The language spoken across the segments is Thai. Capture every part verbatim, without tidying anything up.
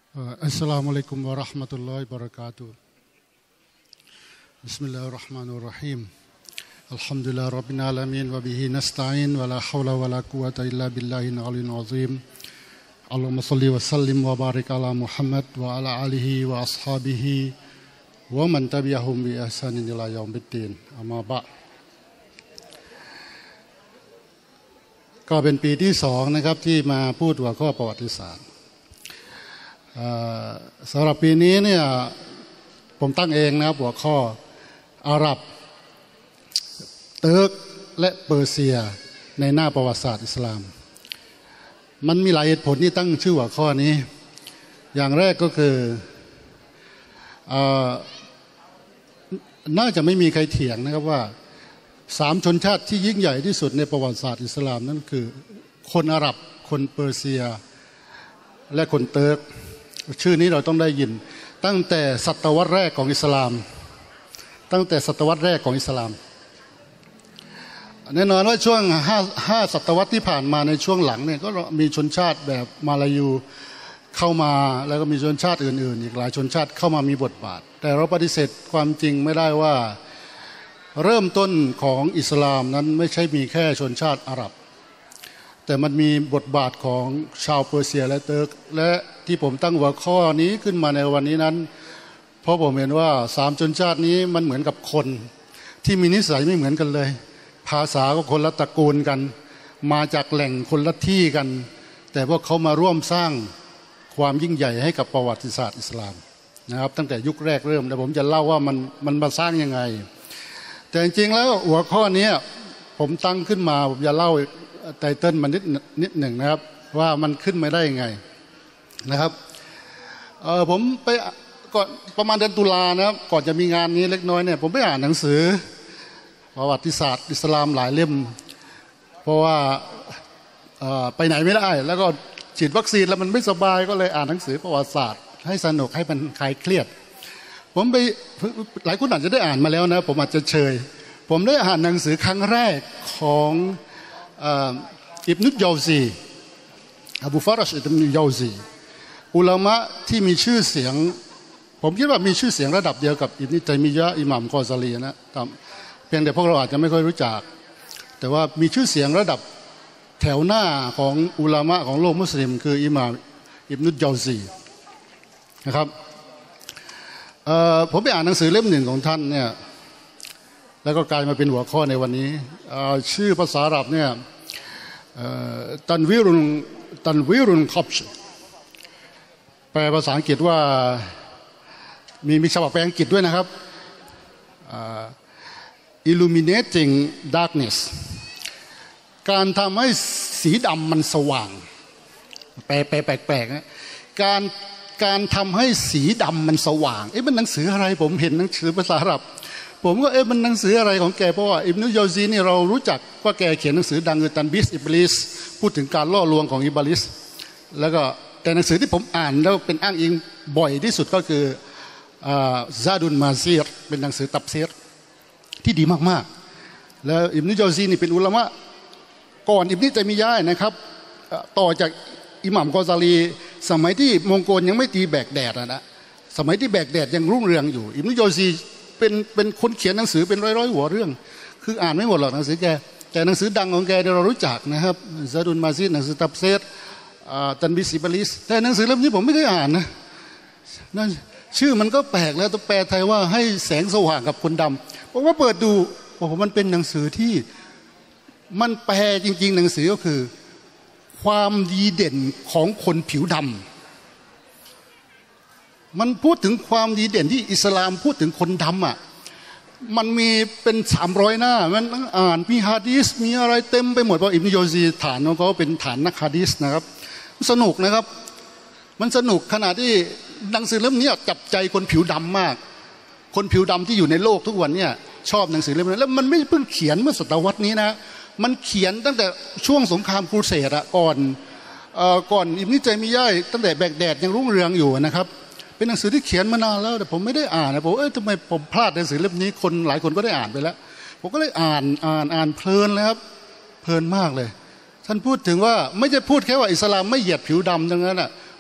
อัสสลามุอะลัยกุมวะเราะห์มะตุลลอฮิวะบะเราะกาตุฮ์บิสมิลลาฮิรเราะห์มานิรเราะฮีมอัลฮัมดุลิลลาฮิร็อบบิลอาลามีนวะบิฮินัสตะอีนวะลาฮาวละวะลากุวะตะอิลลาบิลลาฮิลอะลียอัซีมอัลลอฮุมมะศ็อลลิวะซัลลิมวะบาริกอะลามุฮัมมัดวะอะลาอาลิฮิวะอัศฮาบิฮิวะมันตะบิอะฮุมบิอิห์ซานินอิลายอมิดดีนอัมมาบะอ์ก็เป็นปีที่สองนะครับที่มาพูดหัวข้อประวัติศาสตร์สำหรับปีนี้เนี่ยผมตั้งเองนะครับหัวข้ออาหรับเติร์กและเปอร์เซียในหน้าประวัติศาสตร์อิสลามมันมีหลายเหตุผลที่ตั้งชื่อหัวข้อนี้อย่างแรกก็คือน่าจะไม่มีใครเถียงนะครับว่าสามชนชาติที่ยิ่งใหญ่ที่สุดในประวัติศาสตร์อิสลามนั่นคือคนอาหรับคนเปอร์เซียและคนเติร์กชื่อนี้เราต้องได้ยินตั้งแต่ศตวรรษแรกของอิสลามตั้งแต่ศตวรรษแรกของอิสลามแน่นอนว่าช่วงห้าห้าศตวรรษที่ผ่านมาในช่วงหลังเนี่ยก็มีชนชาติแบบมาลายูเข้ามาแล้วก็มีชนชาติอื่นๆอีกหลายชนชาติเข้ามามีบทบาทแต่เราปฏิเสธความจริงไม่ได้ว่าเริ่มต้นของอิสลามนั้นไม่ใช่มีแค่ชนชาติอาหรับแต่มันมีบทบาทของชาวเปอร์เซียและเติร์กและที่ผมตั้งหัวข้อนี้ขึ้นมาในวันนี้นั้นเพราะผมเห็นว่าสามชนชาตินี้มันเหมือนกับคนที่มีนิสัยไม่เหมือนกันเลยภาษาก็คนละตระกูลกันมาจากแหล่งคนละที่กันแต่พวกเขามาร่วมสร้างความยิ่งใหญ่ให้กับประวัติศาสตร์อิสลามนะครับตั้งแต่ยุคแรกเริ่มแล้วผมจะเล่าว่ามันมันมาสร้างยังไงแต่จริงๆแล้วหัวข้อนี้ผมตั้งขึ้นมาผมจะเล่าไตเติ้ลมันนิดนิดหนึ่งนะครับว่ามันขึ้นมาได้ยังไงนะครับเออผมไปก่อนประมาณเดือนตุลานะครับก่อนจะมีงานนี้เล็กน้อยเนี่ยผมไปอ่านหนังสือประวัติศาสตร์อิสลามหลายเล่มเพราะว่าไปไหนไม่ได้แล้วก็ฉีดวัคซีนแล้วมันไม่สบายก็เลยอ่านหนังสือประวัติศาสตร์ให้สนุกให้มันคลายเครียดผมไปหลายคนอาจจะได้อ่านมาแล้วนะผมอาจจะเชยผมได้อ่านหนังสือครั้งแรกของอิบนุยาซีอบูฟารัชอิบนุยาซีอุลามะที่มีชื่อเสียงผมคิดว่ามีชื่อเสียงระดับเดียวกับอิบนุตัยมียะห์อิหม่ามกอซาลีนะเพียงแต่พวกเราอาจจะไม่ค่อยรู้จักแต่ว่ามีชื่อเสียงระดับแถวหน้าของอุลามะของโลกมุสลิมคืออิหม่ามอิบนุยาซีนะครับผมไปอ่านหนังสือเล่มหนึ่งของท่านเนี่ยแล้วก็กลายมาเป็นหัวข้อในวันนี้ชื่อภาษาอาหรับเนี่ยตันวิรุนตันวิรุนคอบชแปลภาษาอังกฤษว่ามีมีฉบับแปลอังกฤษด้วยนะครับ illuminating darkness การทำให้สีดำมันสว่างแปลแปลแปลกๆนะการการทำให้สีดำมันสว่างเอ๊ะมันหนังสืออะไรผมเห็นหนังสือภาษาอาหรับผมก็เอ๊ะมันหนังสืออะไรของแกเพราะว่าอิบนุยาซีนี่เรารู้จักว่าแกเขียนหนังสือดังคือตันบิสอิบลิสพูดถึงการล่อลวงของอิบลิสแล้วก็แต่หนังสือที่ผมอ่านแล้วเป็นอ้างอิงบ่อยที่สุดก็คือซาดุนมาซีรเป็นหนังสือตับซีรที่ดีมากๆแล้วอิบนุยาซีนี่เป็นอุลามะก่อนอิบนุตัยมียะห์นะครับต่อจากอิหม่ามกอซาลีสมัยที่มองโกลยังไม่ตีแบกแดดนะสมัยที่แบกแดดยังรุ่งเรืองอยู่อิบนุยาซีเป็นเป็นคนเขียนหนังสือเป็นร้อยๆหัวเรื่องคืออ่านไม่หมดหรอกหนังสือแกแต่หนังสือดังของแกเรารู้จักนะครับซาดุนมาซีรหนังสือตับซีรตันบิสอิบลิสแต่หนังสือเล่มนี้ผมไม่เคยอ่านนะนั่นชื่อมันก็แปลกแล้วต้องแปลไทยว่าให้แสงสว่างกับคนดำผมว่าเปิดดูโอ้โหมันเป็นหนังสือที่มันแปลจริงๆหนังสือก็คือความดีเด่นของคนผิวดำมันพูดถึงความดีเด่นที่อิสลามพูดถึงคนดำอ่ะมันมีเป็นสามร้อยหน้ามันอ่านมีฮะดีษมีอะไรเต็มไปหมดเพราะอิบนุยาซีฐานของเขาเป็นฐานนักฮะดีษนะครับสนุกนะครับมันสนุกขนาดที่หนังสือเล่มนี้จับใจคนผิวดำมากคนผิวดำที่อยู่ในโลกทุกวันเนี่ยชอบหนังสือเล่มนี้แล้วมันไม่เพิ่งเขียนเมื่อศตวรรษนี้นะมันเขียนตั้งแต่ช่วงสงครามครูเสดอะก่อนเอ่อก่อนอิบนุตัยมียะห์ตั้งแต่แบกแดดยังรุ่งเรืองอยู่นะครับเป็นหนังสือที่เขียนมานานแล้วแต่ผมไม่ได้อ่านนะผมเอ้ยทำไมผมพลาดหนังสือเล่มนี้คนหลายคนก็ได้อ่านไปแล้วผมก็เลยอ่านอ่านอ่านเพลินเลยครับเพลินมากเลยท่านพูดถึงว่าไม่ใช่พูดแค่ว่าอิสลามไม่เหยียดผิวดำดังนั้นอ่ะ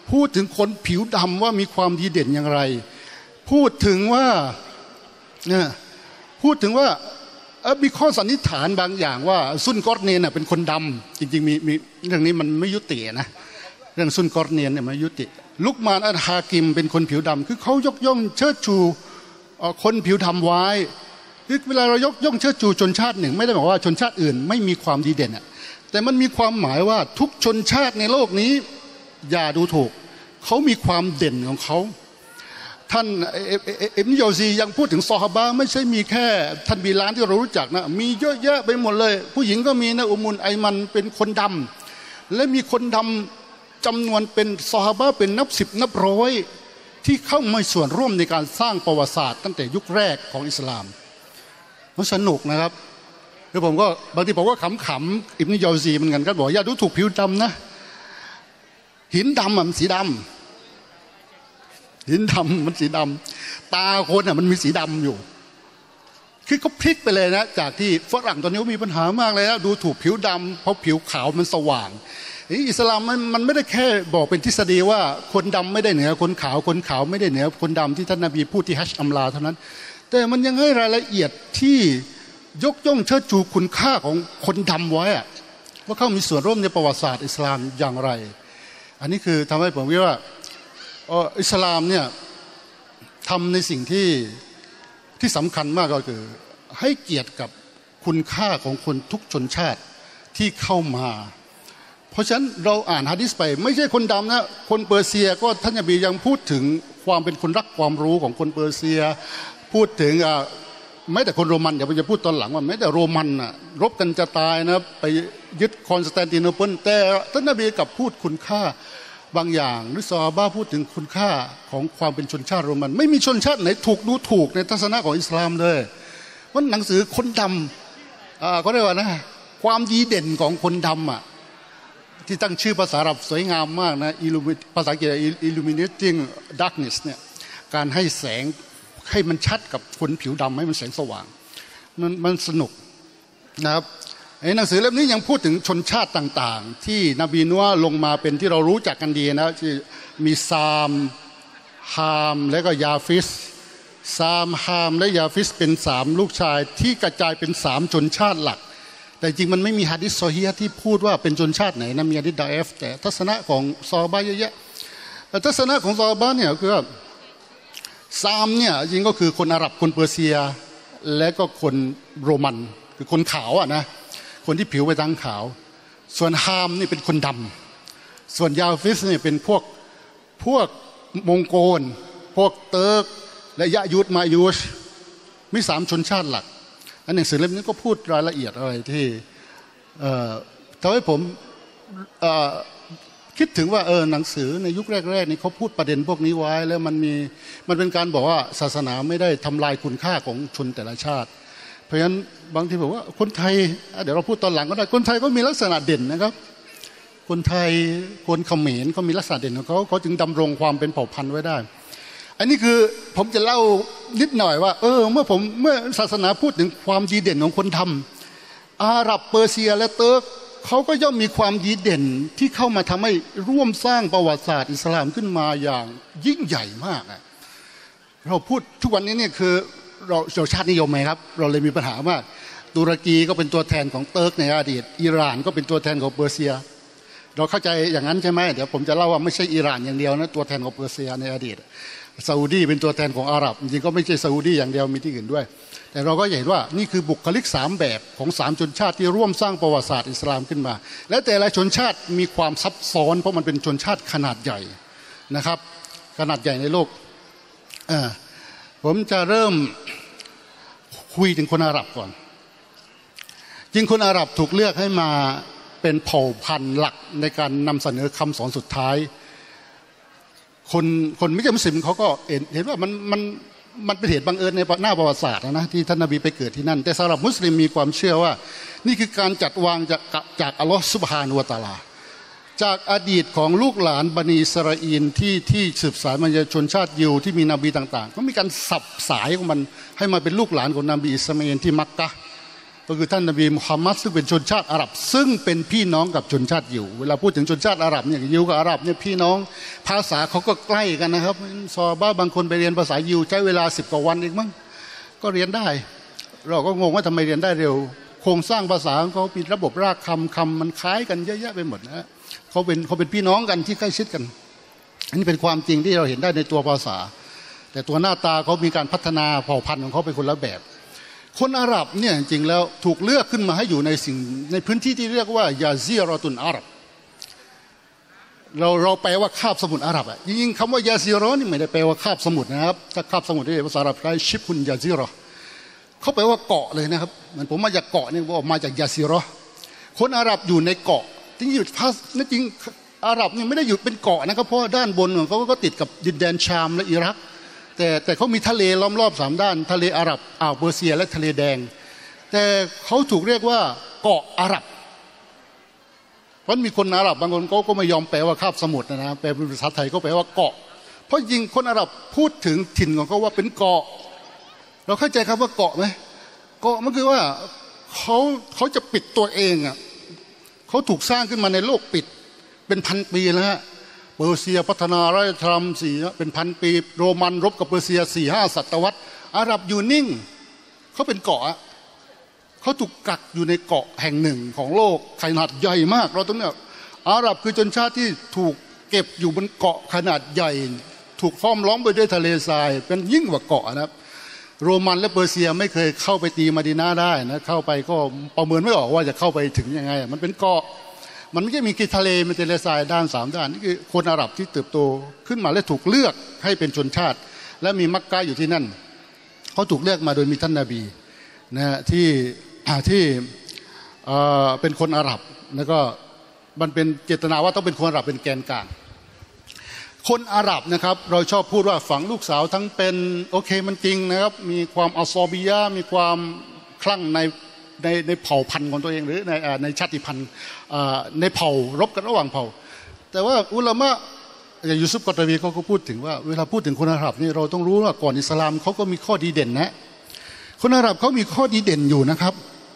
พูดถึงคนผิวดำว่ามีความดีเด่นอย่างไรพูดถึงว่าเนี่ยพูดถึงว่ามีข้อสันนิษฐานบางอย่างว่าซุนกอรเนียนเป็นคนดำจริงๆมีมีเรื่องนี้มันไม่ยุตินะเรื่องซุนกอรเนียนเนี่ยไม่ยุติลุกมานอัลฮากิมเป็นคนผิวดำคือเขายกย่องเชิดชูคนผิวดำไว้คือเวลาเรายกย่องเชิดชูชนชาติหนึ่งไม่ได้บอกว่าชนชาติอื่นไม่มีความดีเด่นแต่มันมีความหมายว่าทุกชนชาติในโลกนี้อย่าดูถูกเขามีความเด่นของเขาท่านเอ็มโยซียังพูดถึงซอฮาบะไม่ใช่มีแค่ท่านบิลาลที่เรารู้จักนะมีเยอะแยะไปหมดเลยผู้หญิงก็มีนะอุมุลไอมันเป็นคนดำและมีคนดำจำนวนเป็นซอฮาบะเป็นนับสิบนับร้อยที่เข้ามาส่วนร่วมในการสร้างประวัติศาสตร์ตั้งแต่ยุคแรกของอิสลามมันสนุกนะครับคือผมก็บางทีผมก็ขำๆอิบนุยอซีเหมือนกันก็บอกอย่าดูถูกผิวดำนะหินดำมันสีดำหินดำมันสีดำตาคนอ่ะมันมีสีดำอยู่คือเขาพลิกไปเลยนะจากที่ฝรั่งตอนนี้มีปัญหามากเลยนะดูถูกผิวดำเพราะผิวขาวมันสว่างอิสลามมันมันไม่ได้แค่บอกเป็นทฤษฎีว่าคนดำไม่ได้เหนือคนขาวคนขาวไม่ได้เหนือคนดำที่ท่านนบีพูดที่ฮัจญ์อัมลาเท่านั้นแต่มันยังให้รายละเอียดที่ยกย่องเชิดชูคุณค่าของคนดำไว้ว่าเขามีส่วนร่วมในประวัติศาสตร์อิสลามอย่างไรอันนี้คือทำให้ผมคิดว่าอิสลามเนี่ยทำในสิ่งที่ที่สำคัญมากก็คือให้เกียรติกับคุณค่าของคนทุกชนชาติที่เข้ามาเพราะฉะนั้นเราอ่านหะดีษไปไม่ใช่คนดำนะคนเปอร์เซียก็ท่านนบียังพูดถึงความเป็นคนรักความรู้ของคนเปอร์เซียพูดถึงแม้แต่คนโรมันเดี๋ยวผมจะพูดตอนหลังว่าแม้แต่โรมันน่ะรบกันจะตายนะไปยึดคอนสแตนติโนเปิลแต่ท่านนบีกลับพูดคุณค่าบางอย่างหรือซอฮาบะห์พูดถึงคุณค่าของความเป็นชนชาติโรมันไม่มีชนชาติไหนถูกดูถูกในทัศนะของอิสลามเลยว่าหนังสือคนดำอ่าเขาเรียกว่านะความดีเด่นของคนดำอ่ะที่ตั้งชื่อภาษาอาหรับสวยงามมากนะภาษาอังกฤษ illuminating darkness เนี่ยการให้แสงให้มันชัดกับคนผิวดำให้มันแสงสว่างมันมันสนุกนะครับไอ้หนังสือเล่มนี้ยังพูดถึงชนชาติต่างๆที่นบีนัวลงมาเป็นที่เรารู้จักกันดีนะที่มีซามฮามและก็ยาฟิสซามฮามและยาฟิสเป็นสามลูกชายที่กระจายเป็นสามชนชาติหลักแต่จริงมันไม่มีหะดีษซอฮีฮ์ที่พูดว่าเป็นชนชาติไหนนะมีหะดีษดะอีฟแต่ทัศนะของซอฮาบะห์เยอะแยะแต่ทัศนะของซอฮาบะห์เนี่ยคือว่าซามเนี่ยจริงก็คือคนอาหรับคนเปอร์เซียและก็คนโรมันคือคนขาวอ่ะนะคนที่ผิวไปทางขาวส่วนฮามนี่เป็นคนดำส่วนยาฟิสนี่เป็นพวกพวกมองโกลพวกเติร์กและยะยุดมายุชมีสามชนชาติหลักอันหนังสือเล่มนี้ก็พูดรายละเอียดอะไรที่ทำให้ผมคิดถึงว่าเออหนังสือในยุคแรกๆนี่เขาพูดประเด็นพวกนี้ไว้แล้วมันมีมันเป็นการบอกว่าศาสนาไม่ได้ทำลายคุณค่าของชนแต่ละชาติเพราะฉะนั้นบางทีบอกว่าคนไทยเดี๋ยวเราพูดตอนหลังก็ได้คนไทยก็มีลักษณะเด่นนะครับคนไทยคนเขมรก็มีลักษณะเด่นของเขาเขาจึงดำรงความเป็นเผ่าพันธุ์ไว้ได้อันนี้คือผมจะเล่านิดหน่อยว่าเออเมื่อผมเมื่อศาสนาพูดถึงความดีเด่นของคนทำอาหรับเปอร์เซียและเติร์กเขาก็ย่อมมีความดีเด่นที่เข้ามาทำให้ร่วมสร้างประวัติศาสตร์อิสลามขึ้นมาอย่างยิ่งใหญ่มากเราพูดทุกวันนี้เนี่ยคือเราเราชาตินิยมไหมครับเราเลยมีปัญหามากตุรกีก็เป็นตัวแทนของเติร์กในอดีตอิหร่านก็เป็นตัวแทนของเปอร์เซียเราเข้าใจอย่างนั้นใช่ไหมเดี๋ยวผมจะเล่าว่าไม่ใช่อิหร่านอย่างเดียวนะตัวแทนของเปอร์เซียในอดีตซาอุดีเป็นตัวแทนของอาหรับจริงๆก็ไม่ใช่ซาอุดีอย่างเดียวมีที่อื่นด้วยแต่เราก็เห็นว่านี่คือบุคลิกสามแบบของสามชนชาติที่ร่วมสร้างประวัติศาสตร์อิสลามขึ้นมาและแต่ละชนชาติมีความซับซ้อนเพราะมันเป็นชนชาติขนาดใหญ่นะครับขนาดใหญ่ในโลกผมจะเริ่มคุยถึงคนอาหรับก่อนจริงคนอาหรับถูกเลือกให้มาเป็นเผ่าพันธุ์หลักในการนำเสนอคำสอนสุดท้ายคนคนไม่ใช่มุสลิมเขาก็เห็นเห็นว่ามันมันมันเป็นเหตุบังเอิญในหน้าประวัติศาสตร์นะที่ท่านนบีไปเกิดที่นั่นแต่สำหรับมุสลิมมีความเชื่อว่านี่คือการจัดวางจากจากอัลลอฮฺซุบฮานะฮูวะตะอาลาจากอดีตของลูกหลานบันิอิสราเอลที่ที่สืบสายมาจากชนชาติยิวที่มีนบีต่างๆก็มีการสับสายของมันให้มาเป็นลูกหลานของนบีอิสมาอีลที่มักกะฮ์ก็คือท่านนบีมุฮัมมัดซึ่งเป็นชนชาติอาหรับซึ่งเป็นพี่น้องกับชนชาติยิวเวลาพูดถึงชนชาติอาหรับเนี่ยยิวกับอาหรับเนี่ยพี่น้องภาษาเขาก็ใกล้กันนะครับซอบ้าบางคนไปเรียนภาษายิวใช้เวลาสิบกว่าวันเองมั้งก็เรียนได้เราก็งงว่าทำไมเรียนได้เร็วโครงสร้างภาษาของเขาเป็นระบบรากคำคำมันคล้ายกันเยอะแยะไปหมดนะเขาเป็นเขาเป็นพี่น้องกันที่ใกล้ชิดกันอันนี้เป็นความจริงที่เราเห็นได้ในตัวภาษาแต่ตัวหน้าตาเขามีการพัฒนาเผ่าพันธุ์ของเขาเป็นคนละแบบคนอาหรับเนี่ยจริงแล้วถูกเลือกขึ้นมาให้อยู่ในสิ่งในพื้นที่ที่เรียกว่ายาซีรอตุนอาหรับเราเราแปลว่าคาบสมุทรอาหรับอ่ะจริงๆคำว่ายาซีรอนี่ไม่ได้แปลว่าคาบสมุทรนะครับถ้าคาบสมุทรที่ภาษาอาหรับใช้ชิบคุนยาซีรอเขาแปลว่าเกาะเลยนะครับเหมือนผมมาจากเกาะนี่ว่ามาจากยาซีรอคนอาหรับอยู่ในเกาะจริงๆอยู่ภาษาจริงอาหรับนี่ไม่ได้อยู่เป็นเกาะนะครับเพราะด้านบนของเขาก็ติดกับดินแดนชามและอิรักแต่แต่เขามีทะเลล้อมรอบสามด้านทะเลอาหรับอ่าวเปอร์เซียและทะเลแดงแต่เขาถูกเรียกว่าเกาะอาหรับเพราะมีคนอาหรับบางคนเขาก็ไม่ยอมแปลว่าคาบสมุทรนะแปลเป็นภาษาไทยก็แปลว่าเกาะเพราะยิงคนอาหรับพูดถึงถิ่นของเขาว่าเป็นเกาะเราเข้าใจครับว่าเกาะไหมเกาะมันคือว่าเขาเขาจะปิดตัวเองอ่ะเขาถูกสร้างขึ้นมาในโลกปิดเป็นพันปีแล้วฮะเปอร์เซียพัฒนาราชธรรมสี่เป็นพันปีโรมันรบกับเปอร์เซียสี่ห้าศตวรรษอาหรับอยู่นิ่งเขาเป็นเกาะเขาถูกกักอยู่ในเกาะแห่งหนึ่งของโลกขนาดใหญ่มากเราต้องเนี่ยอาหรับคือชนชาติที่ถูกเก็บอยู่บนเกาะขนาดใหญ่ถูกล้อมล้อมไปด้วยทะเลทรายเป็นยิ่งกว่าเกาะนะครับโรมันและเปอร์เซียไม่เคยเข้าไปตีมะดีนะห์ได้นะเข้าไปก็ประเมินไม่ออกว่าจะเข้าไปถึงยังไงมันเป็นเกาะมันไม่ใช่มีทะเลมีทะเลทรายด้านสามด้านนี่คือคนอาหรับที่เติบโตขึ้นมาและถูกเลือกให้เป็นชนชาติและมีมักกะอยู่ที่นั่นเขาถูกเลือกมาโดยมีท่านนบีนะฮะที่ที่เป็นคนอาหรับแล้วก็มันเป็นเจตนาว่าต้องเป็นคนอาหรับเป็นแกนกลางคนอาหรับนะครับเราชอบพูดว่าฝังลูกสาวทั้งเป็นโอเคมันจริงนะครับมีความอัลซอบียะมีความคลั่งในในในเผ่าพันธุ์ของตัวเองหรือในในชาติพันธุ์ในเผ่ารบกันระหว่างเผ่าแต่ว่าอุลามะอย่างยูซุฟกอตวีเขาก็พูดถึงว่าเวลาพูดถึงคนอาหรับนี่เราต้องรู้ว่าก่อนอิสลามเขาก็มีข้อดีเด่นนะคนอาหรับเขามีข้อดีเด่นอยู่นะครับ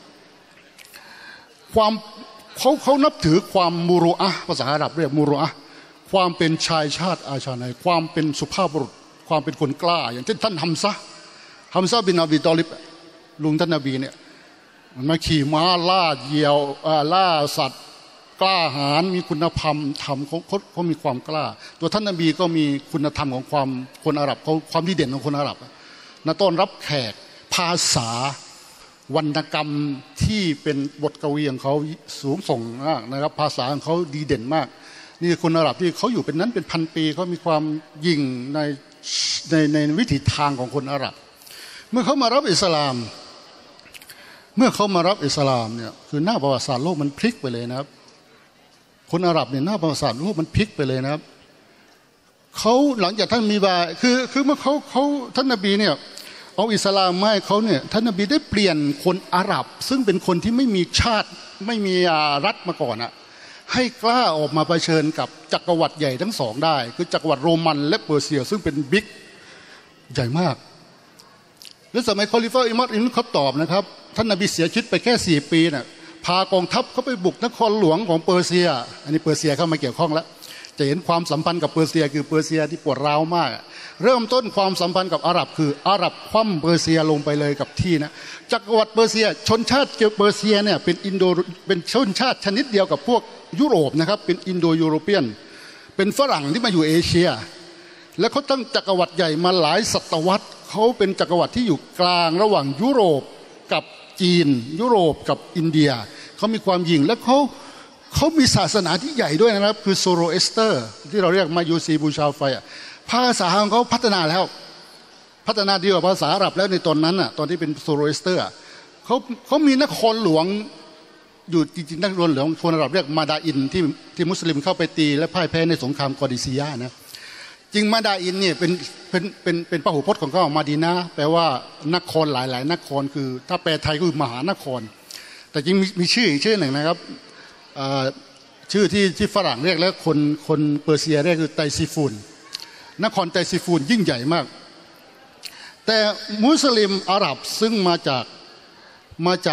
ความเขาเขานับถือความมูรุอะห์ภาษาอาหรับเรียกมูรุอะห์ความเป็นชายชาติอาชาไนความเป็นสุภาพบุรุษความเป็นคนกล้าอย่างเช่นท่านฮัมซะห์ฮัมซะห์บินอบีตอลิบลุงท่านนบีเนี่ยมันมาขี่ม้าล่าเหยี่ยวล่าสัตว์กล้าหาญมีคุณธรรมธรรมเขาเขาเขามีความกล้าตัวท่านนบีก็มีคุณธรรมของความคนอาหรับเขาความดีเด่นของคนอาหรับนะต้อนรับแขกภาษาวรรณกรรมที่เป็นบทกวีของเขาสูงส่งมากนะครับภาษาของเขาดีเด่นมากนี่คนอาหรับที่เขาอยู่เป็นนั้นเป็นพันปีเขามีความยิ่งในในในวิถีทางของคนอาหรับเมื่อเขามารับอิสลามเมื่อเขามารับอิสลามเนี่ยคือหน้าประวัติศาสตร์โลกมันพลิกไปเลยนะครับคนอาหรับเนี่ยหน้าประวัติศาสตร์โลกมันพลิกไปเลยนะครับเขาหลังจากท่านมีบาคือคือเมื่อเขาเขาท่านนบีเนี่ยเอาอิสลามมาให้เขาเนี่ยท่านนบีได้เปลี่ยนคนอาหรับซึ่งเป็นคนที่ไม่มีชาติไม่มีรัฐมาก่อนอะให้กล้าออกมาเผชิญกับจักรวรรดิใหญ่ทั้งสองได้คือจักรวรรดิโรมันและเปอร์เซียซึ่งเป็นบิ๊กใหญ่มากและสมัยคอลิฟะอิมัดอินเขาตอบนะครับท่านนบีเสียชีวิตไปแค่สี่ปีน่ะพากองทัพเขาไปบุกนครหลวงของเปอร์เซียอันนี้เปอร์เซียเข้ามาเกี่ยวข้องแล้วจะเห็นความสัมพันธ์กับเปอร์เซียคือเปอร์เซียที่ปวดร้าวมากเริ่มต้นความสัมพันธ์กับอาหรับคืออาหรับคว่ำเปอร์เซียลงไปเลยกับที่นะจักรวรรดิเปอร์เซียชนชาติเปอร์เซียเนี่ยเป็นอินโดเป็นชนชาติชนิดเดียวกับพวกยุโรปนะครับเป็นอินโดยุโรเปียนเป็นฝรั่งที่มาอยู่เอเชียและเขาตั้งจักรวรรดิใหญ่มาหลายศตวรรษเขาเป็นจักรวรรดิที่อยู่กลางระหว่างยุโรปกับจีนยุโรปกับอินเดียเขามีความยิ่งและเขาเขามีศาสนาที่ใหญ่ด้วยนะครับคือโซโรเอสเตอร์ที่เราเรียกมายูซีบูชาไฟภาษาของเขาพัฒนาแล้วพัฒนาดีกว่าภาษาอาหรับแล้วในตอนนั้นอ่ะตอนที่เป็นโซโรเอสเตอร์เขาเขามีนครหลวงอยู่จริงๆนครหลวงคนอาหรับเรียกมาดาอินที่ที่มุสลิมเข้าไปตีและพ่ายแพ้ในสงครามกอดิซียะนะจริงมาดาอินเนี่ยเป็นเป็นเป็นเป็นพหูพจน์ของเขามาดีนะแปลว่านครหลายๆนครคือถ้าแปลไทยก็คือมหานครแต่จริงมีมีชื่ออีกชื่อหนึ่งนะครับชื่อที่ที่ฝรั่งเรียกแล้วคนคนเปอร์เซียเรียกคือไตซิฟูนนครไตซิฟูนยิ่งใหญ่มากแต่มุสลิมอาหรับซึ่งมาจากมาจาก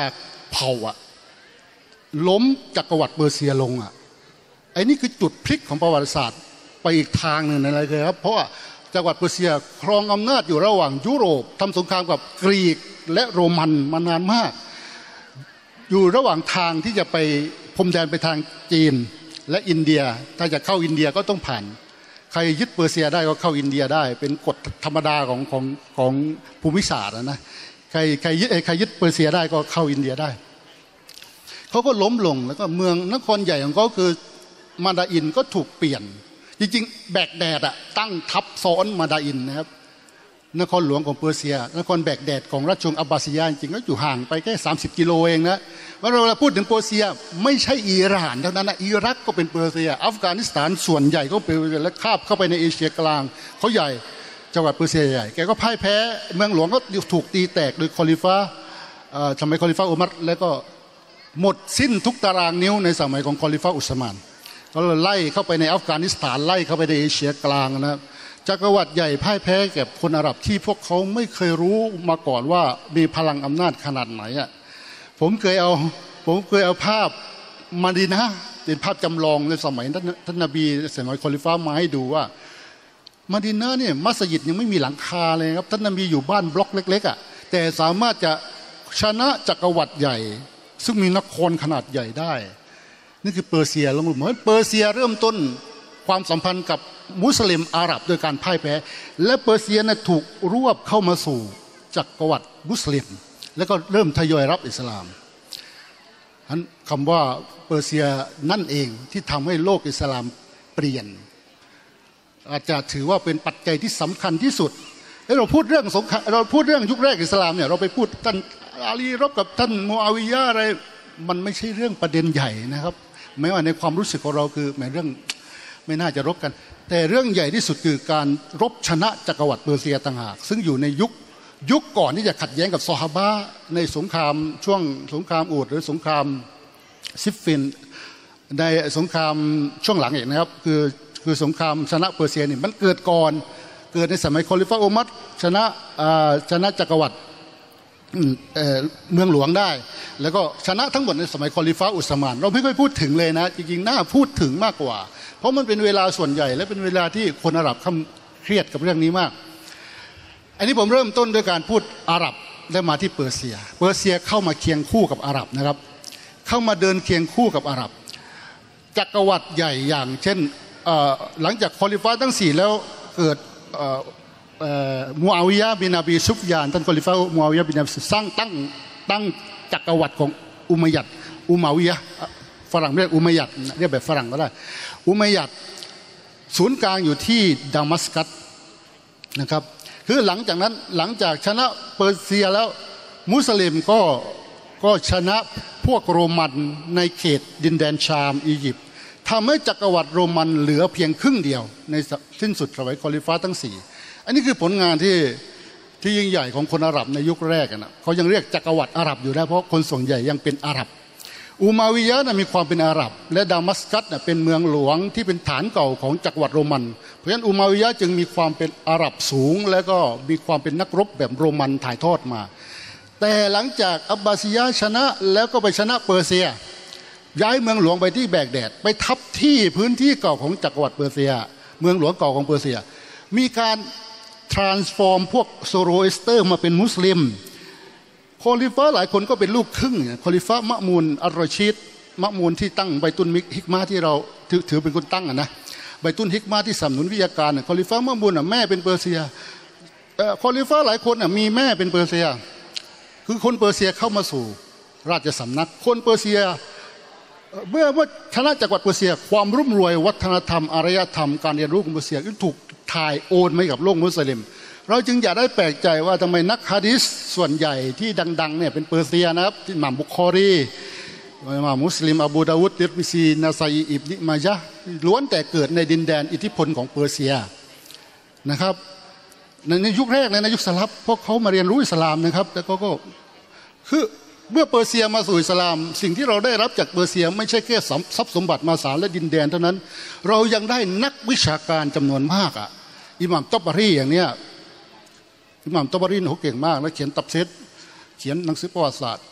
เผ่าอะล้มจักรวรรดิเปอร์เซียลงอะไอ้นี่คือจุดพลิกของประวัติศาสตร์ไปอีกทางหนึ่งอะไรเลยครับเพราะว่าจักรวรรดิเปอร์เซียครองอำนาจอยู่ระหว่างยุโรปทำสงครามกับกรีกและโรมันมานานมากอยู่ระหว่างทางที่จะไปพรมแดนไปทางจีนและอินเดียถ้าจะเข้าอินเดียก็ต้องผ่านใครยึดเปอร์เซียได้ก็เข้าอินเดียได้เป็นกฎธรรมดาของของของภูมิศาสตร์นะใครใครยึดใครยึดเปอร์เซียได้ก็เข้าอินเดียได้เขาก็ล้มลงแล้วก็เมืองนครใหญ่ของเขาคือมาดาอินก็ถูกเปลี่ยนจริงๆแบกแดดอะตั้งทับซ้อนมาดาอินนะครับนครหลวงของเปอร์เซียนครแบกแดดของราชวงศ์อับบาซียะจริงๆก็อยู่ห่างไปแค่สามสิบกิโลเองนะเวลาเราพูดถึงเปอร์เซียไม่ใช่อิหร่านเท่านั้นนะอิรักก็เป็นเปอร์เซียอัฟกานิสถานส่วนใหญ่ก็เป็นและคาบเข้าไปในเอเชียกลางเขาใหญ่จังหวัดเปอร์เซียใหญ่แกก็พ่ายแพ้เมืองหลวงก็ถูกตีแตกโดยคอลิฟ้าสมัยคอลิฟ้าอุมัรแล้วก็หมดสิ้นทุกตารางนิ้วในสมัยของคอลิฟ้าอุสมานก็ไล่เข้าไปในอัฟกานิสถานไล่เข้าไปในเอเชียกลางนะจักรวรรดิใหญ่พ่ายแพ้แก่คนอาหรับที่พวกเขาไม่เคยรู้มาก่อนว่ามีพลังอำนาจขนาดไหนอ่ะผมเคยเอาผมเคยเอาภาพมาดีนะเป็นภาพจำลองในสมัยท่านนบีสมัยคอลิฟ้ามาให้ดูว่ามาดีนะเนี่ยมัสยิดยังไม่มีหลังคาเลยครับท่านนบีอยู่บ้านบล็อกเล็กๆอ่ะแต่สามารถจะชนะจักรวรรดิใหญ่ซึ่งมีนครขนาดใหญ่ได้นี่คือเปอร์เซียลงหลุมเพราะเปอร์เซียเริ่มต้นความสัมพันธ์กับมุสลิมอาหรับโดยการพ่ายแพ้และเปอร์เซียนะถูกรวบเข้ามาสู่จักรวรรดิมุสลิมแล้วก็เริ่มทยอยรับอิสลามนั้นคำว่าเปอร์เซียนั่นเองที่ทำให้โลกอิสลามเปลี่ยนอาจจะถือว่าเป็นปัจจัยที่สำคัญที่สุดแล้วเราพูดเรื่องสงครามเราพูดเรื่องยุคแรกอิสลามเนี่ยเราไปพูดท่านอาลีรบกับท่านมูอาวิยะห์อะไรมันไม่ใช่เรื่องประเด็นใหญ่นะครับแม้ว่าในความรู้สึกของเราคือแม้เรื่องไม่น่าจะรบกันแต่เรื่องใหญ่ที่สุดคือการรบชนะจักรวรรดิเปอร์เซียต่างหากซึ่งอยู่ในยุคยุคก่อนที่จะขัดแย้งกับซอฮาบะห์ในสงครามช่วงสงครามอูดหรือสงครามซิฟฟินในสงครามช่วงหลังเองนะครับคือคือสงครามชนะเปอร์เซียนี่มันเกิดก่อนเกิดในสมัยคอลิฟ้าอุมัรชนะชนะจักรวรรดิเมืองหลวงได้แล้วก็ชนะทั้งหมดในสมัยคอลิฟ้าอุสมานเราไม่ค่อยพูดถึงเลยนะจริงๆน่าพูดถึงมากกว่าเพราะมันเป็นเวลาส่วนใหญ่และเป็นเวลาที่คนอาหรับเครียดกับเรื่องนี้มากอันนี้ผมเริ่มต้นด้วยการพูดอาหรับแล้วมาที่เปอร์เซียเปอร์เซียเข้ามาเคียงคู่กับอาหรับนะครับเข้ามาเดินเคียงคู่กับอาหรับจักรวรรดิใหญ่อย่างเช่นหลังจากคอลิฟ้าทั้งสี่แล้วเกิดมูอาวิยะห์บินอบีซุฟยานท่านคอลิฟ้ามูอาวิยะห์บินอบีสร้างตั้งตั้งจักรวรรดิของอุมัยยัดอุมาวิยะห์ฝรั่งเรียกอุมัยยัดเรียกแบบฝรั่งก็ได้อุมัยยัดศูนย์กลางอยู่ที่ดามัสกัสนะครับคือหลังจากนั้นหลังจากชนะเปอร์เซียแล้วมุสลิมก็ก็ชนะพวกโรมันในเขตดินแดนชามอียิปต์ทำให้จักรวรรดิโรมันเหลือเพียงครึ่งเดียวในสิ้นสุดสมัยคอลิฟ้าทั้งสี่อันนี้คือผลงานที่ที่ยิ่งใหญ่ของคนอาหรับในยุคแรกนะเขายังเรียกจักรวรรดิอาหรับอยู่นะเพราะคนส่วนใหญ่ยังเป็นอาหรับอุมาวิยะห์มีความเป็นอาหรับและดามัสกัสเป็นเมืองหลวงที่เป็นฐานเก่าของจักรวรรดิโรมันเพราะฉะนั้นอุมาวิยะห์จึงมีความเป็นอาหรับสูงและก็มีความเป็นนักรบแบบโรมันถ่ายทอดมาแต่หลังจากอับบาซียะห์ชนะแล้วก็ไปชนะเปอร์เซียย้ายเมืองหลวงไปที่แบกแดดไปทับที่พื้นที่เก่าของจักรวรรดิเปอร์เซียเมืองหลวงเก่าของเปอร์เซียมีการ transform พวกโซโรเอสเตอร์มาเป็นมุสลิมคอลิฟ้าหลายคนก็เป็นลูกครึ่งคอลิฟ้ามะมูนอัลรอชีดมะมูนที่ตั้งไบตุนฮิกมาที่เราถือถือเป็นคนตั้งนะไบตุนฮิกมาที่สนับสนุนวิทยาการคอลิฟ้ามะมูนแม่เป็นเปอร์เซียคอลิฟ้าหลายคนมีแม่เป็นเปอร์เซียคือคนเปอร์เซียเข้ามาสู่ราชสำนักคนเปอร์เซียเมื่อเมื่อชนะจักรวรรดิเปอร์เซียความรุ่มรวยวัฒนธรรมอารยธรรมการเรียนรู้ของเปอร์เซียก็ถูกถ่ายโอนมากับโลกมุสลิมเราจึงอย่าได้แปลกใจว่าทำไมนักฮะดีษส่วนใหญ่ที่ดังๆเนี่ยเป็นเปอร์เซียนะครับที่อิหม่ามบุคอรีอิหม่ามมุสลิมอบูดาวุดติรมิซีนาซัยอิบนิมาญะห์ล้วนแต่เกิดในดินแดนอิทธิพลของเปอร์เซียนะครับในยุคแรกในยุคสลับพวกเขามาเรียนรู้อิสลามนะครับแต่ก็ก็คือเมื่อเปอร์เซียมาสู่อิสลามสิ่งที่เราได้รับจากเปอร์เซียไม่ใช่แค่ทรัพย์สมบัติมาสารและดินแดนเท่านั้นเรายังได้นักวิชาการจำนวนมากอ่ะอิหม่ามตอบารีอย่างเนี้ยอิหม่ามตอบารีเขาเก่งมากและเขียนตับเซตเขียนหนังสือประวัติศาสตร์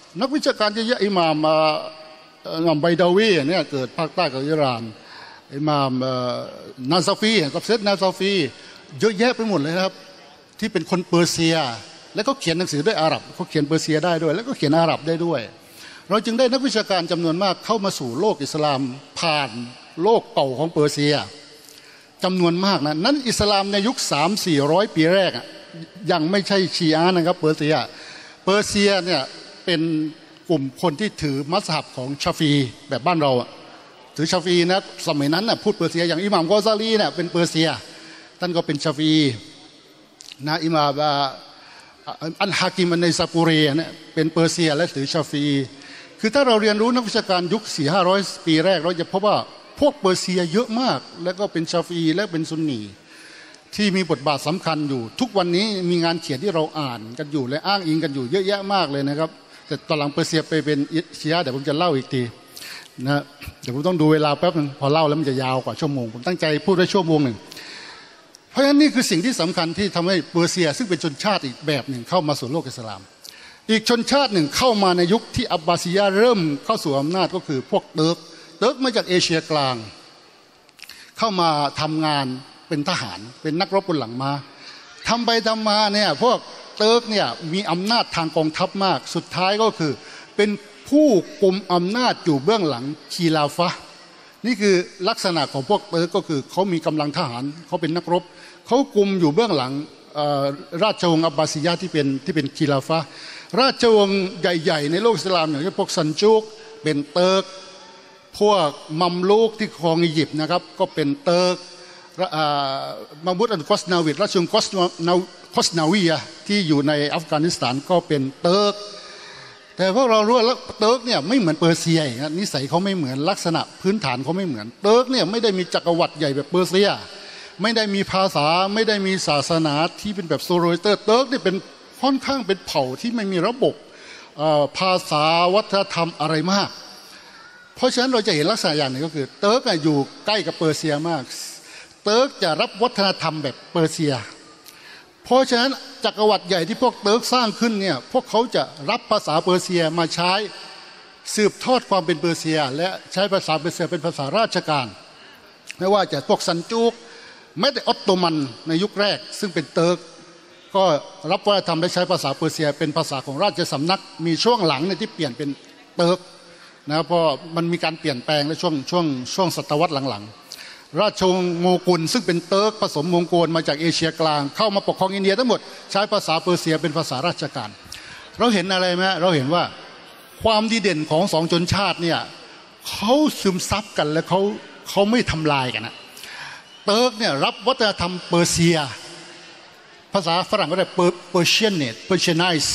นักวิชาการเยอะๆอิหม่ามอิหม่ามไบดาวีเนี่ยเกิดภาคใต้ของอิหร่านอิหม่ามนาซาฟีกับเซดนาซาฟีเยอะแยะไปหมดเลยครับที่เป็นคนเปอร์เซียแล้วก็เขียนหนังสือด้วยอาหรับเขาเขียนเปอร์เซียได้ด้วยแล้วก็เขียนอาหรับได้ด้วยเราจึงได้นักวิชาการจำนวนมากเข้ามาสู่โลกอิสลามผ่านโลกเก่าของเปอร์เซียจำนวนมากนะนั้นอิสลามในยุค สามถึงสี่ร้อย ปีแรกยังไม่ใช่ชีอะห์นะครับเปอร์เซียเปอร์เซียเนี่ยเป็นกลุ่มคนที่ถือมัซฮับของชาฟีแบบบ้านเราถือชาฟีนะสมัยนั้นนะพูดเปอร์เซียอย่างอิหม่ามกอซาลีเนี่ยเป็นเปอร์เซียท่านก็เป็นชาฟีนะอิหม่ามอันฮากิมอันในซาปูเรเนี่ยเป็นเปอร์เซียและถือชาฟีคือถ้าเราเรียนรู้นักวิชาการยุค สี่ถึงห้าร้อย ปีแรกเราจะพบว่าพวกเปอร์เซียเยอะมากแล้วก็เป็นชาฟีและเป็นซุนนีที่มีบทบาทสำคัญอยู่ทุกวันนี้มีงานเขียนที่เราอ่านกันอยู่และอ้างอิงกันอยู่เยอะแยะมากเลยนะครับแต่ตอนหลังเปอร์เซียไปเป็นชีอะห์เดี๋ยวผมจะเล่าอีกทีนะเดี๋ยวผมต้องดูเวลาแป๊บนึงพอเล่าแล้วมันจะยาวกว่าชั่วโมงผมตั้งใจพูดได้ชั่วโมงหนึ่งเพราะฉะนั้นนี่คือสิ่งที่สำคัญที่ทำให้เปอร์เซียซึ่งเป็นชนชาติอีกแบบหนึ่งเข้ามาสู่โลกอิสลามอีกชนชาติหนึ่งเข้ามาในยุคที่อับบาซียะห์เริ่มเข้าสู่อำนาจก็คือพวกเติร์กเติร์กมาจากเอเชียกลางเข้ามาทำงานเป็นทหารเป็นนักรบบนหลังม้าทำไปทำมาเนี่ยพวกเติร์กเนี่ยมีอำนาจทางกองทัพมากสุดท้ายก็คือเป็นผู้กุมอำนาจอยู่เบื้องหลังคีลาฟะห์นี่คือลักษณะของพวกเติร์กก็คือเขามีกำลังทหารเขาเป็นนักรบเขากุมอยู่เบื้องหลังราชวงศ์อับบาซียะห์ที่เป็นที่เป็นคีลาฟะห์ราชวงศ์ใหญ่ๆในโลกอิสลามอย่างเช่นพวกซันจูกเป็นเติร์กพวกมัมลูกที่ครองอียิปต์นะครับก็เป็นเติร์กมามุดอันกอสนาวิดราชวงศ์กอสนาคอสนาวียะที่อยู่ในอัฟกานิสถานก็เป็นเติร์กแต่พวกเรารู้ว่าเติร์กเนี่ยไม่เหมือนเปอร์เซียนะนิสัยเขาไม่เหมือนลักษณะพื้นฐานเขาไม่เหมือนเติร์กเนี่ยไม่ได้มีจักรวรรดิใหญ่แบบเปอร์เซียไม่ได้มีภาษาไม่ได้มีศาสนาที่เป็นแบบโซโรเตอร์เติร์กเนี่ยเป็นค่อนข้างเป็นเผ่าที่ไม่มีระบบภาษาวัฒนธรรมอะไรมากเพราะฉะนั้นเราจะเห็นลักษณะอย่างหนึ่งก็คือเติร์กอยู่ใกล้กับเปอร์เซียมากเติร์กจะรับวัฒนธรรมแบบเปอร์เซียเพราะฉะนั้นจักรวรรดิใหญ่ที่พวกเติร์กสร้างขึ้นเนี่ยพวกเขาจะรับภาษาเปอร์เซียมาใช้สืบทอดความเป็นเปอร์เซียและใช้ภาษาเปอร์เซียเป็นภาษาราชการไม่ว่าจะพวกซันจูกแม้แต่ออตโตมันในยุคแรกซึ่งเป็นเติร์กก็รับวัฒนธรรมและใช้ภาษาเปอร์เซียเป็นภาษาของราชสำนักมีช่วงหลังเนี่ยที่เปลี่ยนเป็นเติร์กนะเพราะมันมีการเปลี่ยนแปลงในช่วงช่วงช่วงศตวรรษหลังๆราชวงศ์โมกุลซึ่งเป็นเติร์กผสมมองโกลมาจากเอเชียกลางเข้ามาปกครองอินเดียทั้งหมดใช้ภาษาเปอร์เซียเป็นภาษาราชการเราเห็นอะไรไหมเราเห็นว่าความดีเด่นของสองชนชาติเนี่ยเขาซึมซับกันและเขาเขาไม่ทำลายกันนะเติร์กเนี่ยรับวัฒนธรรมเปอร์เซียภาษาฝรั่งก็ได้ Persianate Persianize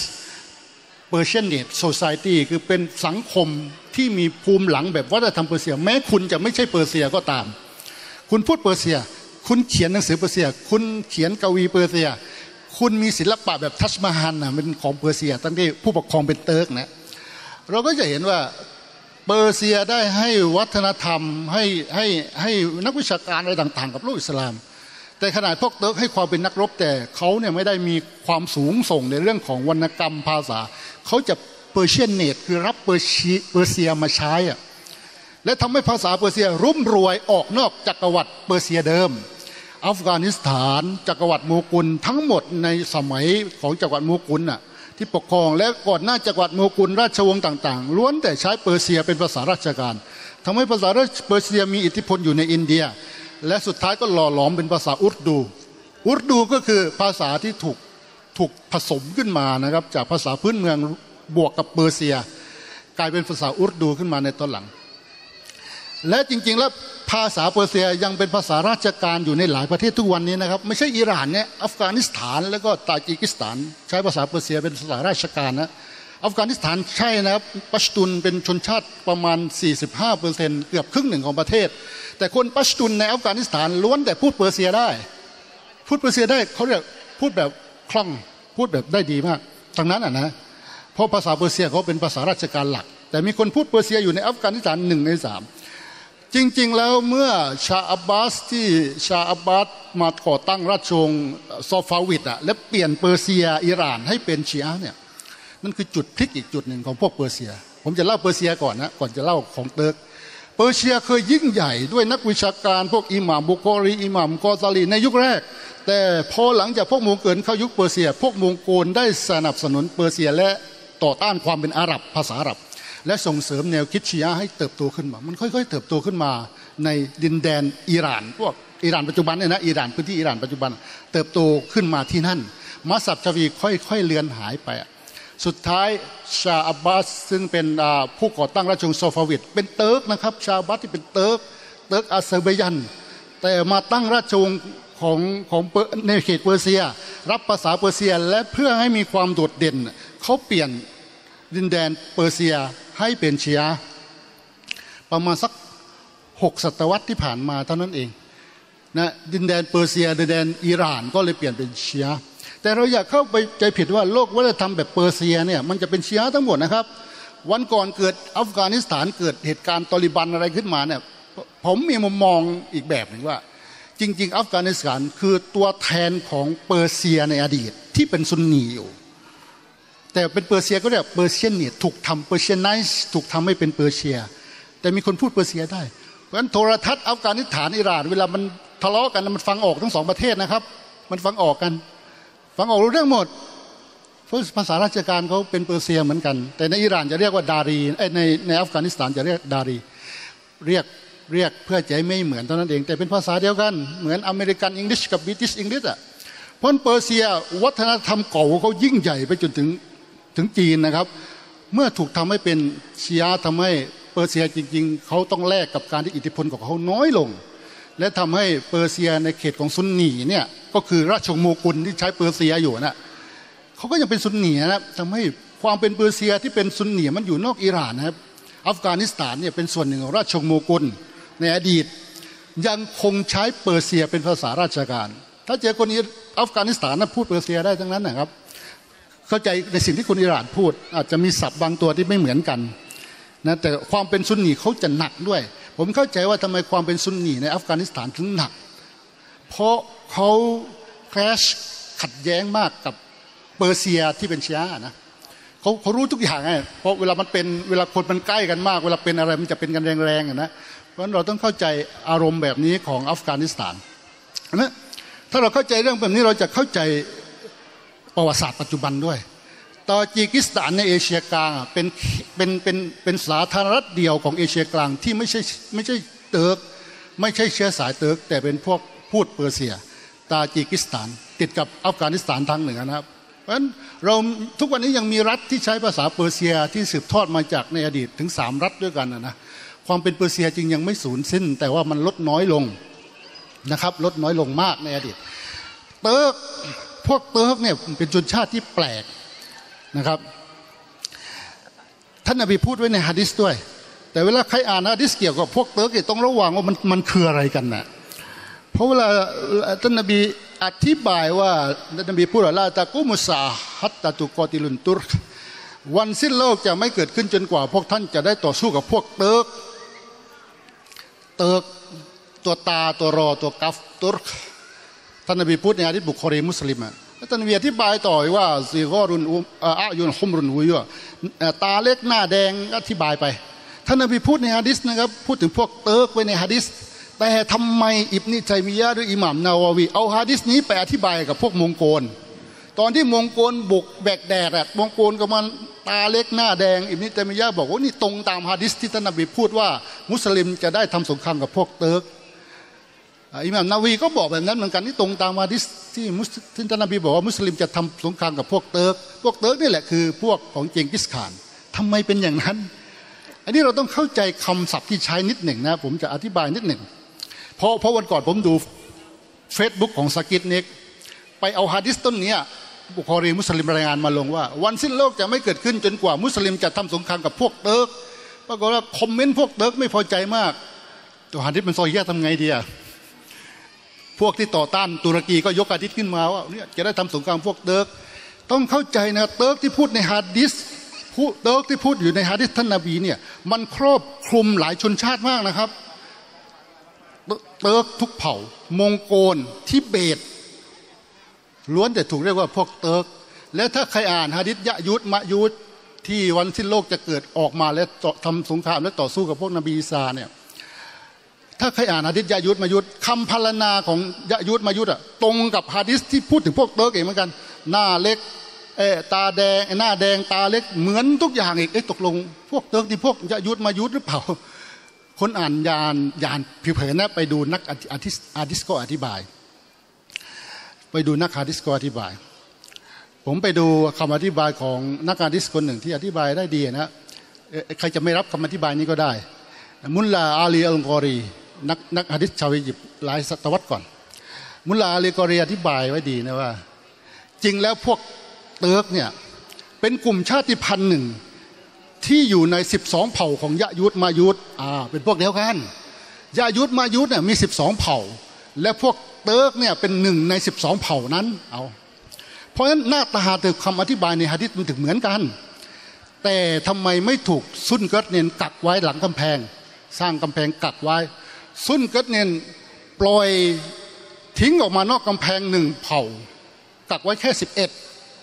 Persianate Society คือเป็นสังคมที่มีภูมิหลังแบบวัฒนธรรมเปอร์เซียแม้คุณจะไม่ใช่เปอร์เซียก็ตามคุณพูดเปอร์เซียคุณเขียนหนังสือเปอร์เซียคุณเขียนกวีเปอร์เซียคุณมีศิลปะแบบทัชมาฮัลนะเป็นของเปอร์เซียตั้งที่ผู้ปกครองเป็นเติร์กนะเราก็จะเห็นว่าเปอร์เซียได้ให้วัฒนธรรมให้ให้ให้นักวิชาการอะไรต่างๆกับโลกอิสลามแต่ขนาดพวกเติร์กให้ความเป็นนักรบแต่เขาเนี่ยไม่ได้มีความสูงส่งในเรื่องของวรรณกรรมภาษาเขาจะเปอร์เชียนเนตคือรับเปอร์เปอร์เซียมาใช้อะและทำให้ภาษาเปอร์เซียรุ่มรวยออกนอกจักรวรรดิเปอร์เซียเดิมอัฟกานิสถานจักรวรรดิโมกุลทั้งหมดในสมัยของจักรวรรดิโมกุลน่ะที่ปกครองและก่อนหน้าจักรวรรดิโมกุลราชวงศ์ต่างๆล้วนแต่ใช้เปอร์เซียเป็นภาษาราชการทำให้ภาษาเปอร์เซียมีอิทธิพลอยู่ในอินเดียและสุดท้ายก็หล่อหลอมเป็นภาษาอุรดูอุรดูก็คือภาษาที่ถูกถูกผสมขึ้นมานะครับจากภาษาพื้นเมืองบวกกับเปอร์เซียกลายเป็นภาษาอุรดูขึ้นมาในตอนหลังและจริงๆแล้วภาษาเปอร์เซียยังเป็นภาษาราชการอยู่ในหลายประเทศทุกวันนี้นะครับไม่ใช่อิหร่านเนี่ยอัฟกานิสถานแล้วก็ตาจิกิสถานใช้ภาษาเปอร์เซียเป็นภาษาราชการนะอัฟกานิสถานใช่นะครับปัชตุนเป็นชนชาติประมาณ สี่สิบห้าเปอร์เซ็นต์ เกือบครึ่งหนึ่งของประเทศแต่คนปัชตุนในอัฟกานิสถานล้วนแต่พูดเปอร์เซียได้พูดเปอร์เซียได้เขาเรียกพูดแบบคล่องพูดแบบได้ดีมากทั้งนั้นอ่ะนะเพราะภาษาเปอร์เซียเขาเป็นภาษาราชการหลักแต่มีคนพูดเปอร์เซียอยู่ในอัฟกานิสถานหนึ่งในสามจริงๆแล้วเมื่อชาอับบาสที่ชาอับบาสมาก่อตั้งราชวงศ์ซอฟาวิดอ่ะและเปลี่ยนเปอร์เซียอิหร่านให้เป็นชีอะห์เนี่ยนั่นคือจุดพลิกอีกจุดหนึ่งของพวกเปอร์เซียผมจะเล่าเปอร์เซียก่อนนะก่อนจะเล่าของเติร์กเปอร์เซียเคยยิ่งใหญ่ด้วยนักวิชาการพวกอิหม่ามบุคอรีอิหม่ามกอซาลีในยุคแรกแต่พอหลังจากพวกมองโกลเข้ายุคเปอร์เซียพวกมองโกลได้สนับสนุนเปอร์เซียและต่อต้านความเป็นอาหรับภาษาอาหรับและส่งเสริมแนวคิดชีอะห์ให้เติบโตขึ้นมามันค่อยๆเติบโตขึ้นมาในดินแดนอิหร่านพวกอิหร่านปัจจุบันเนี่ยนะอิหร่านพื้นที่อิหร่านปัจจุบันเติบโตขึ้นมาที่นั่นมัสยิดชาฟีค่อยๆเลือนหายไปสุดท้ายชาอับบาสซึ่งเป็นผู้ก่อตั้งราชวงศ์โซฟาวิดเป็นเติร์กนะครับชาอับบาสที่เป็นเติร์กเติร์กอาเซอร์ไบยันแต่มาตั้งราชวงศ์ของของในเขตเปอร์เซียรับภาษาเปอร์เซียและเพื่อให้มีความโดดเด่นเขาเปลี่ยนดินแดนเปอร์เซียให้เป็นชีอะห์ประมาณสักหกศตวรรษที่ผ่านมาเท่านั้นเองนะดินแดนเปอร์เซียดินแดนอิหร่านก็เลยเปลี่ยนเป็นชีอะห์แต่เราอยากเข้าไปใจผิดว่าโลกวัฒนธรรมแบบเปอร์เซียเนี่ยมันจะเป็นชีอะห์ทั้งหมดนะครับวันก่อนเกิดอัฟกานิสถานเกิดเหตุการณ์ตอลิบันอะไรขึ้นมาเนี่ยผมมีมุมมองอีกแบบหนึ่งว่าจริงๆอัฟกานิสถานคือตัวแทนของเปอร์เซียในอดีตที่เป็นซุนนีอยู่แต่เป็นเปอร์เซียก็เรียกเปอร์เซียนเนี่ยถูกทำเปอร์เซียนไนซ์ถูกทำให้เป็นเปอร์เซียแต่มีคนพูดเปอร์เซียได้เพราะฉะนั้นโทรทัศน์อัฟกานิสถานอิหร่านเวลามันทะเลาะกันมันฟังออกทั้งสองประเทศนะครับมันฟังออกกันฟังออกรู้เรื่องหมดเพราะภาษาราชการเขาเป็นเปอร์เซียเหมือนกันแต่ในอิหร่านจะเรียกว่าดารีในในอัฟกานิสถานจะเรียกดารีเรียกเรียกเพื่อจะไม่เหมือนเท่านั้นเองแต่เป็นภาษาเดียวกันเหมือนอเมริกันอังกฤษกับบริติชอังกฤษอ่ะเพราะเปอร์เซียวัฒนธรรมเก่าเขายิ่งใหญ่ไปจนถึงถึงจีนนะครับเมื่อถูกทำให้เป็นชีอะห์ทำให้เปอร์เซียจริงๆเขาต้องแลกกับการที่อิทธิพลของเขาน้อยลงและทำให้เปอร์เซียในเขตของซุนนีเนี่ยก็คือราชวงศ์โมกุลที่ใช้เปอร์เซียอยู่นะเขาก็ยังเป็นซุนนีนะครับทำให้ความเป็นเปอร์เซียที่เป็นซุนนีมันอยู่นอกอิหร่านนะครับอัฟกานิสถานเนี่ยเป็นส่วนหนึ่งของราชวงศ์โมกุลในอดีตยังคงใช้เปอร์เซียเป็นภาษาราชการถ้าเจอคนอัฟกานิสถานนะพูดเปอร์เซียได้ทั้งนั้นนะครับเข้าใจในสิ่งที่คนอิหร่านพูดอาจจะมีศัพท์บางตัวที่ไม่เหมือนกันนะแต่ความเป็นซุนนีเขาจะหนักด้วยผมเข้าใจว่าทำไมความเป็นซุนนีในอัฟกานิสถานถึงหนักเพราะเขาแคลชขัดแย้งมากกับเปอร์เซียที่เป็นชีอะห์นะเขาเขารู้ทุกอย่างไงเพราะเวลามันเป็นเวลาคนมันใกล้กันมากเวลาเป็นอะไรมันจะเป็นกันแรงๆนะเพราะฉะนั้นเราต้องเข้าใจอารมณ์แบบนี้ของอัฟกานิสถานนะถ้าเราเข้าใจเรื่องแบบนี้เราจะเข้าใจประวัติศาสตร์ปัจจุบันด้วยตาจิกิสถานในเอเชียกลางเป็นเป็นเป็นเป็นสาธารณรัฐเดียวของเอเชียกลางที่ไม่ใช่ไม่ใช่เติร์กไม่ใช่เชื้อสายเติร์กแต่เป็นพวกพูดเปอร์เซียตาจิกิสถานติดกับอัฟกานิสถานทางเหนือนะครับเพราะฉะนั้นเราทุกวันนี้ยังมีรัฐที่ใช้ภาษาเปอร์เซียที่สืบทอดมาจากในอดีตถึงสามรัฐด้วยกันนะความเป็นเปอร์เซียจึงยังไม่สูญสิ้นแต่ว่ามันลดน้อยลงนะครับลดน้อยลงมากในอดีตเติร์กพวกเติร์กเนี่ยเป็นชนชาติที่แปลกนะครับท่านนบีพูดไว้ในหะดีษด้วยแต่เวลาใครอ่านหะดีษเกี่ยวกับพวกเติร์กต้องระวังว่ามันมันคืออะไรกันนะเพราะเวลาท่านนบีอธิบายว่าท่านนบีพูดว่าลาตะกุมุสาฮัตตะตุกอติลุนตุรกวันสิ้นโลกจะไม่เกิดขึ้นจนกว่าพวกท่านจะได้ต่อสู้กับพวกเติร์กเติร์กตัวตาตัวรอตัวกัฟตุรกท่านนบีพูดในหะดีษบุคอรีมุสลิมท่านนบีอธิบายต่อว่าซีกอรุนอายุนฮุมรุนวุยตาเล็กหน้าแดงอธิบายไปท่านนบีพูดในหะดีษนะครับพูดถึงพวกเติร์กไว้ในหะดีษแต่ทำไมอิบนุตัยมียะห์หรืออิหม่ามนาวาวีเอาหะดีษนี้ไปอธิบายกับพวกมองโกลตอนที่มองโกลบุกแบกแดดอะมองโกลก็มันตาเล็กหน้าแดงอิบนุตัยมียะห์บอกว่านี่ตรงตามหะดีษที่ท่านนบีพูดว่ามุสลิมจะได้ทำสงครามกับพวกเติร์กอิหม่ามนาวีก็บอกแบบนั้นเหมือนกันนี่ตรงตามหะดีษที่มุสที่ท่านนบีบอกว่ามุสลิมจะทำสงครามกับพวกเติร์กพวกเติร์กนี่แหละคือพวกของเจงกิสข่านทำไมเป็นอย่างนั้นอันนี้เราต้องเข้าใจคำศัพท์ที่ใช้นิดหนึ่งนะผมจะอธิบายนิดหนึ่งเพราะเพราะวันก่อนผมดูเฟซบุ๊กของซากิดเน็กไปเอาหะดีษต้นนี้บุคอรีมุสลิมรายงานมาลงว่าวันสิ้นโลกจะไม่เกิดขึ้นจนกว่ามุสลิมจะทำสงครามกับพวกเติร์กปรากฏว่าคอมเมนต์พวกเติร์กไม่พอใจมากตัวหะดีษมันซอยแย่ทำไงดีอะพวกที่ต่อต้านตุรกีก็ยกหะดีษขึ้นมาว่าเนี่ยจะได้ทำสงครามพวกเติร์กต้องเข้าใจนะเติร์กที่พูดในหะดีษผู้เติร์กที่พูดอยู่ในหะดีษท่านนบีเนี่ยมันครอบคลุมหลายชนชาติมากนะครับเติร์กทุกเผ่ามองโกลทิเบตล้วนแต่ถูกเรียกว่าพวกเติร์กและถ้าใครอ่านหะดีษยะยุดมะยุดที่วันสิ้นโลกจะเกิดออกมาและทำสงครามและต่อสู้กับพวกนบีอีสาเนี่ยถ้าใครอ่านหะดีษยะยุดมะยุดคำพรรณนาของยะยุดมะยุดอะตรงกับหะดีษที่พูดถึงพวกเติร์กเองเหมือนกันหน้าเล็กเอตาแดงหน้าแดงตาเล็กเหมือนทุกอย่างอีกเอ๊ะตกลงพวกเติร์กที่พวกยะยุดมะยุดหรือเปล่าคนอ่านยานยานผิวเผินนะไปดูนักอธิอาดิสก็อธิบายไปดูนักอาดิสก็อธิบายผมไปดูคำอธิบายของนักอาดิษคนหนึ่งที่อธิบายได้ดีนะใครจะไม่รับคำอธิบายนี้ก็ได้มุลลาอาลีอัลกอรีนักนักอาดิษชาวอียิปต์หลายศตวรรษก่อนมุลลาอาลีกอรีอธิบายไว้ดีนะว่าจริงแล้วพวกเติร์กเนี่ยเป็นกลุ่มชาติพันธุ์หนึ่งที่อยู่ในสิบสองเผ่าของยะยุดมายุดอ่าเป็นพวกเดียวกันยะยุดมายุดเนี่ยมีสิบสองเผ่าและพวกเติร์กเนี่ยเป็นหนึ่งในสิบสองเผ่านั้นเอาเพราะฉะนั้นหน้าตาถึงคำอธิบายในหะดีษมันถึงเหมือนกันแต่ทำไมไม่ถูกซุนเกิดเนนกักไว้หลังกำแพงสร้างกำแพงกักไว้ซุนเกิดเนนปล่อยทิ้งออกมานอกกำแพงหนึ่งเผ่ากักไว้แค่สิบเอ็ด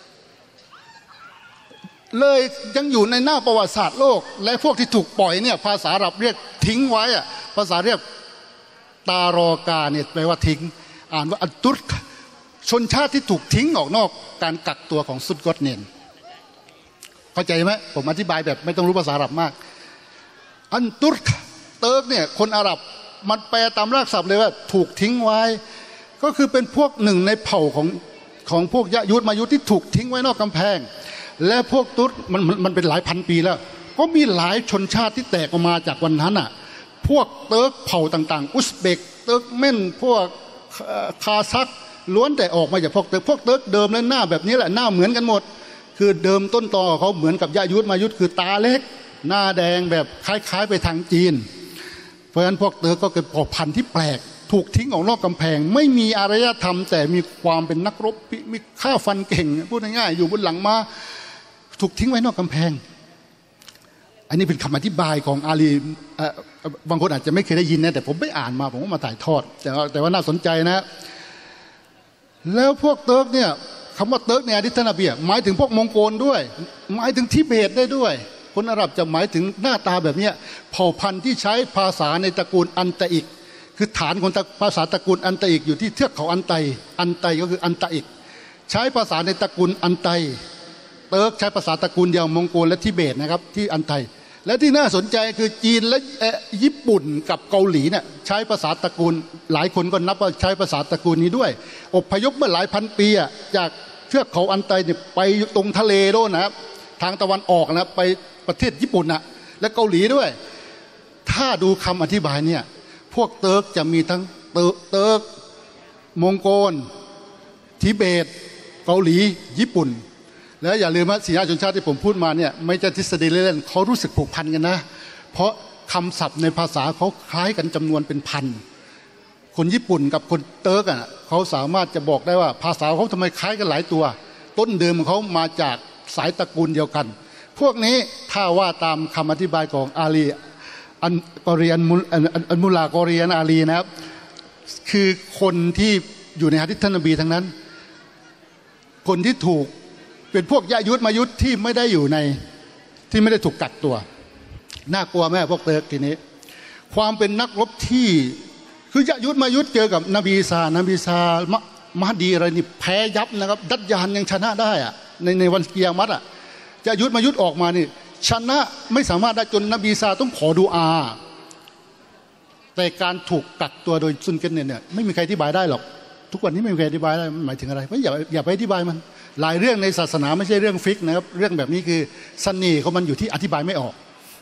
เลยยังอยู่ในหน้าประวัติศาสตร์โลกและพวกที่ถูกปล่อยเนี่ยภาษาอาหรับเรียกทิ้งไว้อะภาษาเรียกตารอกาเนี่ยแปลว่าทิ้งอ่านว่าอัตตุรกชนชาติที่ถูกทิ้งออกนอกการกักตัวของซุนเกิดเนนเข้าใจไหมผมอธิบายแบบไม่ต้องรู้ภาษาอาหรับมากอันตุรกเติร์กเนี่ยคนอาหรับมันแปลตามรากศัพท์เลยว่าถูกทิ้งไว้ก็คือเป็นพวกหนึ่งในเผ่าของของพวกยะยุดมายุดที่ถูกทิ้งไว้นอกกำแพงและพวกตุรกมันมันเป็นหลายพันปีแล้วก็มีหลายชนชาติที่แตกออกมาจากวันนั้นอ่ะพวกเติร์กเผ่าต่างๆอุซเบกเติร์กเม่นพวกคาซักล้วนแต่ออกมาจากพวกเติร์กพวกเติร์กเดิมแล้วหน้าแบบนี้แหละหน้าเหมือนกันหมดคือเดิมต้นตอเขาเหมือนกับยะยุดมายุดคือตาเล็กหน้าแดงแบบคล้ายๆไปทางจีนเพราะฉะนั้นพวกเติร์กก็เป็นเผ่าพันธุ์ที่แปลกถูกทิ้งออกนอกกำแพงไม่มีอารยธรรมแต่มีความเป็นนักรบมีฆ่าฟันเก่งพูดง่ายๆอยู่บนหลังม้าถูกทิ้งไว้นอกกำแพงอันนี้เป็นคำอธิบายของอาลีบางคนอาจจะไม่เคยได้ยินนะแต่ผมไปอ่านมาผมก็มาถ่ายทอดแต่แต่ว่าน่าสนใจนะแล้วพวกเติร์กเนี่ยคำว่าเติร์กในอะดิษฐานบีหมายถึงพวกมองโกลด้วยหมายถึงทิเบตได้ด้วยคนอาหรับจะหมายถึงหน้าตาแบบนี้เผ่าพันธุ์ที่ใช้ภาษาในตระกูลอันตะอิกคือฐานของภาษาตระกูลอันตะอิกอยู่ที่เทือกเขาอันไตอันไตก็คืออันตะอิกใช้ภาษาในตระกูลอันไตเติร์กใช้ภาษาตระกูลเดียวมองโกลและทิเบตนะครับที่อันไตและที่น่าสนใจคือจีนและญี่ปุ่นกับเกาหลีเนี่ยใช้ภาษาตระกูลหลายคนก็นับว่าใช้ภาษาตระกูลนี้ด้วยอพยพเมื่อหลายพันปีอ่ะจากเทือกเขาอันไตเนี่ยไปตรงทะเลโน่นนะครับทางตะวันออกนะไปประเทศญี่ปุ่นนะและเกาหลีด้วยถ้าดูคำอธิบายเนี่ยพวกเติร์กจะมีทั้งเติร์กเติร์กมองโกลทิเบตเกาหลีญี่ปุ่นแล้วอย่าลืมว่าสี่ชนชาติที่ผมพูดมาเนี่ยไม่ใช่ทฤษฎีเล่นๆเขารู้สึกผูกพันกันนะเพราะคำศัพท์ในภาษาเขาคล้ายกันจำนวนเป็นพันคนญี่ปุ่นกับคนเติร์กอ่ะเขาสามารถจะบอกได้ว่าภาษาเขาทำไมคล้ายกันหลายตัวต้นเดิมของเขามาจากสายตระกูลเดียวกันพวกนี้ถ้าว่าตามคำอธิบายของอาลีอันกอรีอันมุอันมุลากอรีอันอาลีนะครับคือคนที่อยู่ในหะดีษท่านนบีทั้งนั้นคนที่ถูกเป็นพวกยะยุดมายุดที่ไม่ได้อยู่ในที่ไม่ได้ถูกกักตัวน่ากลัวแม่พวกเติร์กทีนี้ความเป็นนักรบที่คือยะยุดมายุดเจอกับนบีซานบีซามะมหดีอะไรนี่แพ้ยับนะครับดัดยานยังชนะได้อะในในวันกิยามะห์อะยะยุดมายุดออกมานี่ชนะไม่สามารถได้จนนบีซาต้องขอดุอาแต่การถูกกักตัวโดยซุนเกตเนี่ยไม่มีใครอธิบายได้หรอกทุกวันนี้ไม่มีใครอธิบายได้หมายถึงอะไรเพราะอย่าอย่าไปอธิบายมันหลายเรื่องในศาสนาไม่ใช่เรื่องฟิกนะครับเรื่องแบบนี้คือเสน่ห์ของมันอยู่ที่อธิบายไม่ออก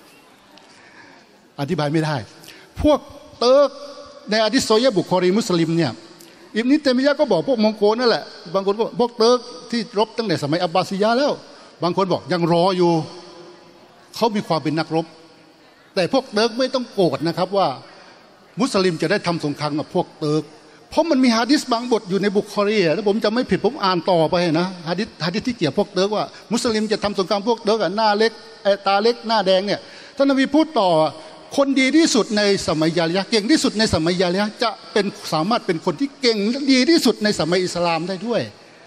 อธิบายไม่ได้พวกเติร์กในอะดิษโซยะบุคอรีมุสลิมเนี่ยอิบนุตัยมียะห์ก็บอกพวกมองโกลนั่นแหละบางคนก็พวกเติร์กที่รบตั้งแต่สมัยอับบาซียะห์แล้วบางคนบอกยังรออยู่เขามีความเป็นนักรบแต่พวกเติร์กไม่ต้องโกรธนะครับว่ามุสลิมจะได้ทำสงครามกับพวกเติร์กเพราะมันมีหะดีษบางบทอยู่ในบุคอรีแล้วผมจะไม่ผิดผมอ่านต่อไปนะหะดีษหะดีษที่เกี่ยวพวกเติร์กว่ามุสลิมจะทำสงครามพวกเติร์กหน้าเล็กตาเล็กหน้าแดงเนี่ยท่านนบีพูดต่อคนดีที่สุดในสมัยยาลิยะห์เก่งที่สุดในสมัยยาลิยะห์จะเป็นสามารถเป็นคนที่เก่งดีที่สุดในสมัยอิสลามได้ด้วย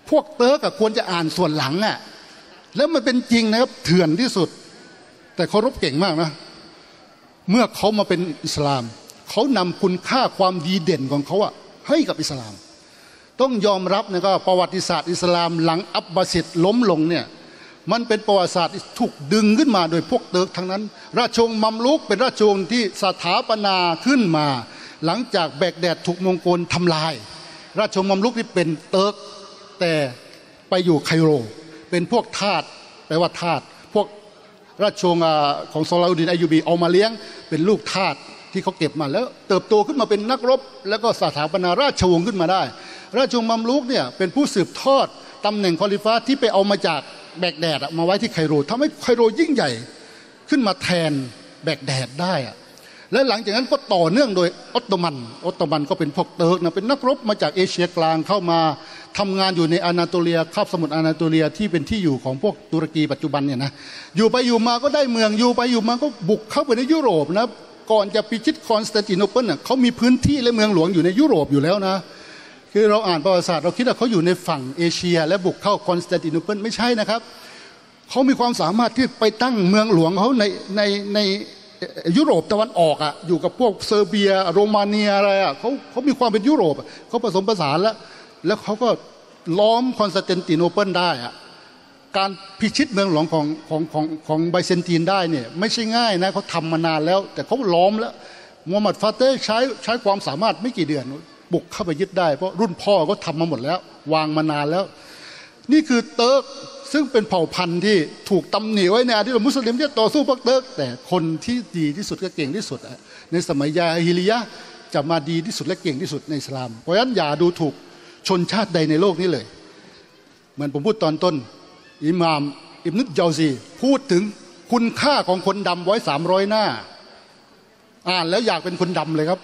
พวกเติร์กควรจะอ่านส่วนหลังอ่ะแล้วมันเป็นจริงนะครับเถื่อนที่สุดแต่เขารบเก่งมากนะเมื่อเขามาเป็นอิสลามเขานำคุณค่าความดีเด่นของเขาอะให้กับอิสลามต้องยอมรับนะก็ประวัติศาสตร์อิสลามหลังอับบาสิดล้มลงเนี่ยมันเป็นประวัติศาสตร์ที่ถูกดึงขึ้นมาโดยพวกเติร์กทั้งนั้นราชวงศ์มัมลุกเป็นราชวงศ์ที่สถาปนาขึ้นมาหลังจากแบกแดดถูกมองโกลทำลายราชวงศ์มัมลุกที่เป็นเติร์กแต่ไปอยู่ไคโรเป็นพวกทาสแปลว่าทาสพวกราชวงศ์ของซอลาอุดดินอัยยูบีเอามาเลี้ยงเป็นลูกทาสที่เขาเก็บมาแล้วเติบโตขึ้นมาเป็นนักรบแล้วก็สถาปนาราชวงศ์ขึ้นมาได้ราชวงศ์มัมลุกเนี่ยเป็นผู้สืบทอดตำแหน่งคอลิฟะห์ที่ไปเอามาจากแบกแดดมาไว้ที่ไคโรทำให้ไคโรยิ่งใหญ่ขึ้นมาแทนแบกแดดได้อะและหลังจากนั้นก็ต่อเนื่องโดยออตโตมันออตโตมันก็เป็นพวกเติร์กนะเป็นนักรบมาจากเอเชียกลางเข้ามาทำงานอยู่ในอานาโตเลียคาบสมุทรอานาโตเลียที่เป็นที่อยู่ของพวกตุรกีปัจจุบันเนี่ยนะอยู่ไปอยู่มาก็ได้เมืองอยู่ไปอยู่มาก็บุกเข้าไปในยุโรปนะก่อนจะพิชิตคอนสแตนติโนเปิลน่ะเขามีพื้นที่และเมืองหลวงอยู่ในยุโรปอยู่แล้วนะคือเราอ่านประวัติศาสตร์เราคิดว่าเขาอยู่ในฝั่งเอเชียและบุกเข้าคอนสแตนติโนเปิลไม่ใช่นะครับเขามีความสามารถที่ไปตั้งเมืองหลวงเขาในในในยุโรปตะวันออกอ่ะอยู่กับพวกเซอร์เบียโรมาเนียอะไรอ่ะเขาเขามีความเป็นยุโรปเขาผสมผสานแล้วแล้วเขาก็ล้อมคอนสแตนติโนเปิลได้อ่ะการพิชิตเมืองหลวงของของของของไบเซนตีนได้เนี่ยไม่ใช่ง่ายนะเขาทำมานานแล้วแต่เขาล้อมแล้วมูฮัมหมัดฟาเต้ใช้ใช้ความสามารถไม่กี่เดือนบุกเข้าไปยึดได้เพราะรุ่นพ่อก็ทำมาหมดแล้ววางมานานแล้วนี่คือเติร์กซึ่งเป็นเผ่าพันธุ์ที่ถูกตำหนิไว้ในอดีตมุสลิมที่ต่อสู้พวกเติร์กแต่คนที่ดีที่สุดก็เก่งที่สุดในสมัยยาฮิลิยะห์จะมาดีที่สุดและเก่งที่สุดในอิสลามเพราะฉะนั้นอย่าดูถูกชนชาติใดในโลกนี้เลยเหมือนผมพูดตอนต้นอิหม่ามอิบนุเจาซีพูดถึงคุณค่าของคนดำไว้สามร้อยหน้าอ่านแล้วอยากเป็นคนดำเลยครับ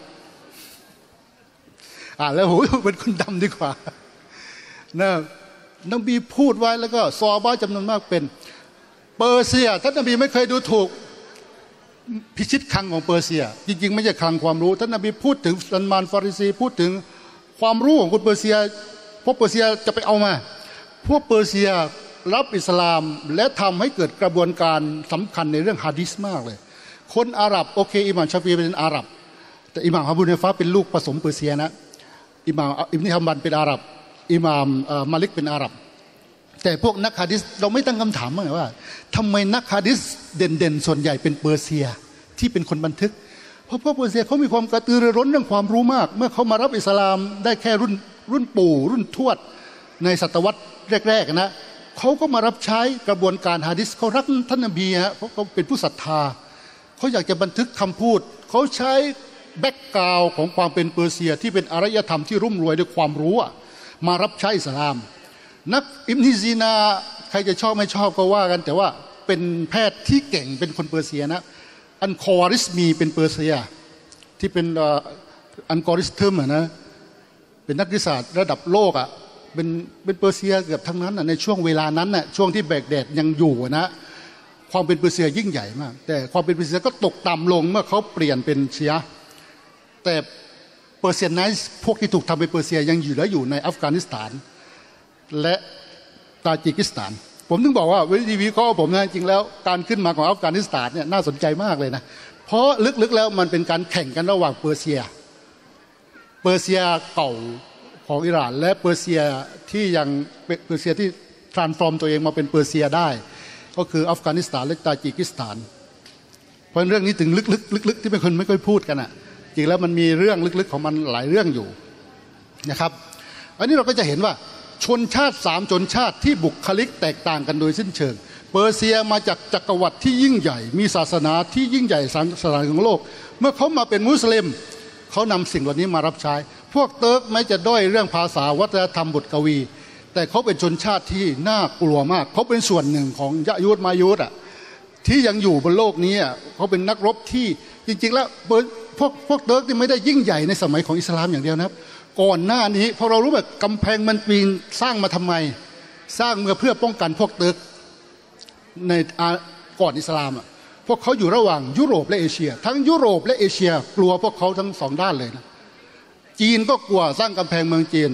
อ่านแล้วโหเป็นคนดำดีกว่านะนบีพูดไว้แล้วก็ซอฮาบะห์จำนวนมากเป็นเปอร์เซียท่านนบีไม่เคยดูถูกพิชิตคลังของเปอร์เซียจริงๆไม่ใช่คลังความรู้ท่านนบีพูดถึงซัลมานฟาริซีพูดถึงความรู้ของคนเปอร์เซียพวกเปอร์เซียจะไปเอามาพวกเปอร์เซียรับอิสลามและทำให้เกิดกระบวนการสำคัญในเรื่องฮะดีษมากเลยคนอาหรับโอเคอิหม่ามชาฟีอีเป็นอาหรับแต่อิหม่ามอบูฮานิฟะห์เป็นลูกผสมเปอร์เซียนะอิหม่ามอิบนุฮัมบัลเป็นอาหรับอิหม่ามมาลิกเป็นอาหรับแต่พวกนักฮะดีษเราไม่ตั้งคำถามมั้งว่าทำไมนักฮะดีษเด่นๆส่วนใหญ่เป็นเปอร์เซียที่เป็นคนบันทึกเพราะพวกเปอร์เซียเขามีความกระตือรือร้นเรื่องความรู้มากเมื่อเขามารับอิสลามได้แค่รุ่นรุ่นปู่รุ่นทวดในศตวรรษแรกๆนะเขาก็มารับใช้กระบวนการฮะดีษเขารักท่านนบีฮะเพราะเขาเป็นผู้ศรัทธาเขาอยากจะบันทึกคำพูดเขาใช้แบ็กกราวด์ของความเป็นเปอร์เซียที่เป็นอารยธรรมที่รุ่มรวยด้วยความรู้มารับใช้อิสลามนักอิบนุซีนาใครจะชอบไม่ชอบก็ว่ากันแต่ว่าเป็นแพทย์ที่เก่งเป็นคนเปอร์เซียนะอันคอริสมีเป็นเปอร์เซียที่เป็นอันกอริสทึมอ่ะนะเป็นนักวิทยาศาสตร์ระดับโลกอ่ะเป็นเป็นเปอร์เซียเกือบทั้งนั้นในช่วงเวลานั้นน่ะช่วงที่แบกแดดยังอยู่นะความเป็นเปอร์เซียยิ่งใหญ่มากแต่ความเป็นเปอร์เซียก็ตกต่ำลงเมื่อเขาเปลี่ยนเป็นชีอะห์แต่เปอร์เซียไนซ์พวกที่ถูกทำเป็นเปอร์เซียยังอยู่และอยู่ในอัฟกานิสถานและตาจิกิสถานผมถึงบอกว่าวิธีวิเคราะห์ผมนะจริงแล้วการขึ้นมาของอัฟกานิสถานเนี่ยน่าสนใจมากเลยนะเพราะลึกๆแล้วมันเป็นการแข่งกันระหว่างเปอร์เซียเปอร์เซียเก่าของอิหร่านและเปอร์เซียที่ยังเปอร์เซียที่ทรานส์ฟอร์มตัวเองมาเป็นเปอร์เซียได้ก็คืออัฟกานิสถานและตาจิกิสถานเพราะเรื่องนี้ถึงลึกๆลึกๆที่เป็นคนไม่ค่อยพูดกันอ่ะจริงแล้วมันมีเรื่องลึกๆของมันหลายเรื่องอยู่นะครับอันนี้เราก็จะเห็นว่าชนชาติสามชนชาติที่บุคลิกแตกต่างกันโดยสิ้นเชิงเปอร์เซียมาจากจักรวรรดิที่ยิ่งใหญ่มีศาสนาที่ยิ่งใหญ่ศาสนาของโลกเมื่อเขามาเป็นมุสลิมเขานำสิ่งเหล่านี้มารับใช้พวกเติร์กแม้จะด้อยเรื่องภาษาวัฒนธรรมบทกวีแต่เขาเป็นชนชาติที่น่ากลัวมากเขาเป็นส่วนหนึ่งของยะยูดมายูดอ่ะที่ยังอยู่บนโลกนี้เขาเป็นนักรบที่จริงๆแล้วพวกพวกเติร์กที่ไม่ได้ยิ่งใหญ่ในสมัยของอิสลามอย่างเดียวนะครับก่อนหน้านี้พอเรารู้แบบกำแพงมันปีนสร้างมาทำไมสร้างเมื่อเพื่อป้องกันพวกเติร์กในก่อนอิสลามอ่ะพวกเขาอยู่ระหว่างยุโรปและเอเชียทั้งยุโรปและเอเชียกลัวพวกเขาทั้งสองด้านเลยนะจีนก็กลัวสร้างกำแพงเมืองจีน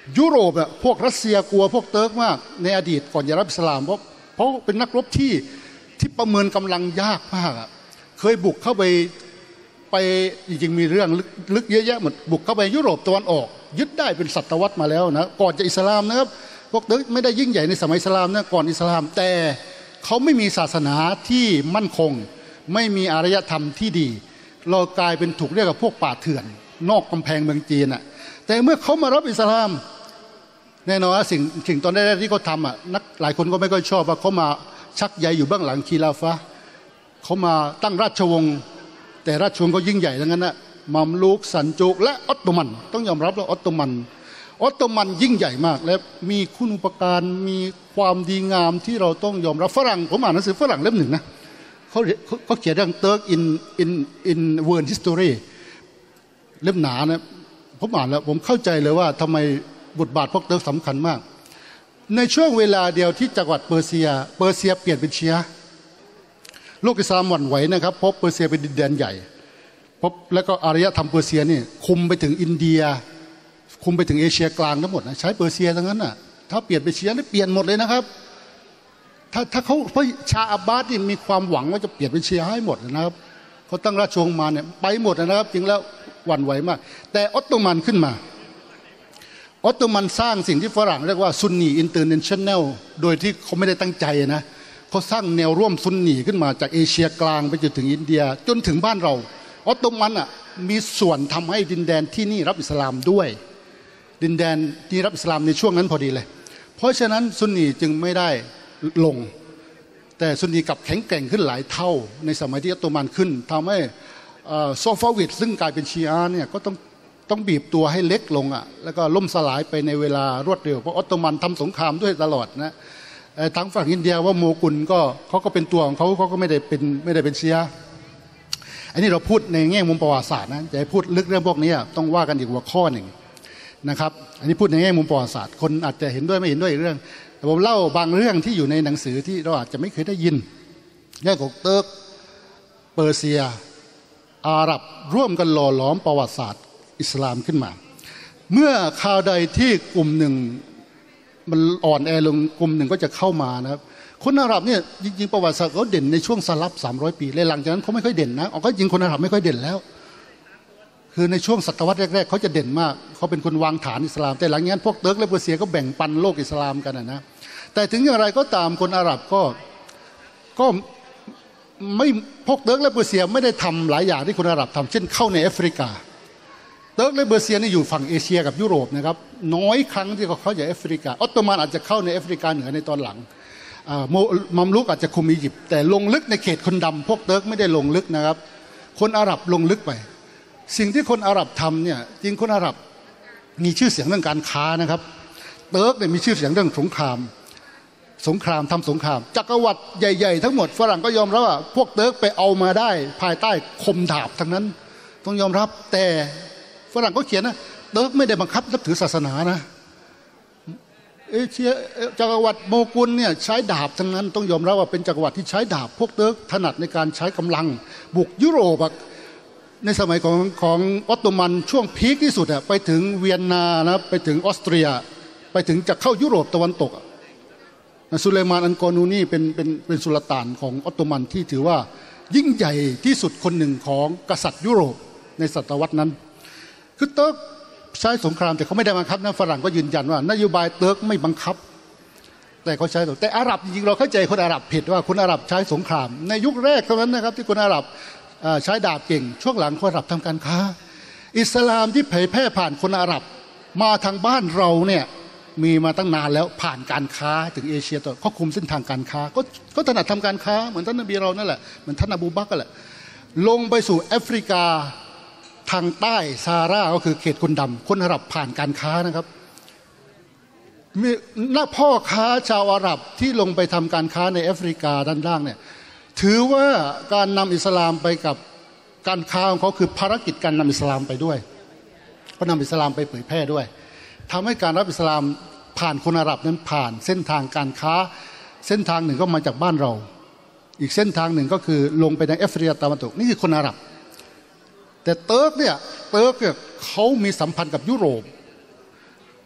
ยุโรปอะพวกรัสเซียกลัวพวกเติร์กมากในอดีตก่อนจะรับอิสลามเพราะเพราะเป็นนักรบที่ที่ประเมินกำลังยากมากอะเคยบุกเข้าไปไปจริงๆมีเรื่องลึกเยอะแยะหมดบุกเข้าไปยุโรปตะวันออกยึดได้เป็นศตวรรษมาแล้วนะก่อนจะอิสลามนะครับพวกเติร์กไม่ได้ยิ่งใหญ่ในสมัยอิสลามนะก่อนอิสลามแต่เขาไม่มีศาสนาที่มั่นคงไม่มีอารยธรรมที่ดีเรากลายเป็นถูกเรียกว่าพวกป่าเถื่อนนอกกำแพงเมืองจีนอ่ะแต่เมื่อเขามารับอิสลามแน่นอนว่าสิ่งสิ่งตอนแรกที่เขาทำอ่ะนักหลายคนก็ไม่ค่อยชอบว่าเขามาชักใยอยู่เบื้องหลังคีลาฟะห์เขามาตั้งราชวงศ์แต่ราชวงศ์ก็ยิ่งใหญ่ทั้งนั้นนะมัมลูกสันจูกและออตโตมันต้องยอมรับว่าออตโตมันออตโตมันยิ่งใหญ่มากและมีคุณูปการมีความดีงามที่เราต้องยอมรับฝรั่งผมอ่านหนังสือฝรั่งเล่มหนึ่งนะเขาเขาเขียนเรื่องเติร์กอินอินอินเวิร์นฮิสตอรีเล่มหนานะผมอ่านแล้วผมเข้าใจเลยว่าทำไมบทบาทพวกเติร์กสำคัญมากในช่วงเวลาเดียวที่จักรวรรดิเปอร์เซียเปอร์เซียเปลี่ยนเป็นชีอะห์โลกอิสลามหวั่นไหวนะครับเพราะเปอร์เซียเป็นดินแดนใหญ่เพราะแล้วก็อารยธรรมเปอร์เซียนี่คุมไปถึงอินเดียคุมไปถึงเอเชียกลางทั้งหมดนะใช้เปอร์เซียทั้งนั้นน่ะถ้าเปลี่ยนเป็นชีอะห์นี่เปลี่ยนหมดเลยนะครับถ้าถ้าเขาเพราะชาอับบาสนี่มีความหวังว่าจะเปลี่ยนเป็นชีอะห์ให้หมดนะครับเขาตั้งราชวงศ์มาเนี่ยไปหมดนะครับจริงแล้วหวั่นไหวมากแต่ออตโตมันขึ้นมาออตโตมันสร้างสิ่งที่ฝรั่งเรียกว่าซุนนีอินเตอร์เนชั่นแนลโดยที่เขาไม่ได้ตั้งใจนะเขาสร้างแนวร่วมซุนนีขึ้นมาจากเอเชียกลางไปจนถึงอินเดียจนถึงบ้านเราออตโตมันอ่ะมีส่วนทำให้ดินแดนที่นี่รับอิสลามด้วยดินแดนที่รับอิสลามในช่วงนั้นพอดีเลยเพราะฉะนั้นซุนนีจึงไม่ได้ลงแต่ซุนนีกลับแข็งแกร่งขึ้นหลายเท่าในสมัยที่ออตโตมันขึ้นทำให้โซฟาวิดซึ่งกลายเป็นชีอะห์เนี่ยก็ต้องต้องบีบตัวให้เล็กลงอ่ะแล้วก็ล่มสลายไปในเวลารวดเร็วเพราะออตโตมันทำสงครามด้วยตลอดนะทางฝั่งอินเดียว่าโมกุลก็เขาก็เป็นตัวของเขาเขาก็ไม่ได้เป็นไม่ได้เป็นชีอะห์อันนี้เราพูดในแง่มุมประวัติศาสตร์นะจะให้พูดลึกเรื่องพวกนี้ต้องว่ากันอีกหัวข้อหนึ่งนะครับอันนี้พูดในแง่มุมประวัติศาสตร์คนอาจจะเห็นด้วยไม่เห็นด้วยอีกเรื่องแต่ผมเล่าบางเรื่องที่อยู่ในหนังสือที่เราอาจจะไม่เคยได้ยินเรื่องของเติร์กเปอร์เซียอาหรับร่วมกันหล่อหลอมประวัติศาสตร์อิสลามขึ้นมาเมื่อคราวใดที่กลุ่มหนึ่งมันอ่อนแอลงกลุ่มหนึ่งก็จะเข้ามานะครับคนอาหรับเนี่ยจริงๆประวัติศาสตร์เขาเด่นในช่วงสลับสามร้อยปีเลยหลังจากนั้นเขาไม่ค่อยเด่นนะอ๋อก็จริงคนอาหรับไม่ค่อยเด่นแล้วคือในช่วงศตวรรษแรกๆเขาจะเด่นมากเขาเป็นคนวางฐานอิสลามแต่หลังจากนั้นพวกเติร์กและเปอร์เซียก็แบ่งปันโลกอิสลามกันนะแต่ถึงอย่างไรก็ตามคนอาหรับก็ก็ไม่พวกเติร์กและเปอร์เซียไม่ได้ทำหลายอย่างที่คนอาหรับทำเช่นเข้าในแอฟริกาเติร์กและเปอร์เซียนี่อยู่ฝั่งเอเชียกับยุโรปนะครับน้อยครั้งที่เขาเข้าจากแอฟริกาออตโตมันอาจจะเข้าในแอฟริกาเหนือในตอนหลังมัมลุกอาจจะคุมอียิปต์แต่ลงลึกในเขตคนดำพวกเติร์กไม่ได้ลงลึกนะครับคนอาหรับลงลึกไปสิ่งที่คนอาหรับทำเนี่ยจริงคนอาหรับมีชื่อเสียงเรื่องการค้านะครับเติร์กเนี่ยมีชื่อเสียงเรื่องสงครามสงครามทำสงครามจักรวรรดิใหญ่ๆทั้งหมดฝรั่งก็ยอมรับว่าพวกเติร์กไปเอามาได้ภายใต้คมดาบทั้งนั้นต้องยอมรับแต่ฝรั่งก็เขียนนะเติร์กไม่ได้บังคับนับถือศาสนานะเอเชียจักรวรรดิโมกุลเนี่ยใช้ดาบทั้งนั้นต้องยอมรับว่าเป็นจักรวรรดิที่ใช้ดาบพวกเติร์กถนัดในการใช้กำลังบุกยุโรปในสมัยของของออตโตมันช่วงพีคที่สุดอะไปถึงเวียนนานะไปถึงออสเตรียไปถึงจะเข้ายุโรปตะวันตกสุเลมานอันกอนูนีเป็นเป็นเป็นสุลต่านของออตโตมันที่ถือว่ายิ่งใหญ่ที่สุดคนหนึ่งของกษัตริย์ยุโรปในศตวรรษนั้นคือเติร์กใช้สงครามแต่เขาไม่ได้บังคับนะฝรั่งก็ยืนยันว่านโยบายเติร์กไม่บังคับแต่เขาใช้แต่อาหรับจริงๆเราเข้าใจคนอาหรับผิดว่าคนอาหรับใช้สงครามในยุคแรกเท่านั้นนะครับที่คนอาหรับใช้ดาบเก่งช่วงหลังคนอาหรับทำการค้าอิสลามที่เผยแพร่ผ่านคนอาหรับมาทางบ้านเราเนี่ยมีมาตั้งนานแล้วผ่านการค้าถึงเอเชียตัวเขาคุมเส้นทางการค้าก็ก็ถนัดทำการค้าเหมือนท่านนบีเรานั่นแหละเหมือนท่านอบูบักรแหละลงไปสู่แอฟริกาทางใต้ซาฮาราก็คือเขตคนดำคนอาหรับผ่านการค้านะครับมีนักพ่อค้าชาวอาหรับที่ลงไปทำการค้าในแอฟริกาด้านล่างเนี่ยถือว่าการนำอิสลามไปกับการค้าของเขาคือภารกิจการนำอิสลามไปด้วยก็นำอิสลามไปเผยแพร่ด้วยทำให้การรับอิสลามผ่านคนอาหรับนั้นผ่านเส้นทางการค้าเส้นทางหนึ่งก็มาจากบ้านเราอีกเส้นทางหนึ่งก็คือลงไปในแอฟริกาตะวันตกนี่คือคนอาหรับแต่เติร์กเนี่ยเติร์กเนี่ยเขามีสัมพันธ์กับยุโรป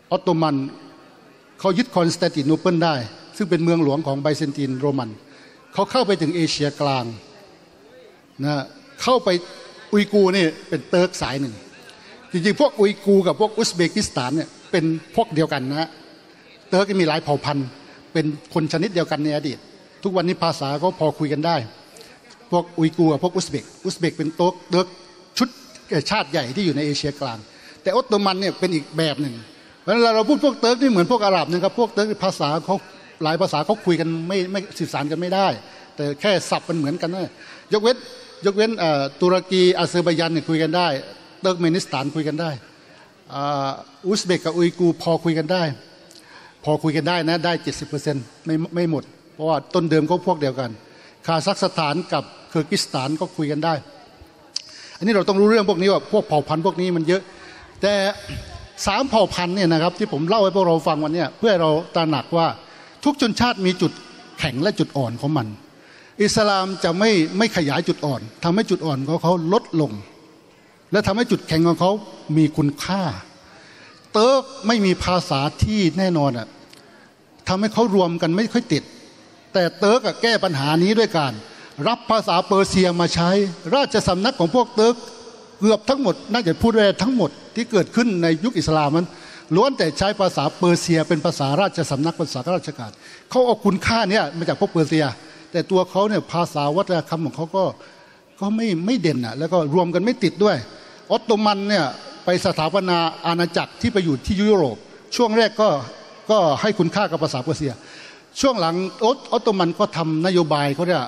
ออตโตมันเขายึดคอนสแตนติโนเปิลได้ซึ่งเป็นเมืองหลวงของไบแซนตินโรมันเขาเข้าไปถึงเอเชียกลางนะเข้าไปอุยกูร์นี่เป็นเติร์กสายหนึ่งจริงๆพวกอุยกูร์กับพวกอุซเบกิสถานเนี่ยเป็นพวกเดียวกันนะเติร์กมีหลายเผ่าพันธุ์เป็นคนชนิดเดียวกันในอดีตทุกวันนี้ภาษาก็พอคุยกันได้พวกอุยกูร์กับพวกอุซเบกอุซเบกเป็นโต๊กเติร์กชุดชาติใหญ่ที่อยู่ในเอเชียกลางแต่ออตโตมันเนี่ยเป็นอีกแบบหนึ่งเพราะฉะนั้นเราพูดพวกเติร์กนี่เหมือนพวกอาหรับนะครับพวกเติร์กภาษาเขาหลายภาษาเขาคุยกันไม่ไม่สื่อสารกันไม่ได้แต่แค่ศัพท์มันเหมือนกันนะยกเว้นยกเว้นตุรกีอาเซอร์ไบยันเนี่ยคุยกันได้เติร์กเมนิสถานคุยกันได้อุซเบกกับอุยกูร์พอคุยกันได้พอคุยกันได้นะได้ เจ็ดสิบเปอร์เซ็นต์ ไม่ไม่หมดเพราะว่าต้นเดิมก็พวกเดียวกันคาซัคสถานกับเคิร์กิสถานก็คุยกันได้อันนี้เราต้องรู้เรื่องพวกนี้ว่าพวกเผ่าพันธุ์พวกนี้มันเยอะแต่สามเผ่าพันธุ์เนี่ยนะครับที่ผมเล่าให้พวกเราฟังวันนี้เพื่อเราตระหนักว่าทุกชนชาติมีจุดแข็งและจุดอ่อนของมันอิสลามจะไม่ไม่ขยายจุดอ่อนทำให้จุดอ่อนของเขาลดลงและทำให้จุดแข็งของเขามีคุณค่าเติร์กไม่มีภาษาที่แน่นอนอ่ะทำให้เขารวมกันไม่ค่อยติดแต่เติร์กแก้ปัญหานี้ด้วยการรับภาษาเปอร์เซียมาใช้ราชสำนักของพวกเติร์กเกือบทั้งหมดน่าจะพูดได้ทั้งหมดที่เกิดขึ้นในยุคอิสลามมันล้วนแต่ใช้ภาษาเปอร์เซียเป็นภาษาราชสำนักภาษาราชการเขาเอาคุณค่าเนี่ยมาจากพวกเปอร์เซียแต่ตัวเขาเนี่ยภาษาวัฒนธรรมของเขาก็ก็ไม่ไม่เด่นอ่ะแล้วก็รวมกันไม่ติดด้วยออตโตมันเนี่ยไปสถาปนาอาณาจักรที่ไปอยู่ที่ยุโรปช่วงแรกก็ก็ให้คุณค่ากับภาษาเปอร์เซียช่วงหลังออตโตมันก็ทำนโยบายเขาเนี่ย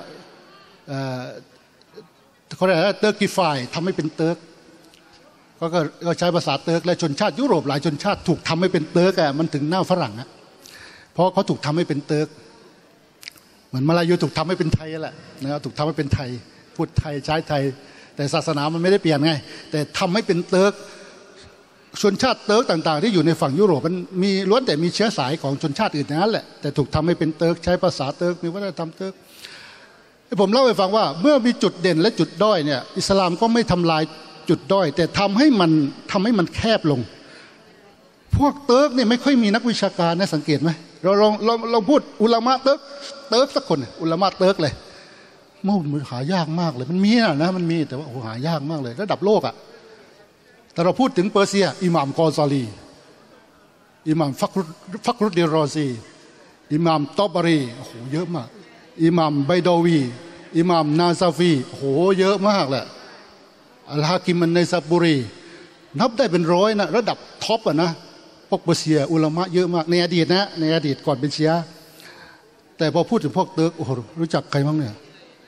เขาเรียกว่าเติร์กิฟายทำให้เป็นเติร์กก็ใช้ภาษาเติร์กและชนชาติยุโรปหลายชนชาติถูกทำให้เป็นเติร์กอ่ะมันถึงหน้าฝรั่งอ่ะเพราะเขาถูกทำให้เป็นเติร์กเหมือนมาลายูถูกทำให้เป็นไทยแหละนะถูกทำให้เป็นไทยพูดไทยใช้ไทยแต่ศาสนามันไม่ได้เปลี่ยนไงแต่ทำให้เป็นเติร์กชนชาติเติร์กต่างๆที่อยู่ในฝั่งยุโรปมันมีล้วนแต่มีเชื้อสายของชนชาติอื่นนั้นแหละแต่ถูกทำให้เป็นเติร์กใช้ภาษาเติร์กมีวัฒนธรรมเติร์กผมเล่าให้ฟังว่าเมื่อมีจุดเด่นและจุดด้อยเนี่ยอิสลามก็ไม่ทำลายจุดด้อยแต่ทำให้มันทำให้มันแคบลงพวกเติร์กเนี่ยไม่ค่อยมีนักวิชาการนะสังเกตไหมเราลองเราเราพูดอุลามะเติร์กเติร์กสักคนอุลามะเติร์กเลยมันหายากมากเลยมันมีนะมันมีแต่ว่าโอ้หายากมากเลยระดับโลกอ่ะแต่เราพูดถึงเปอร์เซียอิหม่ามกอซาลีอิหม่ามฟักรุฟักรุดดิรอซีอิหม่ามตอบารีโอ้โหเยอะมากอิหม่ามไบดาวีอิหม่ามนาซาฟีโอ้โหเยอะมากแหละอัลฮากิมมันในซาบุรีนับได้เป็นร้อยนะระดับท็อปอ่ะนะพวกเปอร์เซียอุลามะเยอะมากในอดีตนะในอดีตก่อนเป็นเชียร์แต่พอพูดถึงพวกเติร์กโอ้โหรู้จักใครบ้างเนี่ย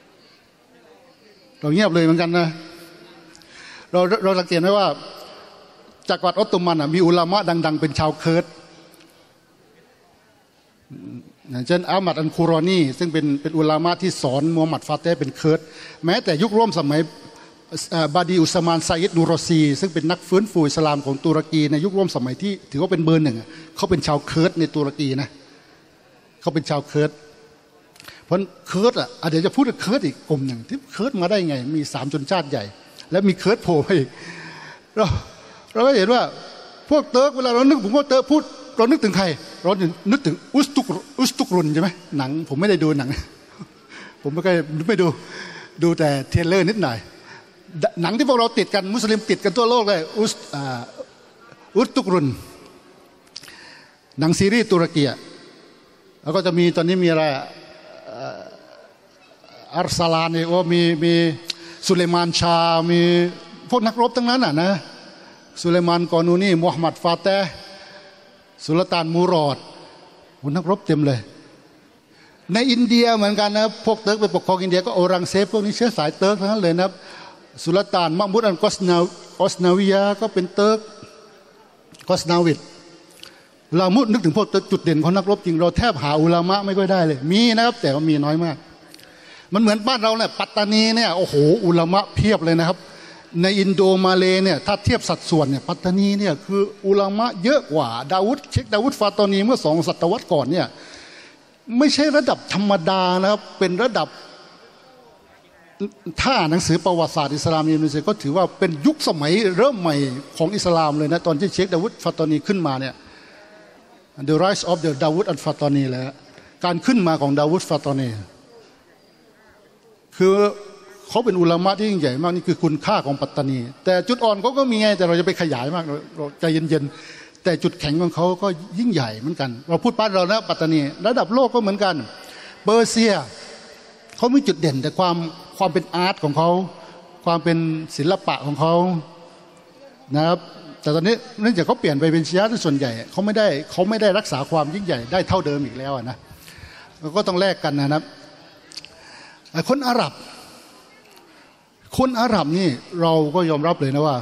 เราเงียบเลยเหมือนกันนะเราเราสังเกตไหมว่าจักรวรรดิออตโตมันมีอุลามะดังๆเป็นชาวเคิร์ดอย่างเช่นอามัดอันคูรอนีซึ่งเป็นเป็นอุลามะที่สอนมูฮัมหมัดฟาเตห์เป็นเคิร์ดแม้แต่ยุคร่วมสมัยบาดีอุสมานไซยิดนูรอซีซึ่งเป็นนักฟื้นฟูอิสลามของตุรกีในยุคร่วมสมัยที่ถือว่าเป็นเบอร์หนึ่งเขาเป็นชาวเคิร์ดในตุรกีนะเขาเป็นชาวเคิร์ดเพราะเคิร์ดอ่ะเดี๋ยวจะพูดถึงเคิร์ดอีกกลุ่มหนึ่งที่เคิร์ดมาได้ไงมีสามชนชาติใหญ่และมีเคิร์ดโผล่มาอีกเราเราก็เห็นว่าพวกเติร์กเวลาเรานึกถึงพวกเติร์กพูดเรานึกถึงใครเรานึกถึงอุสตุกอุสตุกรุนใช่ไหมหนังผมไม่ได้ดูหนังผมไม่เคยไม่ดูดูแต่เทรลเลอร์นิดหน่อยหนังที่พวกเราติดกันมุสลิมติดกันทั่วโลกเลยอุสอุสตุกรุนหนังซีรีส์ตุรกีแล้วก็จะมีตอนนี้มีอะไรอัรซาลานเนี่ยว่ามีมีสุเลมานชามีพวกนักรบทั้งนั้นอ่ะนะสุเลมานกอนูนีมูฮัมหมัดฟาเตห์สุลต่านมูรอดพวกนักรบเต็มเลยในอินเดียเหมือนกันนะพวกเติร์กไปปกครองอินเดียก็โอรังเซฟพวกนี้เชื้อสายเติร์กทั้งนั้นเลยนะสุลต่านมักมุดอันกอสนากอสนาวิยาก็เป็นเติร์กกอสนาวิดเรามุดนึกถึงพวกจุดเด่นของนักรบจริงเราแทบหาอุลามะไม่ค่อยได้เลยมีนะครับแต่ว่ามีน้อยมากมันเหมือนบ้านเราเนี่ยปัตตานีเนี่ยโอ้โหอุลามะเพียบเลยนะครับในอินโดมาเลเนี่ยถ้าเทียบสัดส่วนเนี่ยปัตตานีเนี่ยคืออุลามะเยอะกว่าดาวุฒเชคดาวุฒฟาตอนีเมื่อสองศตวรรษก่อนเนี่ยไม่ใช่ระดับธรรมดานะครับเป็นระดับถ้าหนังสือประวัติศาสตร์อิสลามอินโดนีเซียก็ถือว่าเป็นยุคสมัยเริ่มใหม่ของอิสลามเลยนะตอนที่เชคดาวุฒฟาตอนีขึ้นมาเนี่ย The Rise of the Dawood al-Fatani แล้วการขึ้นมาของดาวูดฟาตอนีคือเขาเป็นอุลามะที่ยิ่งใหญ่มากนี่คือคุณค่าของปัตตานีแต่จุดอ่อนเขาก็มีไงแต่เราจะไปขยายมากเราใจเย็นๆแต่จุดแข็งของเขาก็ยิ่งใหญ่เหมือนกันเราพูดบ้านเรานะปัตตานีระดับโลกก็เหมือนกันเปอร์เซียเขามีจุดเด่นแต่ความความเป็นอาร์ตของเขาความเป็นศิลปะของเขานะครับแต่ตอนนี้เนื่องจากเขาเปลี่ยนไปเป็นชีอะห์ส่วนใหญ่เขาไม่ได้เขาไม่ได้รักษาความยิ่งใหญ่ได้เท่าเดิมอีกแล้วนะก็ต้องแลกกันนะครับคนอาหรับคนอาหรับนี่เราก็ยอมรับเลยนะว่า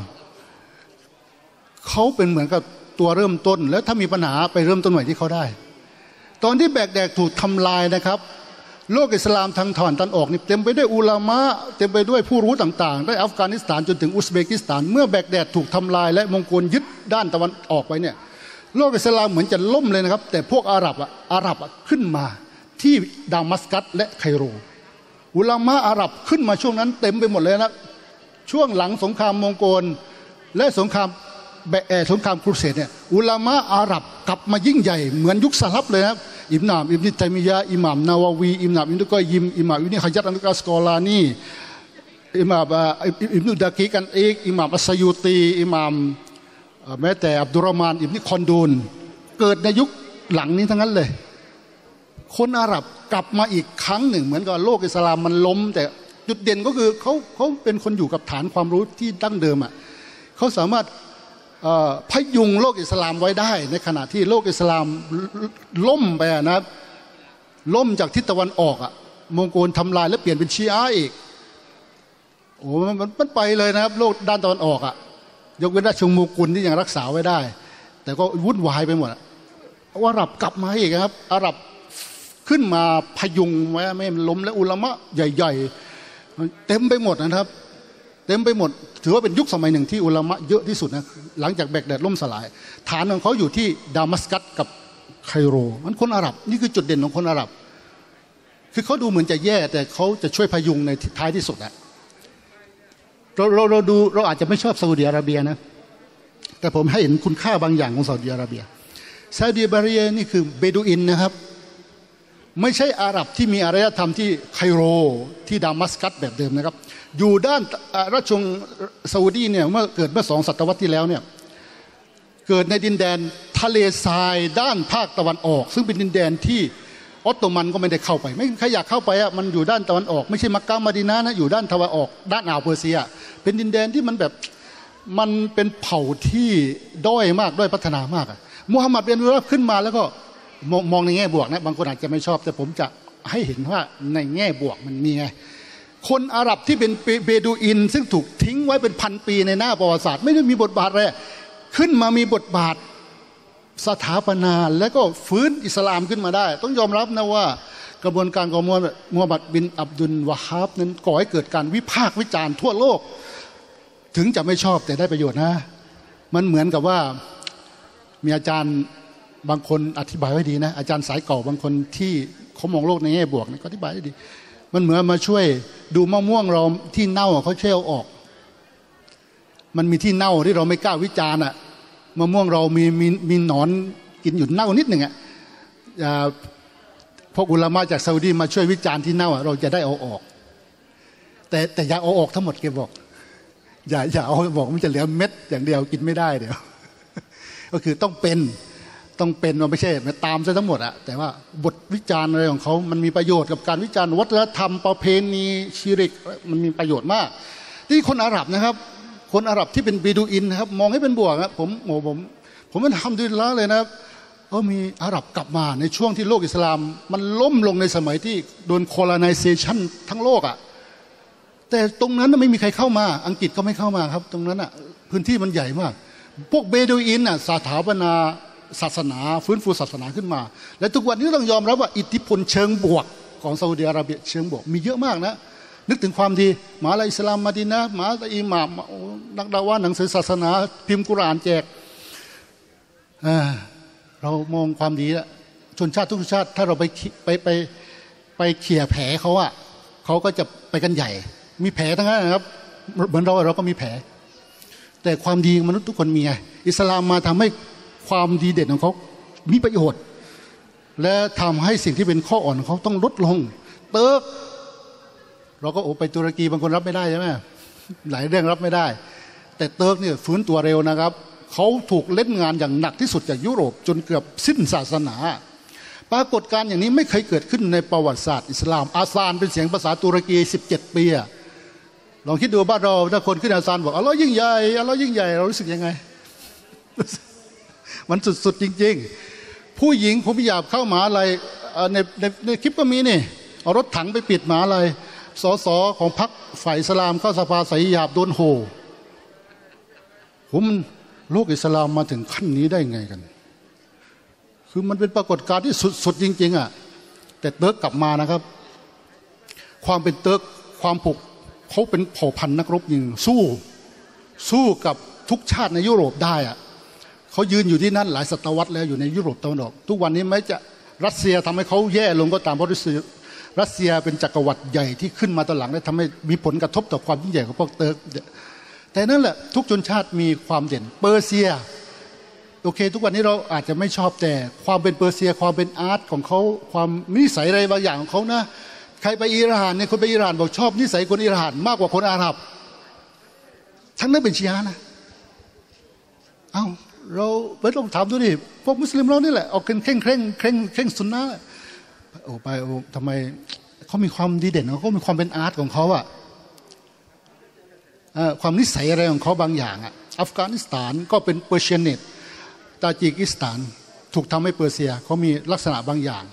เขาเป็นเหมือนกับตัวเริ่มต้นแล้วถ้ามีปัญหาไปเริ่มต้นใหม่ที่เขาได้ตอนที่แบกแดกถูกทำลายนะครับโลกอิสลามทางตะวันตกนี่เต็มไปด้วยอุลามะเต็มไปด้วยผู้รู้ต่างๆได้อัฟกานิสถานจนถึงอุซเบกิสถานเมื่อแบกแดกถูกทำลายและมองโกลยึดด้านตะวันออกไปเนี่ยโลกอิสลามเหมือนจะล่มเลยนะครับแต่พวกอาหรับอะอาหรับอะขึ้นมาที่ดามัสกัสและไคโรอุลามะอาหรับขึ้นมาช่วงนั้นเต็มไปหมดเลยนะช่วงหลังสงครามมองโกลและสงครามแบกสงครามครูเสดเนี่ยอุลามะอาหรับกลับมายิ่งใหญ่เหมือนยุคสลับเลยนะอิบนามอิบนิตัยมียะห์อิหม่ามนาวาวีอิหม่ามอิบนุกอยยิมอิหม่ามอิบนุฮะญัรอัลอัสกอลานีอิหม่ามอิบนุดะกีกันเอกอิหม่ามอัสซะยูตีอิหม่ามแม้แต่อับดุลรอห์มานอิบนุคอนดูนเกิดในยุคหลังนี้ทั้งนั้นเลยคนอาหรับกลับมาอีกครั้งหนึ่งเหมือนกับโลกอิสลามมันล้มแต่จุดเด่นก็คือเขาเขาเป็นคนอยู่กับฐานความรู้ที่ดั้งเดิมอ่ะเขาสามารถพยุงโลกอิสลามไว้ได้ในขณะที่โลกอิสลามล่มไปนะล่มจากทิศตะวันออกอ่ะมองโกลทำลายแล้วเปลี่ยนเป็นชีอะห์อีกโอ้มันมันไปเลยนะครับโลกด้านตะวันออกอ่ะยกเว้นราชวงศ์โมกุลที่ยังรักษาไว้ได้แต่ก็วุ่นวายไปหมดอาหรับกลับมาอีกครับอาหรับขึ้นมาพยุงไว้ไม่ให้มันล้มและอุลามะใหญ่ๆเต็มไปหมดนะครับเต็มไปหมดถือว่าเป็นยุคสมัยหนึ่งที่อุลามะเยอะที่สุดนะหลังจากแบกแดดล่มสลายฐานของเขาอยู่ที่ดามัสกัสกับไคโรมันคนอาหรับนี่คือจุดเด่นของคนอาหรับคือเขาดูเหมือนจะแย่แต่เขาจะช่วยพยุงในท้ายที่สุดอะเราเราเราดูเราอาจจะไม่ชอบซาอุดิอาระเบียนะแต่ผมให้เห็นคุณค่าบางอย่างของซาอุดิอาระเบียซาอุดิอาระเบียนี่คือเบดูอินนะครับไม่ใช่อาหรับที่มีอารยธรรมที่ไคโรที่ดามัสกัสแบบเดิมนะครับอยู่ด้านราชวงศ์ซาอุดีเนี่ยเมื่อเกิดเมื่อสองศตวรรษที่แล้วเนี่ยเกิดในดินแดนทะเลทรายด้านภาคตะวันออกซึ่งเป็นดินแดนที่ออตโตมันก็ไม่ได้เข้าไปไม่ใครอยากเข้าไปอ่ะมันอยู่ด้านตะวันออกไม่ใช่มักกะห์มะดีนะห์นะอยู่ด้านตะวันออกด้านอ่าวเปอร์เซียเป็นดินแดนที่มันแบบมันเป็นเผ่าที่ด้อยมากด้อยพัฒนามากอ่ะมูฮัมหมัดบินอับดุลลอฮ์ขึ้นมาแล้วก็มองในแง่บวกนะบางคนอาจจะไม่ชอบแต่ผมจะให้เห็นว่าในแง่บวกมันมีไงคนอาหรับที่เป็นเบดูอินซึ่งถูกทิ้งไว้เป็นพันปีในหน้าประวัติศาสตร์ไม่ได้มีบทบาทอะไรขึ้นมามีบทบาทสถาปนาแล้วก็ฟื้นอิสลามขึ้นมาได้ต้องยอมรับนะว่ากระบวนการของมูฮัมหมัดบินอับดุลวะฮาบนั้นก่อให้เกิดการวิพากษ์วิจารณ์ทั่วโลกถึงจะไม่ชอบแต่ได้ประโยชน์นะมันเหมือนกับว่ามีอาจารย์บางคนอธิบายไว้ดีนะอาจารย์สายเก่าบางคนที่เขามองโลกในแง่บวกก็อธิบายได้ดีมันเหมือนมาช่วยดูมะม่วงเราที่เน่าเขาเชี่ยวออกมันมีที่เน่าที่เราไม่กล้าวิจารณ์อ่ะมะม่วงเรามีมีมีหนอนกินอยู่เน่านิดหนึ่งอ่ะพวกอุลามะจากซาอุดีมาช่วยวิจารณ์ที่เน่าเราจะได้เอาออกแต่แต่อย่าเอาออกทั้งหมดแกบอกอย่าอย่าเอาบอกมันจะเหลือเม็ดอย่างเดียวกินไม่ได้เดี๋ยวก็คือต้องเป็นต้องเป็นว่าไม่ใช่มาตามซะทั้งหมดอะแต่ว่าบทวิจารณ์อะไรของเขามันมีประโยชน์กับการวิจารณ์วัฒนธรรมประเพณีชิริกมันมีประโยชน์มากที่คนอาหรับนะครับคนอาหรับที่เป็นเบดูอินนะครับมองให้เป็นบวกครับผมโอ้ผมผมมันทำดีแล้วเลยนะครับเออมีอาหรับกลับมาในช่วงที่โลกอิสลามมันล้มลงในสมัยที่โดน colonization ทั้งโลกอะแต่ตรงนั้นไม่มีใครเข้ามาอังกฤษก็ไม่เข้ามาครับตรงนั้นอะพื้นที่มันใหญ่มากพวกเบดูอินอะสถาปนาศาสนาฟื้นฟูศาสนาขึ้นมาและทุกวันนี้ต้องยอมรับว่าอิทธิพลเชิงบวกของซาอุดิอาระเบียเชิงบวกมีเยอะมากนะนึกถึงความดีมหาวิทยาลัยอิสลามมะดีนะห์มหาวิทยาลัยอิหม่ามนักดะวะห์หนังสือศาสนาพิมพ์กุรอานแจกเรามองความดีแล้วชนชาติทุกชาติถ้าเราไปไปไปไปเขี่ยแผลเขาอะเขาก็จะไปกันใหญ่มีแผลทั้งนั้นนะครับเหมือนเราเราก็มีแผลแต่ความดีมนุษย์ทุกคนมีไงอิสลามมาทำให้ความดีเด่นของเขามีประโยชน์และทำให้สิ่งที่เป็นข้ออ่อนของเขาต้องลดลงเติร์กเราก็โอ้ไปตุรกีบางคนรับไม่ได้ใช่ไหมหลายเรื่องรับไม่ได้แต่เติร์กเนี่ยฟื้นตัวเร็วนะครับเขาถูกเล่นงานอย่างหนักที่สุดจากยุโรปจนเกือบสิ้นศาสนาปรากฏการณ์อย่างนี้ไม่เคยเกิดขึ้นในประวัติศาสตร์อิสลามอาซานเป็นเสียงภาษาตุรกีสิบเจ็ดปีลองคิดดูบ้านเราถ้าคนขึ้นอาซานบอกอัลลอฮ์ยิ่งใหญ่อัลลอฮ์ยิ่งใหญ่เรารู้สึกยังไงมันสุดๆจริงๆผู้หญิงผมหยาบเข้าหมาอะไรในในในคลิปก็มีนี่เอารถถังไปปิดหมาอะไรสสของพรรคฝ่ายอิสลามเข้าสภาใส่หยาบโดนโหผมโลกอิสลามมาถึงขั้นนี้ได้ไงกันคือมันเป็นปรากฏการณ์ที่สุดๆจริงๆอ่ะแต่เติร์กกลับมานะครับความเป็นเติร์กความผูกเขาเป็นเผ่าพันธุ์นักรบยิงสู้สู้กับทุกชาติในยุโรปได้อ่ะเขายืนอยู่ที่นั่นหลายศตวรรษแล้วอยู่ในยุโรปตะวันออกทุกวันนี้แม้จะรัสเซียทำให้เขาแย่ลงก็ตามเพราะรัสเซียเป็นจักรวรรดิใหญ่ที่ขึ้นมาตอนหลังและทำให้มีผลกระทบต่อความยิ่งใหญ่ของพวกเติร์กแต่นั่นแหละทุกชนชาติมีความเด่นเปอร์เซียโอเคทุกวันนี้เราอาจจะไม่ชอบแต่ความเป็นเปอร์เซียความเป็นอาร์ตของเขาความนิสัยอะไรบางอย่างของเขานะใครไปอิหร่านเนี่ยคนไปอิหร่านบอกชอบนิสัยคนอิหร่านมากกว่าคนอาหรับทั้งนั้นเป็นชีอะห์นะเอ้าเราไม่ต้องถามดูดิพวกมุสลิมเรานี่แหละเอาเคร่งเคร่งเคร่งเคร่งเคร่งสุนนะโอ้ไปโอ้ทำไมเขามีความดีเด่นเขามีความเป็นอาร์ตของเขาอะความนิสัยอะไรของเขาบางอย่างอะอัฟกานิสถานก็เป็นเปอร์เชียเนตตาจิกิสถานถูกทำให้เปอร์เซียเขามีลักษณะบางอย่าง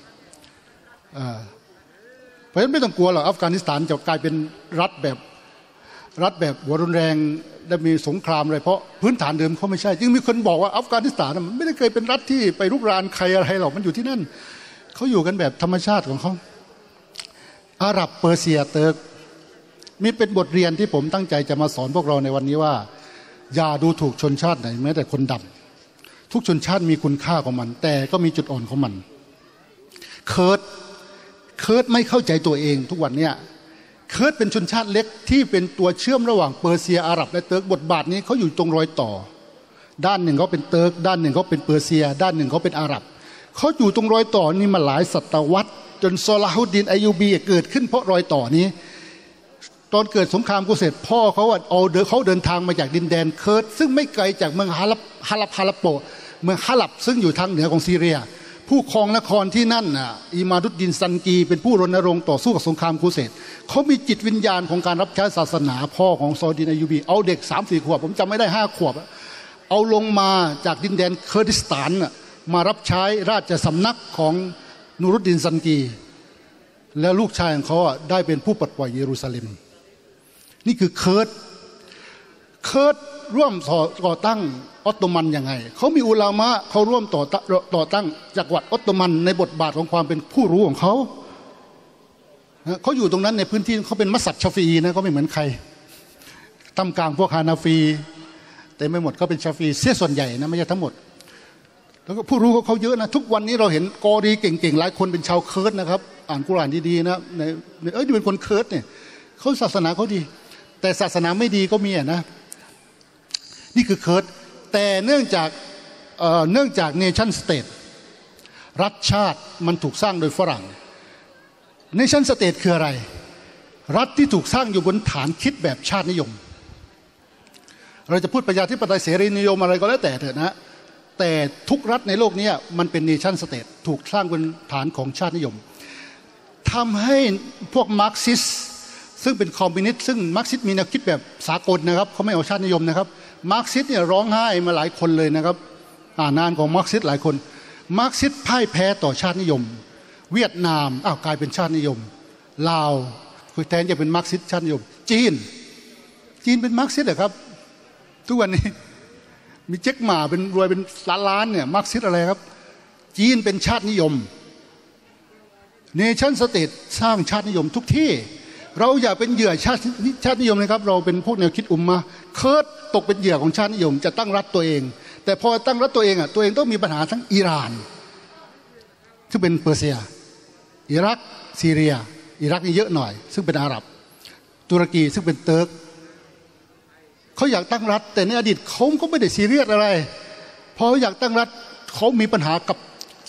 เพราะฉะนั้นไม่ต้องกลัวหรอกอัฟกานิสถานจะกลายเป็นรัฐแบบรัฐแบบหัวรุนแรงและมีสงครามอะไรเพราะพื้นฐานเดิมเขาไม่ใช่จึงมีคนบอกว่าอัฟกานิสถานมันไม่ได้เคยเป็นรัฐที่ไปรุกรานใครอะไรหรอกมันอยู่ที่นั่นเขาอยู่กันแบบธรรมชาติของเขาอาหรับเปอร์เซียเติร์กมีเป็นบทเรียนที่ผมตั้งใจจะมาสอนพวกเราในวันนี้ว่าอย่าดูถูกชนชาติไหนแม้แต่คนดำทุกชนชาติมีคุณค่าของมันแต่ก็มีจุดอ่อนของมันเคิร์ดเคิร์ดไม่เข้าใจตัวเองทุกวันเนี่ยเคิร์ดเป็นชนชาติเล็กที่เป็นตัวเชื่อมระหว่างเปอร์เซียอาหรับและเติร์กบทบาทนี้เขาอยู่ตรงรอยต่อด้านหนึ่งเขาเป็นเติร์กด้านหนึ่งเขาเป็นเปอร์เซียด้านหนึ่งเขาเป็นอาหรับเขาอยู่ตรงรอยต่อนี้มาหลายศตวรรษจนซอลาฮุดดินอัยยูบีเกิดขึ้นเพราะรอยต่อนี้ตอนเกิดสงครามกุเสร็จพ่อเขาเอาเดินเขาเดินทางมาจากดินแดนเคิร์ดซึ่งไม่ไกลจากเมืองฮาลับฮาลับฮาลับโปเมืองฮาลับซึ่งอยู่ทางเหนือของซีเรียผู้ครองนครที่นั่นน่ะอิมาดุดดินซันกีเป็นผู้รณรงค์ต่อสู้กับสงครามกุเสร็จเขามีจิตวิญญาณของการรับใช้ศาสนาพ่อของซอดินอายูบีเอาเด็กสามสี่ขวบผมจำไม่ได้ห้าขวบเอาลงมาจากดินแดนเคิร์ดิสถานมารับใช้ราชสำนักของนูรุดดินซันกีแล้วลูกชายของเขาได้เป็นผู้ปลดปล่อยเยรูซาเล็มนี่คือเคิร์ดเคิร์ดร่วมก่อตั้งออตโตมันยังไงเขามีอุลามะเขาร่วมต่อต่อตั้งจักรวรรดิออตโตมันในบทบาทของความเป็นผู้รู้ของเขาเขาอยู่ตรงนั้นในพื้นที่เขาเป็นมัสยิดชาฟีนะเขาไม่เหมือนใครตำกลางพวกฮานาฟีแต่ไม่หมดเขาเป็นชาฟีเสียส่วนใหญ่นะไม่ใช่ทั้งหมดแล้วก็ผู้รู้เขาเยอะนะทุกวันนี้เราเห็นกอรีเก่งๆหลายคนเป็นชาวเคิร์ดนะครับอ่านกุรอานดีๆนะในเอ้ยนี่เป็นคนเคิร์ดเนี่ยเขาศาสนาเขาดีแต่ศาสนาไม่ดีก็มีอ่ะนะนี่คือเคิร์ดแต่เนื่องจากเอ่อเนื่องจากเนชั่นสเตทรัฐชาติมันถูกสร้างโดยฝรั่งเนชั่นสเตทคืออะไรรัฐที่ถูกสร้างอยู่บนฐานคิดแบบชาตินิยมเราจะพูดประชาธิปไตยเสรีนิยมอะไรก็แล้วแต่เถอะนะแต่ทุกรัฐในโลกนี้มันเป็นเนชั่นสเตทถูกสร้างบนฐานของชาตินิยมทำให้พวกมาร์กซิสซึ่งเป็นคอมมิวนิสต์ซึ่งมาร์กซิสมีแนวคิดแบบสากลนะครับเขาไม่เอาชาตินิยมนะครับมาร์กซิสเนี่ยร้องไห้มาหลายคนเลยนะครับอ่านานของมาร์กซิสหลายคนมาร์กซิสพ่ายแพ้ต่อชาตินิยมเวียดนามอ้าวกลายเป็นชาตินิยมลาวคือแทนจะเป็นมาร์กซิสชาตินิยมจีนจีนเป็นมาร์กซิสเหรอครับทุกวันนี้มีเจ๊กหม่าเป็นรวยเป็นล้านล้านเนี่ยมาร์กซิสอะไรครับจีนเป็นชาตินิยมเนชั่นสเตทสร้างชาตินิยมทุกที่เราอย่าเป็นเหยื่อชาติชาตินิยมนะครับเราเป็นพวกแนวคิดอุมมะเคิร์ดตกเป็นเหยื่อของชาตินิยมจะตั้งรัฐตัวเองแต่พอตั้งรัฐตัวเองอ่ะตัวเองต้องมีปัญหาทั้งอิหร่านซึ่งเป็นเปอร์เซียอิรักซีเรียอิรักนี่เยอะหน่อยซึ่งเป็นอาหรับตุรกีซึ่งเป็นเติร์กเขาอยากตั้งรัฐแต่ในอดีตเขาก็ไม่ได้ซีเรียสอะไรพออยากตั้งรัฐเขามีปัญหากับ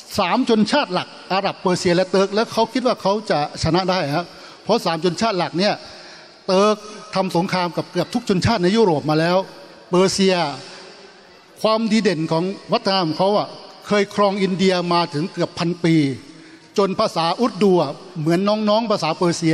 สามชนชาติหลักอาหรับเปอร์เซียและเติร์กแล้วเขาคิดว่าเขาจะชนะได้ครับเพราะสามชนชาติหลักเนี่ยเติร์กทำสงครามกับเกือบทุกชนชาติในยุโรปมาแล้วเปอร์เซียความดีเด่นของวัฒนธรรมเขาอ่ะเคยครองอินเดียมาถึงเกือบพันปีจนภาษาอุรดูเหมือนน้องๆภาษาเปอร์เซีย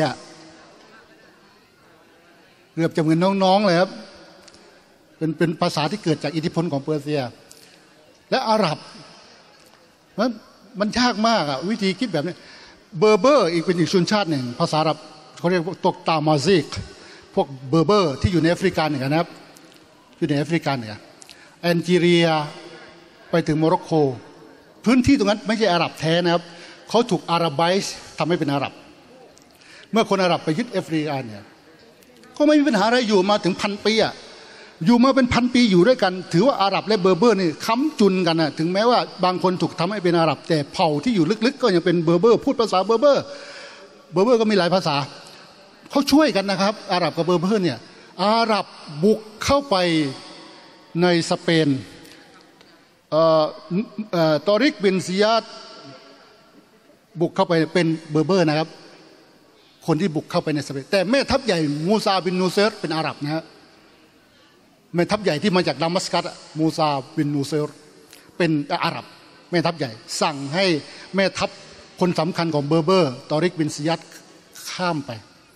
เกือบจะเหมือนน้องๆเลยครับเป็นเป็นภาษาที่เกิดจากอิทธิพลของเปอร์เซียและอาหรับมันมันยากมากอะวิธีคิดแบบนี้เบอร์เบอร์อีกเป็นอีกชนชาติหนึ่งภาษาอาหรับเขาเรียกตกตามาซิกพวกเบอร์เบอร์ที่อยู่ในแอฟริกาเหนือนะครับอยู่ในแอฟริกาเหนือแอลจีเรียไปถึงโมร็อกโกพื้นที่ตรงนั้นไม่ใช่อาหรับแท้นะครับเขาถูกอาหรับไบส์ทำให้เป็นอาหรับเมื่อคนอาหรับไปยึดแอฟริกาเนี่ยก็ไม่มีปัญหาอะไรอยู่มาถึงพันปีอะอยู่มาเป็นพันปีอยู่ด้วยกันถือว่าอาหรับและเบอร์เบอร์นี่ค้ำจุนกันนะถึงแม้ว่าบางคนถูกทำให้เป็นอาหรับแต่เผ่าที่อยู่ลึกๆก็ยังเป็นเบอร์เบอร์พูดภาษาเบอร์เบอร์เบอร์เบอร์ก็มีหลายภาษาเขาช่วยกันนะครับอาหรับกับเบอร์เบอร์เนี่ยอาหรับบุกเข้าไปในสเปนเอ่อเอ่อตอริกบินซิยาดบุกเข้าไปเป็นเบอร์เบอร์นะครับคนที่บุกเข้าไปในสเปนแต่แม่ทัพใหญ่มูซาบินนูเซรเป็นอาหรับนะฮะแม่ทัพใหญ่ที่มาจากดามัสกัสมูซาบินนูเซรเป็นอาหรับแม่ทัพใหญ่สั่งให้แม่ทัพคนสำคัญของเบอร์เบอร์ตอริกบินซิยัดข้ามไป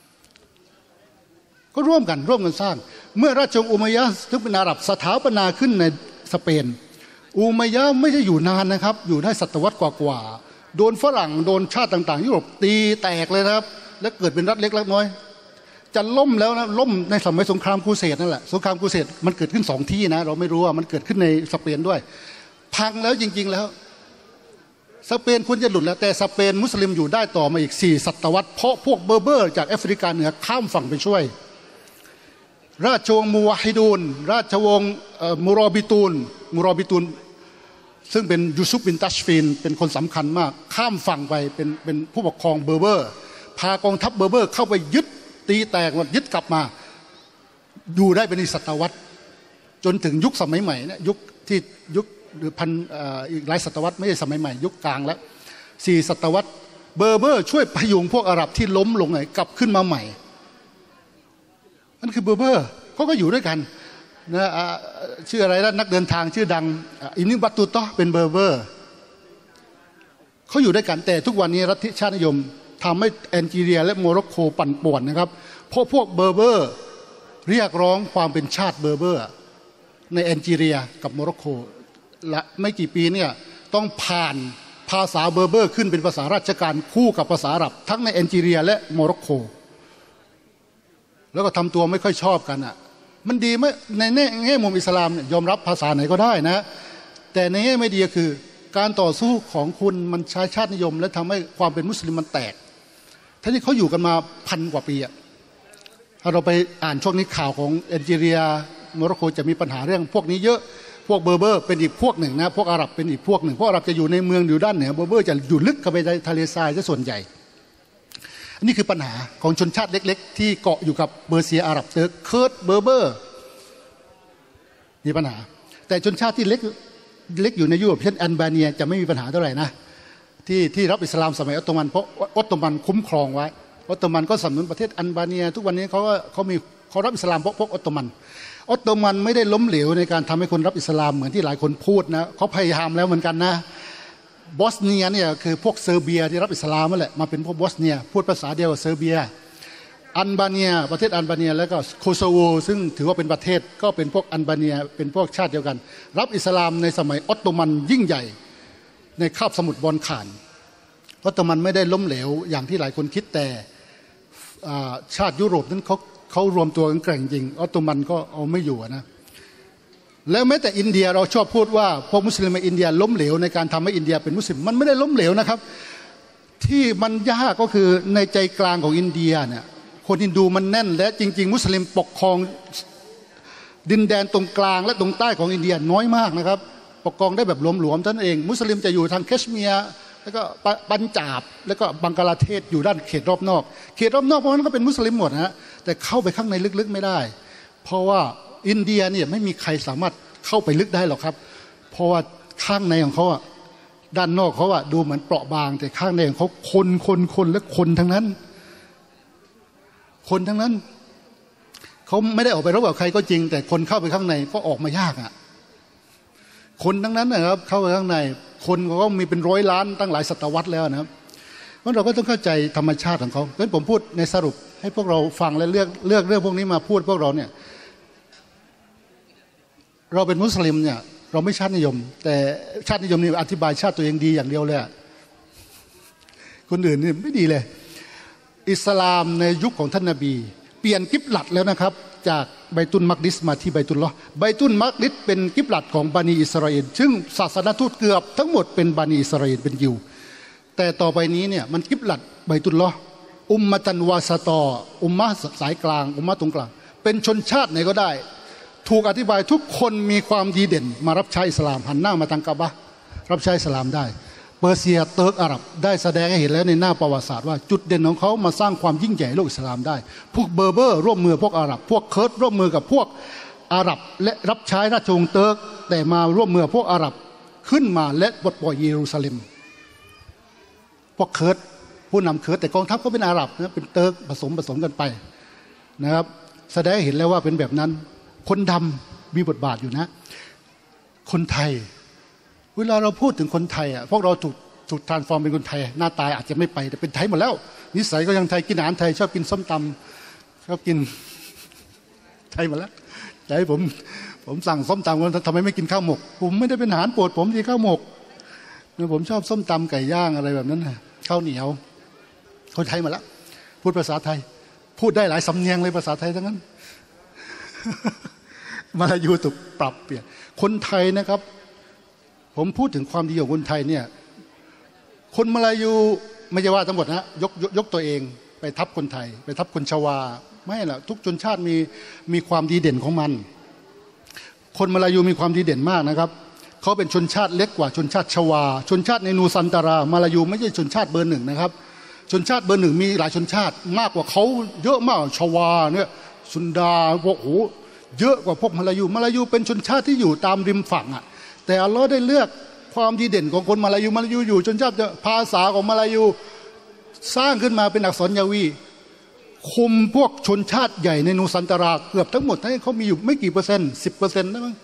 ก็ร่วมกันร่วมกันสร้างเมื่อราชวงศ์อุมัยยะห์ซึ่งเป็นอาหรับสถาปนาขึ้นในสเปนอุมัยยะห์ไม่ใช่อยู่นานนะครับอยู่ได้ศตวรรษกว่าๆโดนฝรั่งโดนชาติต่างๆยุโรปตีแตกเลยนะครับและเกิดเป็นรัฐเล็กรัฐน้อยจะล่มแล้วนะล่มในสมัยสงครามครูเสดนั่นแหละสงครามครูเสดมันเกิดขึ้นสองที่นะเราไม่รู้ว่ามันเกิดขึ้นในสเปนด้วยพังแล้วจริงๆแล้วสเปนควรจะหลุดแล้วแต่สเปนมุสลิมอยู่ได้ต่อมาอีกสี่ศตวรรษเพราะพวกเบอร์เบอร์จากแอฟริกาเหนือข้ามฝั่งไปช่วยราชวงศ์มูวาฮิดูนราชวงศ์มูรอบิตูนมูรอบิตูนซึ่งเป็นยูซุฟบินตัชฟินเป็นคนสำคัญมากข้ามฝั่งไปเป็นเป็นผู้ปกครองเบอร์เบอร์พากองทัพเบอร์เบอร์เข้าไปยึดตีแตกหมดยึดกลับมาอยู่ได้เป็นศตวรรษจนถึงยุคสมัยใหม่เนี่ยยุคที่ยุคหรือพันอีกหลายศตวรรษไม่ใช่สมัยใหม่ยุคกลางแล้วสี่ศตวรรษเบอร์เบอร์ช่วยพยุงพวกอาหรับที่ล้มลงไงกลับขึ้นมาใหม่นั่นคือเบอร์เบอร์เขาก็อยู่ด้วยกันนะชื่ออะไรนะนักเดินทางชื่อดังอินิบัตตุตอเป็นเบอร์เบอร์เขาอยู่ด้วยกันแต่ทุกวันนี้รัฐชาตินิยมทำให้แอลจีเรียและโมร็อกโกปั่นป่วนนะครับเพราะพวกเบอร์เบอร์เรียกร้องความเป็นชาติเบอร์เบอร์ในแอลจีเรียกับโมร็อกโกและไม่กี่ปีเนี่ยต้องผ่านภาษาเบอร์เบอร์ขึ้นเป็นภาษาราชการคู่กับภาษาอาหรับทั้งในแอลจีเรียและโมร็อกโกแล้วก็ทำตัวไม่ค่อยชอบกันอ่ะมันดีไหมในแง่มุมอิสลามเนี่ยยอมรับภาษาไหนก็ได้นะแต่ในแง่ไม่ดีก็คือการต่อสู้ของคุณมันใช้ชาตินิยมและทำให้ความเป็นมุสลิมมันแตกท่าที่เขาอยู่กันมาพันกว่าปีอะถ้าเราไปอ่านช่วงนี้ข่าวของแอลจีเรียโมร็อกโกจะมีปัญหาเรื่องพวกนี้เยอะพวกเบอร์เบอร์เป็นอีกพวกหนึ่งนะพวกอาหรับเป็นอีกพวกหนึ่งพวกอาหรับจะอยู่ในเมืองอยู่ด้านเหนือเบอร์เบอร์จะอยู่ลึกเข้าไปในทะเลทรายซะส่วนใหญ่อันนี้คือปัญหาของชนชาติเล็กๆที่เกาะอยู่กับเปอร์เซียอาหรับเติร์กเคิร์ดเบอร์เบอร์มีปัญหาแต่ชนชาติที่เล็กเล็กอยู่ในยุโรปเช่นแอลเบเนียจะไม่มีปัญหาเท่าไหร่นะที่ที่รับอิสลามสมัยออตโตมันเพราะออตโตมันคุ้มครองไว้ออตโตมันก็สนับสนุนประเทศแอลเบเนียทุกวันนี้เขาก็เขามีเขารับอิสลามเพราะพวกออตโตมันออตโตมันไม่ได้ล้มเหลวในการทำให้คนรับอิสลามเหมือนที่หลายคนพูดนะเขาพยายามแล้วเหมือนกันนะบอสเนียเนี่ยคือพวกเซอร์เบียที่รับอิสลามนั่นแหละมาเป็นพวกบอสเนียพูดภาษาเดียวกับเซอร์เบียอัลเบเนียประเทศอัลเบเนียแล้วก็โคโซโวซึ่งถือว่าเป็นประเทศก็เป็นพวกอัลเบเนียเป็นพวกชาติเดียวกันรับอิสลามในสมัยออตโตมันยิ่งใหญ่ในคาบสมุทรบอลข่านออตโตมันไม่ได้ล้มเหลวอย่างที่หลายคนคิดแต่ชาติยุโรปนั้นเขาเขารวมตัวกันแกร่งจริงออตโตมันก็เอาไม่อยู่นะแล้วแม้แต่อินเดียเราชอบพูดว่าพวกมุสลิมในอินเดียล้มเหลวในการทำให้อินเดียเป็นมุสลิมมันไม่ได้ล้มเหลวนะครับที่มันยากก็คือในใจกลางของอินเดียเนี่ยคนฮินดูมันแน่นและจริงๆมุสลิมปกครองดินแดนตรงกลางและตรงใต้ของอินเดียน้อยมากนะครับปกครองได้แบบหลวมๆท่านเองมุสลิมจะอยู่ทางแคชเมียร์แล้วก็ปัญจาบแล้วก็บังกลาเทศอยู่ด้านเขตรอบนอกเขตรอบนอกเพราะนั้นก็เป็นมุสลิมหมดนะแต่เข้าไปข้างในลึกๆไม่ได้เพราะว่าอินเดียเนี่ยไม่มีใครสามารถเข้าไปลึกได้หรอกครับเพราะว่าข้างในของเขาด้านนอกเขาอะดูเหมือนเปราะบางแต่ข้างในเขาคนคนคนและคนทั้งนั้นคนทั้งนั้นเขาไม่ได้ออกไปรบกับใครก็จริงแต่คนเข้าไปข้างในก็ออกมายากอะคนทั้งนั้นนะครับเข้าไปข้างในคนก็มีเป็นร้อยล้านตั้งหลายศตวรรษแล้วนะครับเพราะเราก็ต้องเข้าใจธรรมชาติของเขาเพราะผมพูดในสรุปให้พวกเราฟังและเลือกเลือกเรื่องพวกนี้มาพูดพวกเราเนี่ยเราเป็นมุสลิมเนี่ยเราไม่ชาตินิยมแต่ชาตินิยมนี่อธิบายชาติตัวเองดีอย่างเดียวเลยคนอื่นนี่ไม่ดีเลยอิสลามในยุคของท่านนบีเปลี่ยนกิบลัดแล้วนะครับจากไบตุลมักดิสมาที่ไบตุลลอฮ์ไบตุลมักดิสเป็นกิบลัดของบานีอิสราเอลซึ่งศาสนทูตเกือบทั้งหมดเป็นบานีอิสราเอลเป็นยิวแต่ต่อไปนี้เนี่ยมันกิบลัดไบตุลลอฮ์อุมมะตันวาสตออุมมะสายกลางอุมมะตรงกลางเป็นชนชาติไหนก็ได้ถูกอธิบายทุกคนมีความดีเด่นมารับใช้อิสลามหันหน้ามาทางกะบะห์รับใช้อิสลามได้เปอร์เซียเติร์กอาหรับได้แสดงให้เห็นแล้วในหน้าประวัติศาสตร์ว่าจุดเด่นของเขามาสร้างความยิ่งใหญ่โลกอิสลามได้พวกเบอร์เบอร์ร่วมมือพวกอาหรับพวกเคิร์ดร่วมมือกับพวกอาหรับและรับใช้ราชวงศ์เติร์กแต่มาร่วมมือพวกอาหรับขึ้นมาและปลดปล่อยเยรูซาเล็มพวกเคิร์ดผู้นำเคิร์ดแต่กองทัพก็เป็นอาหรับนะเป็นเติร์กผสมผสมกันไปนะครับแสดงให้เห็นแล้วว่าเป็นแบบนั้นคนดำมีบทบาทอยู่นะคนไทยเวลาเราพูดถึงคนไทยอ่ะพวกเราถูกถูกทรานส์ฟอร์มเป็นคนไทยหน้าตาอาจจะไม่ไปแต่เป็นไทยหมดแล้วนิสัยก็ยังไทยกินอาหารไทยชอบกินส้มตำชอบกินไทยหมดแล้วแต่ให้ผมผมสั่งส้มตำทำไมไม่กินข้าวหมกผมไม่ได้เป็นอาหารโปรดผมที่ข้าวหมกผมชอบส้มตำไก่ย่างอะไรแบบนั้นข้าวเหนียวคนไทยหมดแล้วพูดภาษาไทยพูดได้หลายสำเนียงเลยภาษาไทยทั้งนั้นมาลายูถูกปรับเปลี่ยนคนไทยนะครับผมพูดถึงความดีของคนไทยเนี่ยคนมาลายูไม่ใช่ว่าทั้งหมดนะยกยกยกตัวเองไปทับคนไทยไปทับคนชวาไม่หรอกทุกชนชาติมีมีความดีเด่นของมันคนมาลายูมีความดีเด่นมากนะครับเขาเป็นชนชาติเล็กกว่าชนชาติชวาชนชาติในนูซันตารามาลายูไม่ใช่ชนชาติเบอร์หนึ่งนะครับชนชาติเบอร์หนึ่งมีหลายชนชาติมากกว่าเขาเยอะมากชวาเนี่ยสุนดาพวกโอ้เยอะกว่าพวกมาลายูมาลายูเป็นชนชาติที่อยู่ตามริมฝั่งอ่ะแต่อัลลอฮ์ได้เลือกความดีเด่นของคนมาลายูมาลายูอยู่ชนชาติภาษาของมาลายูสร้างขึ้นมาเป็นอักษรยาวีคุมพวกชนชาติใหญ่ในนูซันตาราเกือบทั้งหมดให้เขามีอยู่ไม่กี่เปอร์เซ็นต์สิบเปอร์เซ็นต์นะมั้ง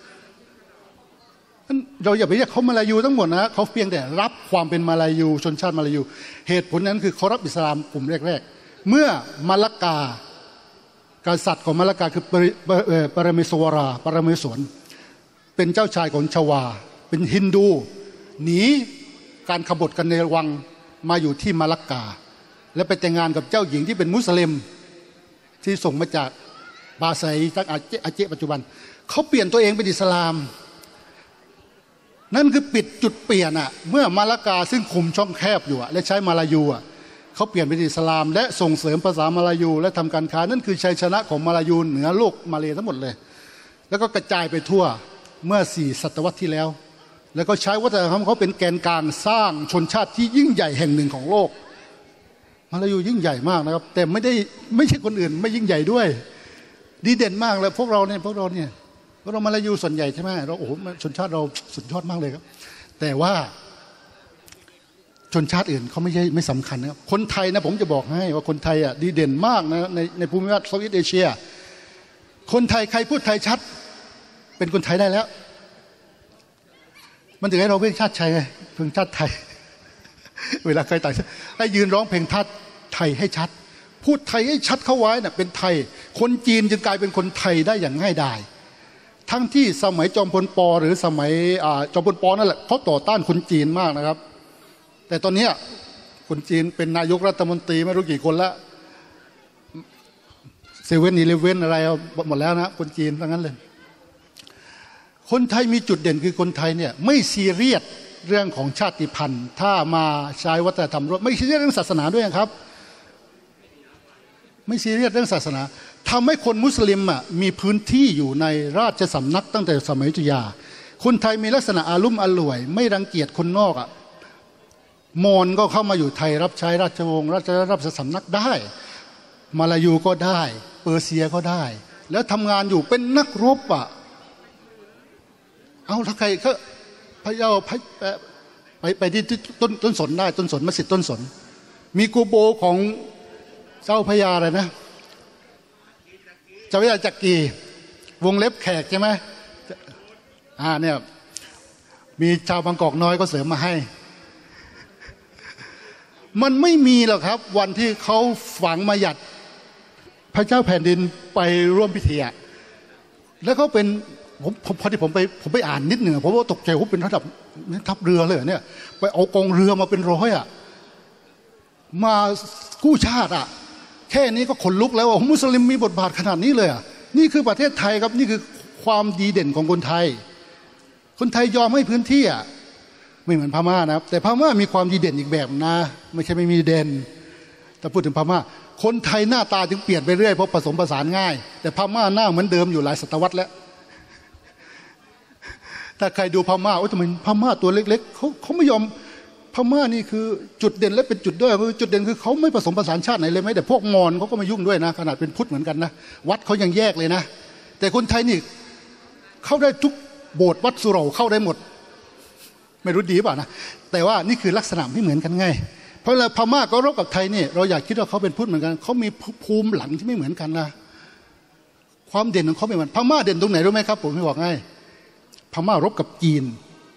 เราอย่าไปเรียกเขามาลายูทั้งหมดนะเขาเพียงแต่รับความเป็นมาลายูชนชาติมาลายูเหตุผลนั้นคือเขารับอิสลามกลุ่มแรกๆเมื่อมาลักกากษัตริย์ของมาลักกาคือปรเมศวราปรเมศวรเป็นเจ้าชายของชวาเป็นฮินดูหนีการขบฏกันในวังมาอยู่ที่มาลักกาและไปแต่งงานกับเจ้าหญิงที่เป็นมุสลิมที่ส่งมาจากบาไซจากอาเจอาเจปัจจุบันเขาเปลี่ยนตัวเองเป็นอิสลามนั่นคือปิดจุดเปลี่ยนอ่ะเมื่อมาลักกาซึ่งคุมช่องแคบอยู่และใช้มาลายูอ่ะเขาเปลี่ยนเป็นอิสลามและส่งเสริมภาษามาลายูและทำการค้านั่นคือชัยชนะของมาลายูเหนือโลกมาเลทั้งหมดเลยแล้วก็กระจายไปทั่วเมื่อสี่ศตวรรษที่แล้วแล้วก็ใช้วัฒนธรรมเขาเป็นแกนกลางสร้างชนชาติที่ยิ่งใหญ่แห่งหนึ่งของโลกมาลายูยิ่งใหญ่มากนะครับแต่ไม่ได้ไม่ใช่คนอื่นไม่ยิ่งใหญ่ด้วยดีเด่นมากเลยพวกเราเนี่ยพวกเราเนี่ยพวกเรามาลายูส่วนใหญ่ใช่ไหมเราโอ้โหชนชาติเราสุดยอดมากเลยครับแต่ว่าชนชาติอื่นเขาไม่ใช่ไม่สำคัญนะครับคนไทยนะผมจะบอกให้ว่าคนไทยอ่ะดีเด่นมากนะในในภูมิภาคเซาท์อีสต์เอเชียคนไทยใครพูดไทยชัดเป็นคนไทยได้แล้วมันถึงให้เราเพลงชาติไทยไงเพลงชาติไทยเวลาใครต่างให้ยืนร้องเพลงชาติไทยให้ชัดพูดไทยให้ชัดเข้าไว้น่ะเป็นไทยคนจีนจึงกลายเป็นคนไทยได้อย่างง่ายดายทั้งที่สมัยจอมพลป.หรือสมัยจอมพลป.นั่นแหละเขาต่อต้านคนจีนมากนะครับแต่ตอนนี้คนจีนเป็นนายกรัฐมนตรีไม่รู้กี่คนละเซเว่นอีเลฟเว่นอะไรหมดแล้วนะคนจีนทั้งนั้นเลยคนไทยมีจุดเด่นคือคนไทยเนี่ยไม่ซีเรียสเรื่องของชาติพันธุ์ถ้ามาใช้วัฒนธรรมร่วมไม่ซีเรียสเรื่องศาสนาด้วยครับไม่ซีเรียสเรื่องศาสนาทำให้คนมุสลิมอ่ะมีพื้นที่อยู่ในราชสำนักตั้งแต่สมัยอยุธยาคนไทยมีลักษณะอารุ่มอร่วยไม่รังเกียจคนนอกอ่ะมอญก็เข้ามาอยู่ไทยรับใช้ราชวงศ์ราชรับสำนักได้มาลายูก็ได้เปอร์เซียก็ได้แล้วทำงานอยู่เป็นนักรบอ่ะเอาถ้าใครเขาพระเจ้าพระไปไปที่ต้นต้นสนได้ต้นสนมัสยิดต้นสนมีกูโบของเจ้าพญาอะไรนะเจ้าพญาจักรีวงเล็บแขกใช่ไหมอ่าเนี่ยมีชาวบางกอกน้อยก็เสริมมาให้มันไม่มีหรอกครับวันที่เขาฝังมาหยัดพระเจ้าแผ่นดินไปร่วมพิธีอะแล้วเขาเป็นผมพอที่ผมไปผมไปอ่านนิดหนึ่งผมว่าตกใจว่าเป็นระดับทัพเรือเลยเนี่ยไปเอากองเรือมาเป็นร้อยอ่ะมากู้ชาติอ่ะแค่นี้ก็ขนลุกแล้วว่ามุสลิมมีบทบาทขนาดนี้เลยอ่ะนี่คือประเทศไทยครับนี่คือความดีเด่นของคนไทยคนไทยยอมให้พื้นที่อ่ะไม่เหมือนพม่านะแต่พม่ามีความดีเด่นอีกแบบนะไม่ใช่ไม่มีเด่นแต่พูดถึงพม่าคนไทยหน้าตาจึงเปลี่ยนไปเรื่อยเพราะผสมผสานง่ายแต่พม่าหน้าเหมือนเดิมอยู่หลายศตวรรษแล้วถ้าใครดูพม่าโอ้ทำไมพม่าตัวเล็กๆเขาเขาไม่ยอมพม่านี่คือจุดเด่นและเป็นจุดด้อยคือจุดเด่นคือเขาไม่ผสมผสานชาติไหนเลยไหมแต่พวกมอญเขาก็ไม่ยุ่งด้วยนะขนาดเป็นพุทธเหมือนกันนะวัดเขายังแยกเลยนะแต่คนไทยนี่เข้าได้ทุกโบสถ์วัดสุเหร่าเข้าได้หมดไม่รู้ดีป่ะนะแต่ว่านี่คือลักษณะไม่เหมือนกันไงเพราะเวลาพม่าก็รบกับไทยนี่เราอยากคิดว่าเขาเป็นพุทธเหมือนกันเขามีภูมิหลังที่ไม่เหมือนกันนะความเด่นของเขาไม่เหมือนพม่าเด่นตรงไหนรู้ไหมครับผมไม่บอกให้พม่ารบกับจีน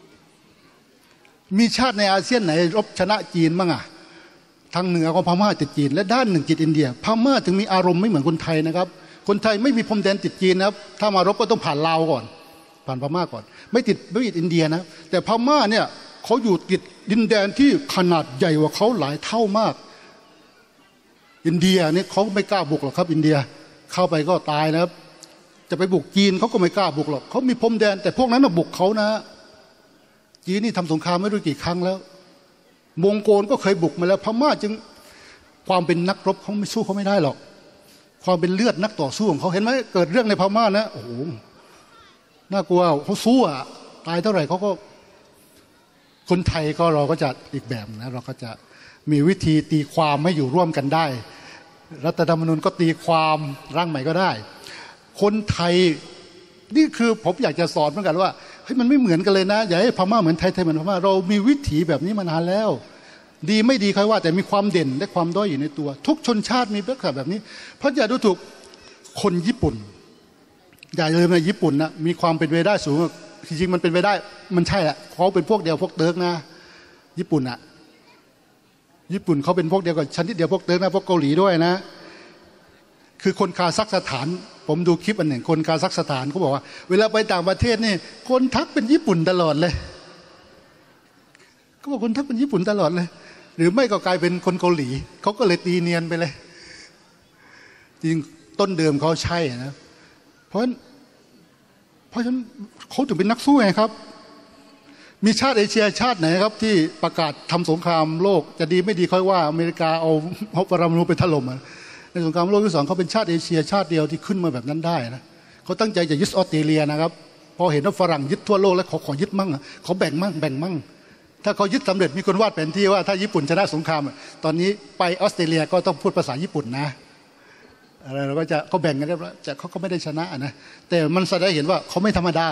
มีชาติในอาเซียนไหนรบชนะจีนบ้างอะทางเหนือของพม่าติดจีนและด้านหนึ่งติดอินเดียพม่าถึงมีอารมณ์ไม่เหมือนคนไทยนะครับคนไทยไม่มีพรมแดนติดจีนนะครับถ้ามารบก็ต้องผ่านลาวก่อนผ่านพม่าก่อนไม่ติดไม่ติดอินเดียนะแต่พม่าเนี่ยเขาอยู่ติดดินแดนที่ขนาดใหญ่กว่าเขาหลายเท่ามากอินเดียนี่เขาไม่กล้าบุกหรอกครับอินเดียเข้าไปก็ตายนะครับจะไปบุกจีนเขาก็ไม่กล้าบุกหรอกเขามีพรมแดนแต่พวกนั้นน่ะบุกเขานะจีนนี่ทำสงครามไม่รู้กี่ครั้งแล้วมองโกลก็เคยบุกมาแล้วพม่าจึงความเป็นนักรบเขาไม่สู้เขาไม่ได้หรอกความเป็นเลือดนักต่อสู้ของเขาเห็นไหมเกิดเรื่องในพม่านะโอ้โหน่ากลัวเขาสู้อ่ะตายเท่าไหร่เขาก็คนไทยก็เราก็จะอีกแบบนะเราก็จะมีวิธีตีความให้อยู่ร่วมกันได้รัฐธรรมนูญก็ตีความร่างใหม่ก็ได้คนไทยนี่คือผมอยากจะสอนเหมือนกันว่าเฮ้ยมันไม่เหมือนกันเลยนะอย่าให้พม่าเหมือนไทยไทยเหมือนพม่าเรามีวิถีแบบนี้มานานแล้วดีไม่ดีค่อยว่าแต่มีความเด่นและความด้อยอยู่ในตัวทุกชนชาติมีลักษณะแบบนี้เพราะอย่าดูถูกคนญี่ปุ่นอย่าลืมนะญี่ปุ่นนะมีความเป็นไปได้สูงจริงๆมันเป็นไปได้มันใช่แหละเขาเป็นพวกเดียวพวกเติร์กนะญี่ปุ่นอะญี่ปุ่นเขาเป็นพวกเดียวกับชนิดเดียวพวกเติร์กนะพวกเกาหลีด้วยนะคือคนคาซัคสถานผมดูคลิปอันหนึ่งคนคาซัคสถานเขาบอกว่าเวลาไปต่างประเทศนี่คนทักเป็นญี่ปุ่นตลอดเลยเขาบอกคนทักเป็นญี่ปุ่นตลอดเลยหรือไม่ก็กลายเป็นคนเกาหลีเขาก็เลยตีเนียนไปเลยจริงต้นเดิมเขาใช่นะเพราะเพราะฉะนั้นเขาถึงเป็นนักสู้ไงครับมีชาติเอเชียชาติไหนครับที่ประกาศทำสงครามโลกจะดีไม่ดีค่อยว่าอเมริกาเอาเอาปรมาณูไปถล่มในสงครามโลกที่สองเขาเป็นชาติเอเชียชาติเดียวที่ขึ้นมาแบบนั้นได้นะเขาตั้งใจจะยึดออสเตรเลียนะครับพอเห็นว่าฝรั่งยึดทั่วโลกแล้วเขาขอยึดมั่งเขาแบ่งมั่งแบ่งมั่งถ้าเขายึดสำเร็จมีคนวาดแผนที่ว่าถ้าญี่ปุ่นชนะสงครามตอนนี้ไปออสเตรเลียก็ต้องพูดภาษาญี่ปุ่นนะอะไรเราก็จะเขาแบ่งกันเรียบร้อยแต่เขาก็ไม่ได้ชนะนะแต่มันแสดงเห็นว่าเขาไม่ธรรมดา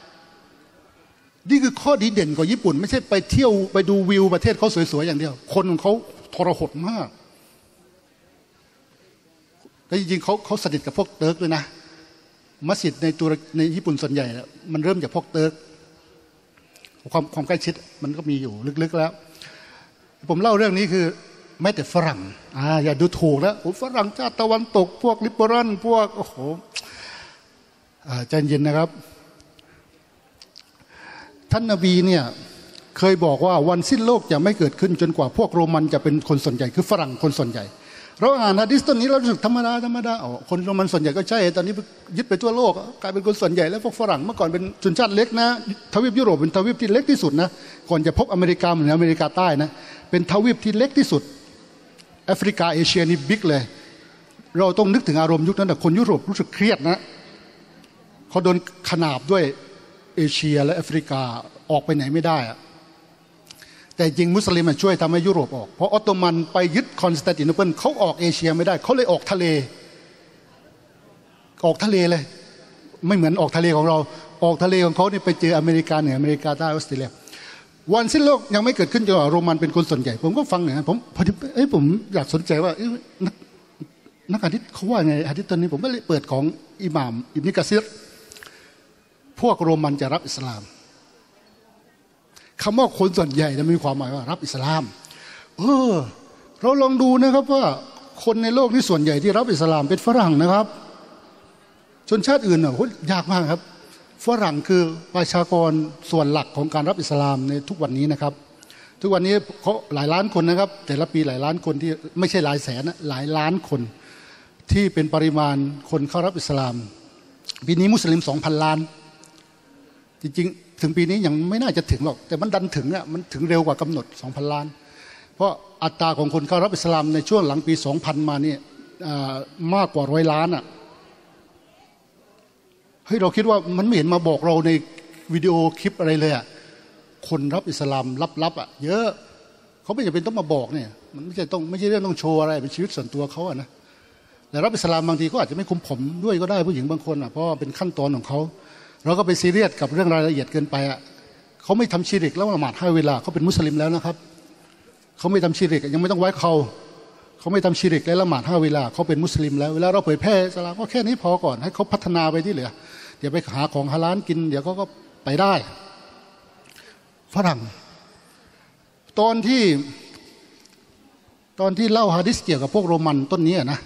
นี่คือข้อดีเด่นของญี่ปุ่นไม่ใช่ไปเที่ยวไปดูวิวประเทศเขาสวยๆอย่างเดียวคนของเขาทรหดมากแต่จริงๆเขาเขาสนิทกับพวกเติร์กด้วยนะมัสยิดในตัวในญี่ปุ่นส่วนใหญ่มันเริ่มจากพวกเติร์กความความใกล้ชิดมันก็มีอยู่ลึกๆแล้วผมเล่าเรื่องนี้คือแม้แต่ฝรั่งอ่าอย่าดูถูกแล้วฝรั่งชาติตะวันตกพวกลิเบอรัลพวกโอ้โหใจเย็นนะครับท่านนบีเนี่ยเคยบอกว่าวันสิ้นโลกจะไม่เกิดขึ้นจนกว่าพวกโรมันจะเป็นคนส่วนใหญ่คือฝรั่งคนส่วนใหญ่เราอ่านฮะดิษตอนนี้เรารู้สึกธรรมดาธรรมดาอ๋อคนโรมันส่วนใหญ่ก็ใช่ตอนนี้ยึดไปทั่วโลกกลายเป็นคนส่วนใหญ่แล้วพวกฝรั่งเมื่อก่อนเป็นชนชาติเล็กนะทวีปยุโรปเป็นทวีปที่เล็กที่สุดนะก่อนจะพบอเมริกาเหมือนอเมริกาใต้นะเป็นทวีปที่เล็กที่สุดแอฟริกาเอเชียนี่บิ๊กเลยเราต้องนึกถึงอารมณ์ยุคนั้นแต่คนยุโรปรู้สึกเครียดนะเขาโดนขนาบด้วยเอเชียและแอฟริกาออกไปไหนไม่ได้อะแต่จริงมุสลิมช่วยทำให้ยุโรปออกเพราะออตโตมันไปยึดคอนสแตนติโนเปิลเขาออกเอเชียไม่ได้เขาเลยออกทะเลออกทะเลเลยไม่เหมือนออกทะเลของเราออกทะเลของเขาเนี่ยไปเจออเมริกาเหนืออเมริกาใต้ออสเตรเลียวันสิ้นโลกยังไม่เกิดขึ้นจนกว่าโรมันเป็นคนส่วนใหญ่ผมก็ฟังอย่างนั้นผมพอดีเอ้ยผมอยากสนใจว่านักนักหะดีษเขาว่าไงหะดีษตอนนี้ผมก็เลยเปิดของอิหม่ามอิบนุกะซีรพวกโรมันจะรับอิสลามคำว่าคนส่วนใหญ่นะมีความหมายว่ารับอิสลามเออเราลองดูนะครับว่าคนในโลกนี้ส่วนใหญ่ที่รับอิสลามเป็นฝรั่งนะครับชนชาติอื่นอ่ะยากมากครับฝรั่งคือประชากรส่วนหลักของการรับอิสลามในทุกวันนี้นะครับทุกวันนี้เขาหลายล้านคนนะครับแต่ละปีหลายล้านคนที่ไม่ใช่หลายแสนนะหลายล้านคนที่เป็นปริมาณคนเข้ารับอิสลามปีนี้มุสลิมสองพันล้านจริงๆถึงปีนี้ยังไม่น่าจะถึงหรอกแต่มันดันถึงอ่ะมันถึงเร็วกว่ากำหนด สองพัน ล้านเพราะอัตราของคนเข้ารับอิสลามในช่วงหลังปี สองพัน มาเนี่ยมากกว่าร้อยล้านอ่ะเฮ้ยเราคิดว่ามันไม่เห็นมาบอกเราในวิดีโอคลิปอะไรเลยอ่ะคนรับอิสลามลับๆอ่ะเยอะเขาไม่จำเป็นต้องมาบอกเนี่ยมันไม่ใช่ต้องไม่ใช่เรื่องต้องโชว์อะไรเป็นชีวิตส่วนตัวเขาอ่ะนะแต่รับอิสลามบางทีก็อาจจะไม่คุมผมด้วยก็ได้ผู้หญิงบางคนอ่ะเพราะเป็นขั้นตอนของเขาเราก็ไปซีเรียสกับเรื่องรายละเอียดเกินไปอ่ะเขาไม่ทำชิริกแล้วละหมาดห้าเวลาเขาเป็นมุสลิมแล้วนะครับเขาไม่ทำชิริกยังไม่ต้องไว้เขาเขาไม่ทำชิริกและละหมาดห้าเวลาเขาเป็นมุสลิมแล้วเวลาเราเผยแพร่อิสลามก็แค่นี้พอก่อนให้เขาพัฒนาไปที่เหลือเดี๋ยวไปหาของฮาลาลกินเดี๋ยวเขาก็ไปได้ฝรั่งตอนที่ตอนที่เล่าฮะดิษเกี่ยวกับพวกโรมันต้นนี้นะ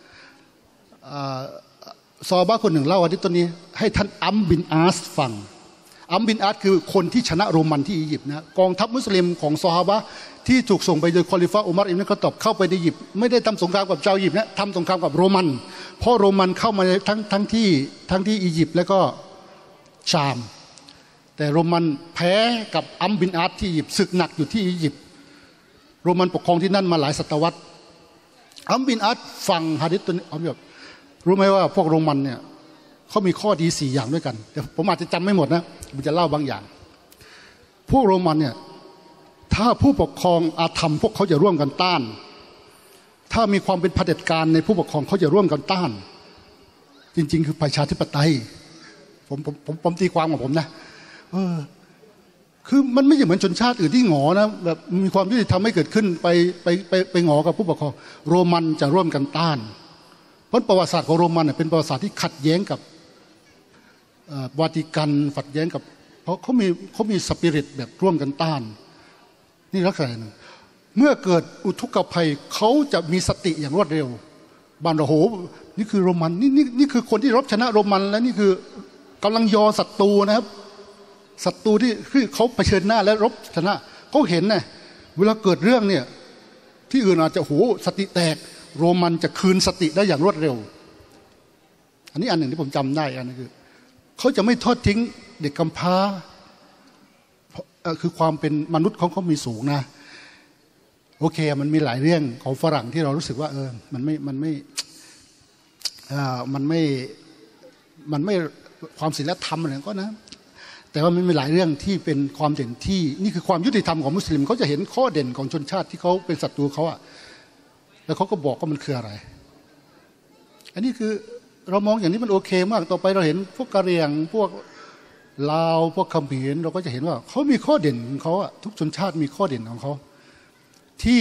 ซอฮาบะห์คนหนึ่งเล่าฮะดิษต้นนี้ให้ท่านอัมบินอาสฟังอัมบินอาสคือคนที่ชนะโรมันที่อียิปต์นะกองทัพมุสลิมของซอฮาบะห์ที่ถูกส่งไปโดยคอลิฟะอุมัรอิบนุคอฏฏอบเข้าไปในอียิปต์ไม่ได้ทำสงครามกับชาวอียิปต์นะทำสงครามกับโรมันเพราะโรมันเข้ามาทั้งทั้งที่ทั้งที่อียิปต์และก็ชามแต่โรมันแพ้กับอัมบินอาสที่อียิปต์ศึกหนักอยู่ที่อียิปต์โรมันปกครองที่นั่นมาหลายศตวรรษอัมบินอาสฟังหะดีษตัวนี้เอาแบบรู้ไหมว่าพวกโรมันเนี่ยเขามีข้อดีสี่อย่างด้วยกันแต่ผมอาจจะจำไม่หมดนะผมจะเล่าบางอย่างพวกโรมันเนี่ยถ้าผู้ปกครองอาธรรมพวกเขาจะร่วมกันต้านถ้ามีความเป็นเผด็จการในผู้ปกครองเขาจะร่วมกันต้านจริงๆคือประชาธิปไตยผมผมผมผมตีความของผมนะเออคือมันไม่ใช่เหมือนชนชาติอื่นที่หงอนะแบบมีความยุติธรรมไม่เกิดขึ้นไปไปไปไปหงอกับผู้ปกครองโรมันจะร่วมกันต้านเพราะประวัติศาสตร์ของโรมันเป็นประวัติศาสตร์ที่ขัดแย้งกับวาติกันขัดแย้งกับเพราะเขามีเขามีสปิริตแบบร่วมกันต้านนี่ลักษณะหนึ่งเมื่อเกิดอุทกภัยเขาจะมีสติอย่างรวดเร็วบานโอ้โหนี่คือโรมันนี่นี่นี่คือคนที่รบชนะโรมันและนี่คือกำลังยอศัตรูนะครับศัตรูที่คือเขาเผชิญหน้าและรบชนะเขาเห็นนะเวลาเกิดเรื่องเนี่ยที่อื่นอาจจะโหสติแตกโรมันจะคืนสติได้อย่างรวดเร็วอันนี้อันหนึ่งที่ผมจำได้อันนึงคือเขาจะไม่ทอดทิ้งเด็กกำพร้าคือความเป็นมนุษย์ของเขามีสูงนะโอเคมันมีหลายเรื่องของฝรั่งที่เรารู้สึกว่าเออมันไม่มันไม่อ่ามันไม่มันไม่ความศีลธรรมอะไรก็นะแต่ว่ามันมีหลายเรื่องที่เป็นความเด่นที่นี่คือความยุติธรรมของมุสลิมเขาจะเห็นข้อเด่นของชนชาติที่เขาเป็นศัตรูเขาอะแล้วเขาก็บอกว่ามันคืออะไรอันนี้คือเรามองอย่างนี้มันโอเคมากต่อไปเราเห็นพวกกะเหรี่ยงพวกลาวพวกเขมรเราก็จะเห็นว่าเขามีข้อเด่นของเขาอะทุกชนชาติมีข้อเด่นของเขาที่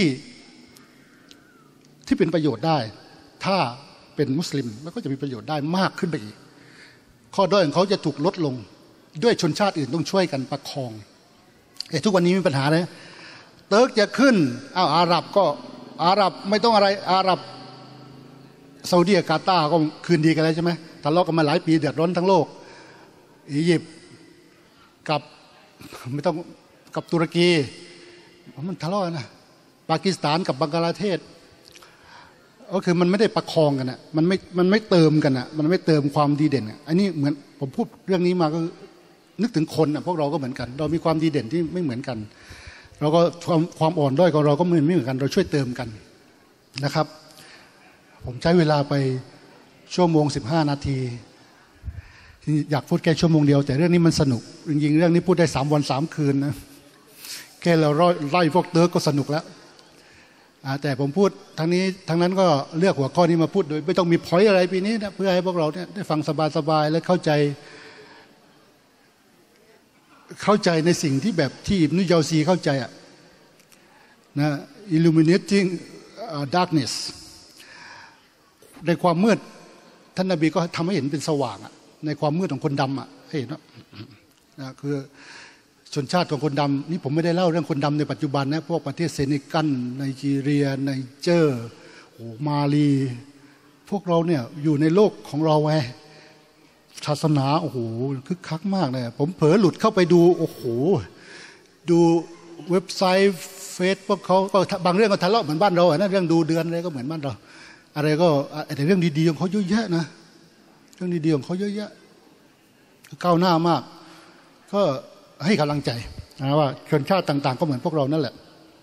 ที่เป็นประโยชน์ได้ถ้าเป็นมุสลิมแล้วก็จะมีประโยชน์ได้มากขึ้นไปอีกข้อด้อยของเขาจะถูกลดลงด้วยชนชาติอื่นต้องช่วยกันประคองแต่ทุกวันนี้มีปัญหาเลยเติร์กจะขึ้นอ้าวอาหรับก็อาหรับไม่ต้องอะไรอาหรับซาอุดิอาระเบียกาตาร์ก็คืนดีกันแล้วใช่ไหมทะเลาะกันมาหลายปีเดือดร้อนทั้งโลกอียิปต์กับไม่ต้องกับตุรกีมันทะเลาะกันนะปากีสถานกับบังกลาเทศก็คือมันไม่ได้ประคองกันอ่ะมันไม่มันไม่เติมกันอ่ะมันไม่เติมความดีเด่นอ่ะอันนี้เหมือนผมพูดเรื่องนี้มาก็นึกถึงคนอ่ะพวกเราก็เหมือนกันเรามีความดีเด่นที่ไม่เหมือนกันเราก็ความความอ่อนด้อยของเราก็ไม่เหมือนกันเราช่วยเติมกันนะครับผมใช้เวลาไปชั่วโมงสิบห้านาทีอยากพูดแค่ชั่วโมงเดียวแต่เรื่องนี้มันสนุกจริงๆเรื่องนี้พูดได้สามวันสามคืนนะแค่เราไล่พวกเติร์กก็สนุกแล้วแต่ผมพูดทั้งนี้ทั้งนั้นก็เลือกหัวข้อนี้มาพูดโดยไม่ต้องมีพอยต์อะไรปีนี้นะเพื่อให้พวกเราเนี่ยได้ฟังสบายๆและเข้าใจเข้าใจในสิ่งที่แบบที่อิบนุญาวซีเข้าใจอะนะ illuminating darkness ในความมืดท่านนบีก็ทำให้เห็นเป็นสว่างอะในความมืดของคนดำอะให้เห็นว่านะคือชนชาติของคนดำนี่ผมไม่ได้เล่าเรื่องคนดำในปัจจุบันนะพวกประเทศเซนิกันไนจีเรียไนเจอร์โอ้มาลีพวกเราเนี่ยอยู่ในโลกของเราไงศาสนาโอ้โหคึกคักมากเลยผมเผลอหลุดเข้าไปดูโอ้โหดูเว็บไซต์เฟซพวกเขาก็บางเรื่องก็ทะเลาะเหมือนบ้านเราอะนะเรื่องดูเดือนอะไรก็เหมือนบ้านเราอะไรก็แต่เรื่องดีๆของเขาเยอะแยะนะเรื่องดีๆของเขาเยอะแยะก้าวหน้ามากก็ให้กำลังใจนะว่าชนชาติต่างๆก็เหมือนพวกเรานั่นแหละ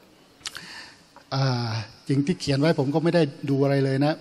จริงที่เขียนไว้ผมก็ไม่ได้ดูอะไรเลยนะ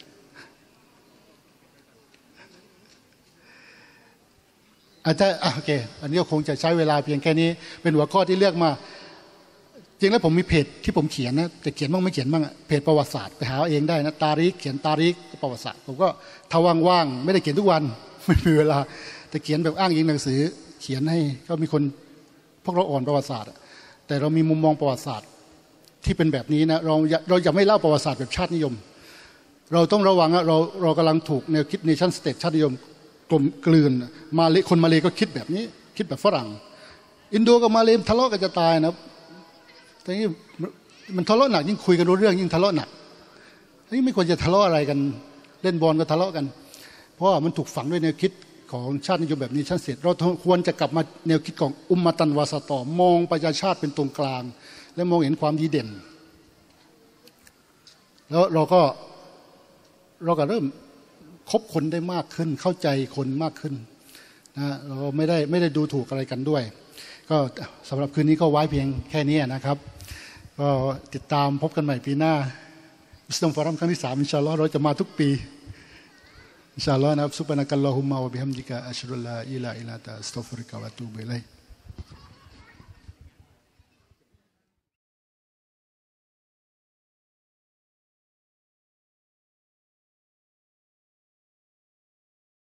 อาจจะโอเคอันนี้ก็คงจะใช้เวลาเพียงแค่นี้เป็นหัวข้อที่เลือกมาจริงแล้วผมมีเพจที่ผมเขียนนะแต่เขียนบ้างไม่เขียนบ้างเพจประวัติศาสตร์ไปหาเองได้นะตาริกเขียนตาริกประวัติศาสตร์ผมก็ถ้าว่างๆไม่ได้เขียนทุกวันไม่มีเวลาแต่เขียนแบบอ้างอิงหนังสือเขียนให้ก็มีคนพวกเราอ่อนประวัติศาสตร์แต่เรามีมุมมองประวัติศาสตร์ที่เป็นแบบนี้นะเราเราอย่าไม่เล่าประวัติศาสตร์แบบชาตินิยมเราต้องระวังเราเรากำลังถูกแนวคิด nation state ชาตินิยมกลมกลืนมาเลคนมาเลก็คิดแบบนี้คิดแบบฝรั่งอินโดกับมาเลทะเลาะกันจะตายนะแต่นี่มันทะเลาะหนักยิ่งคุยกันรู้เรื่องยิ่งทะเลาะหนักนี่ไม่ควรจะทะเลาะอะไรกันเล่นบอลก็ทะเลาะกันเพราะว่ามันถูกฝังด้วยแนวคิดของชาตินิยมแบบนี้ชั้นเสร็จเราควรจะกลับมาแนวคิดของอุมมะตันวาสตอมองประชาชาติเป็นตรงกลางและมองเห็นความดีเด่นแล้วเราก็เราก็เริ่มคบคนได้มากขึ้นเข้าใจคนมากขึ้นนะเราไม่ได้ไม่ได้ดูถูกอะไรกันด้วยก็สำหรับคืนนี้ก็ไว้เพียงแค่นี้นะครับก็ติดตามพบกันใหม่ปีหน้าวิสตอมฟอรัมครั้งที่สามอินชาอัลลอฮ์เราจะมาทุกปีอินชาอัลลอฮ์นะครับซุบฮานะกัลลอฮุมมะวะบิฮัมดิกะอัชฮะดุลลาอิลาฮะอิลลัลลอฮ์อัสตัฆฟิรุกะวะอะตูบุอิลัยฮ์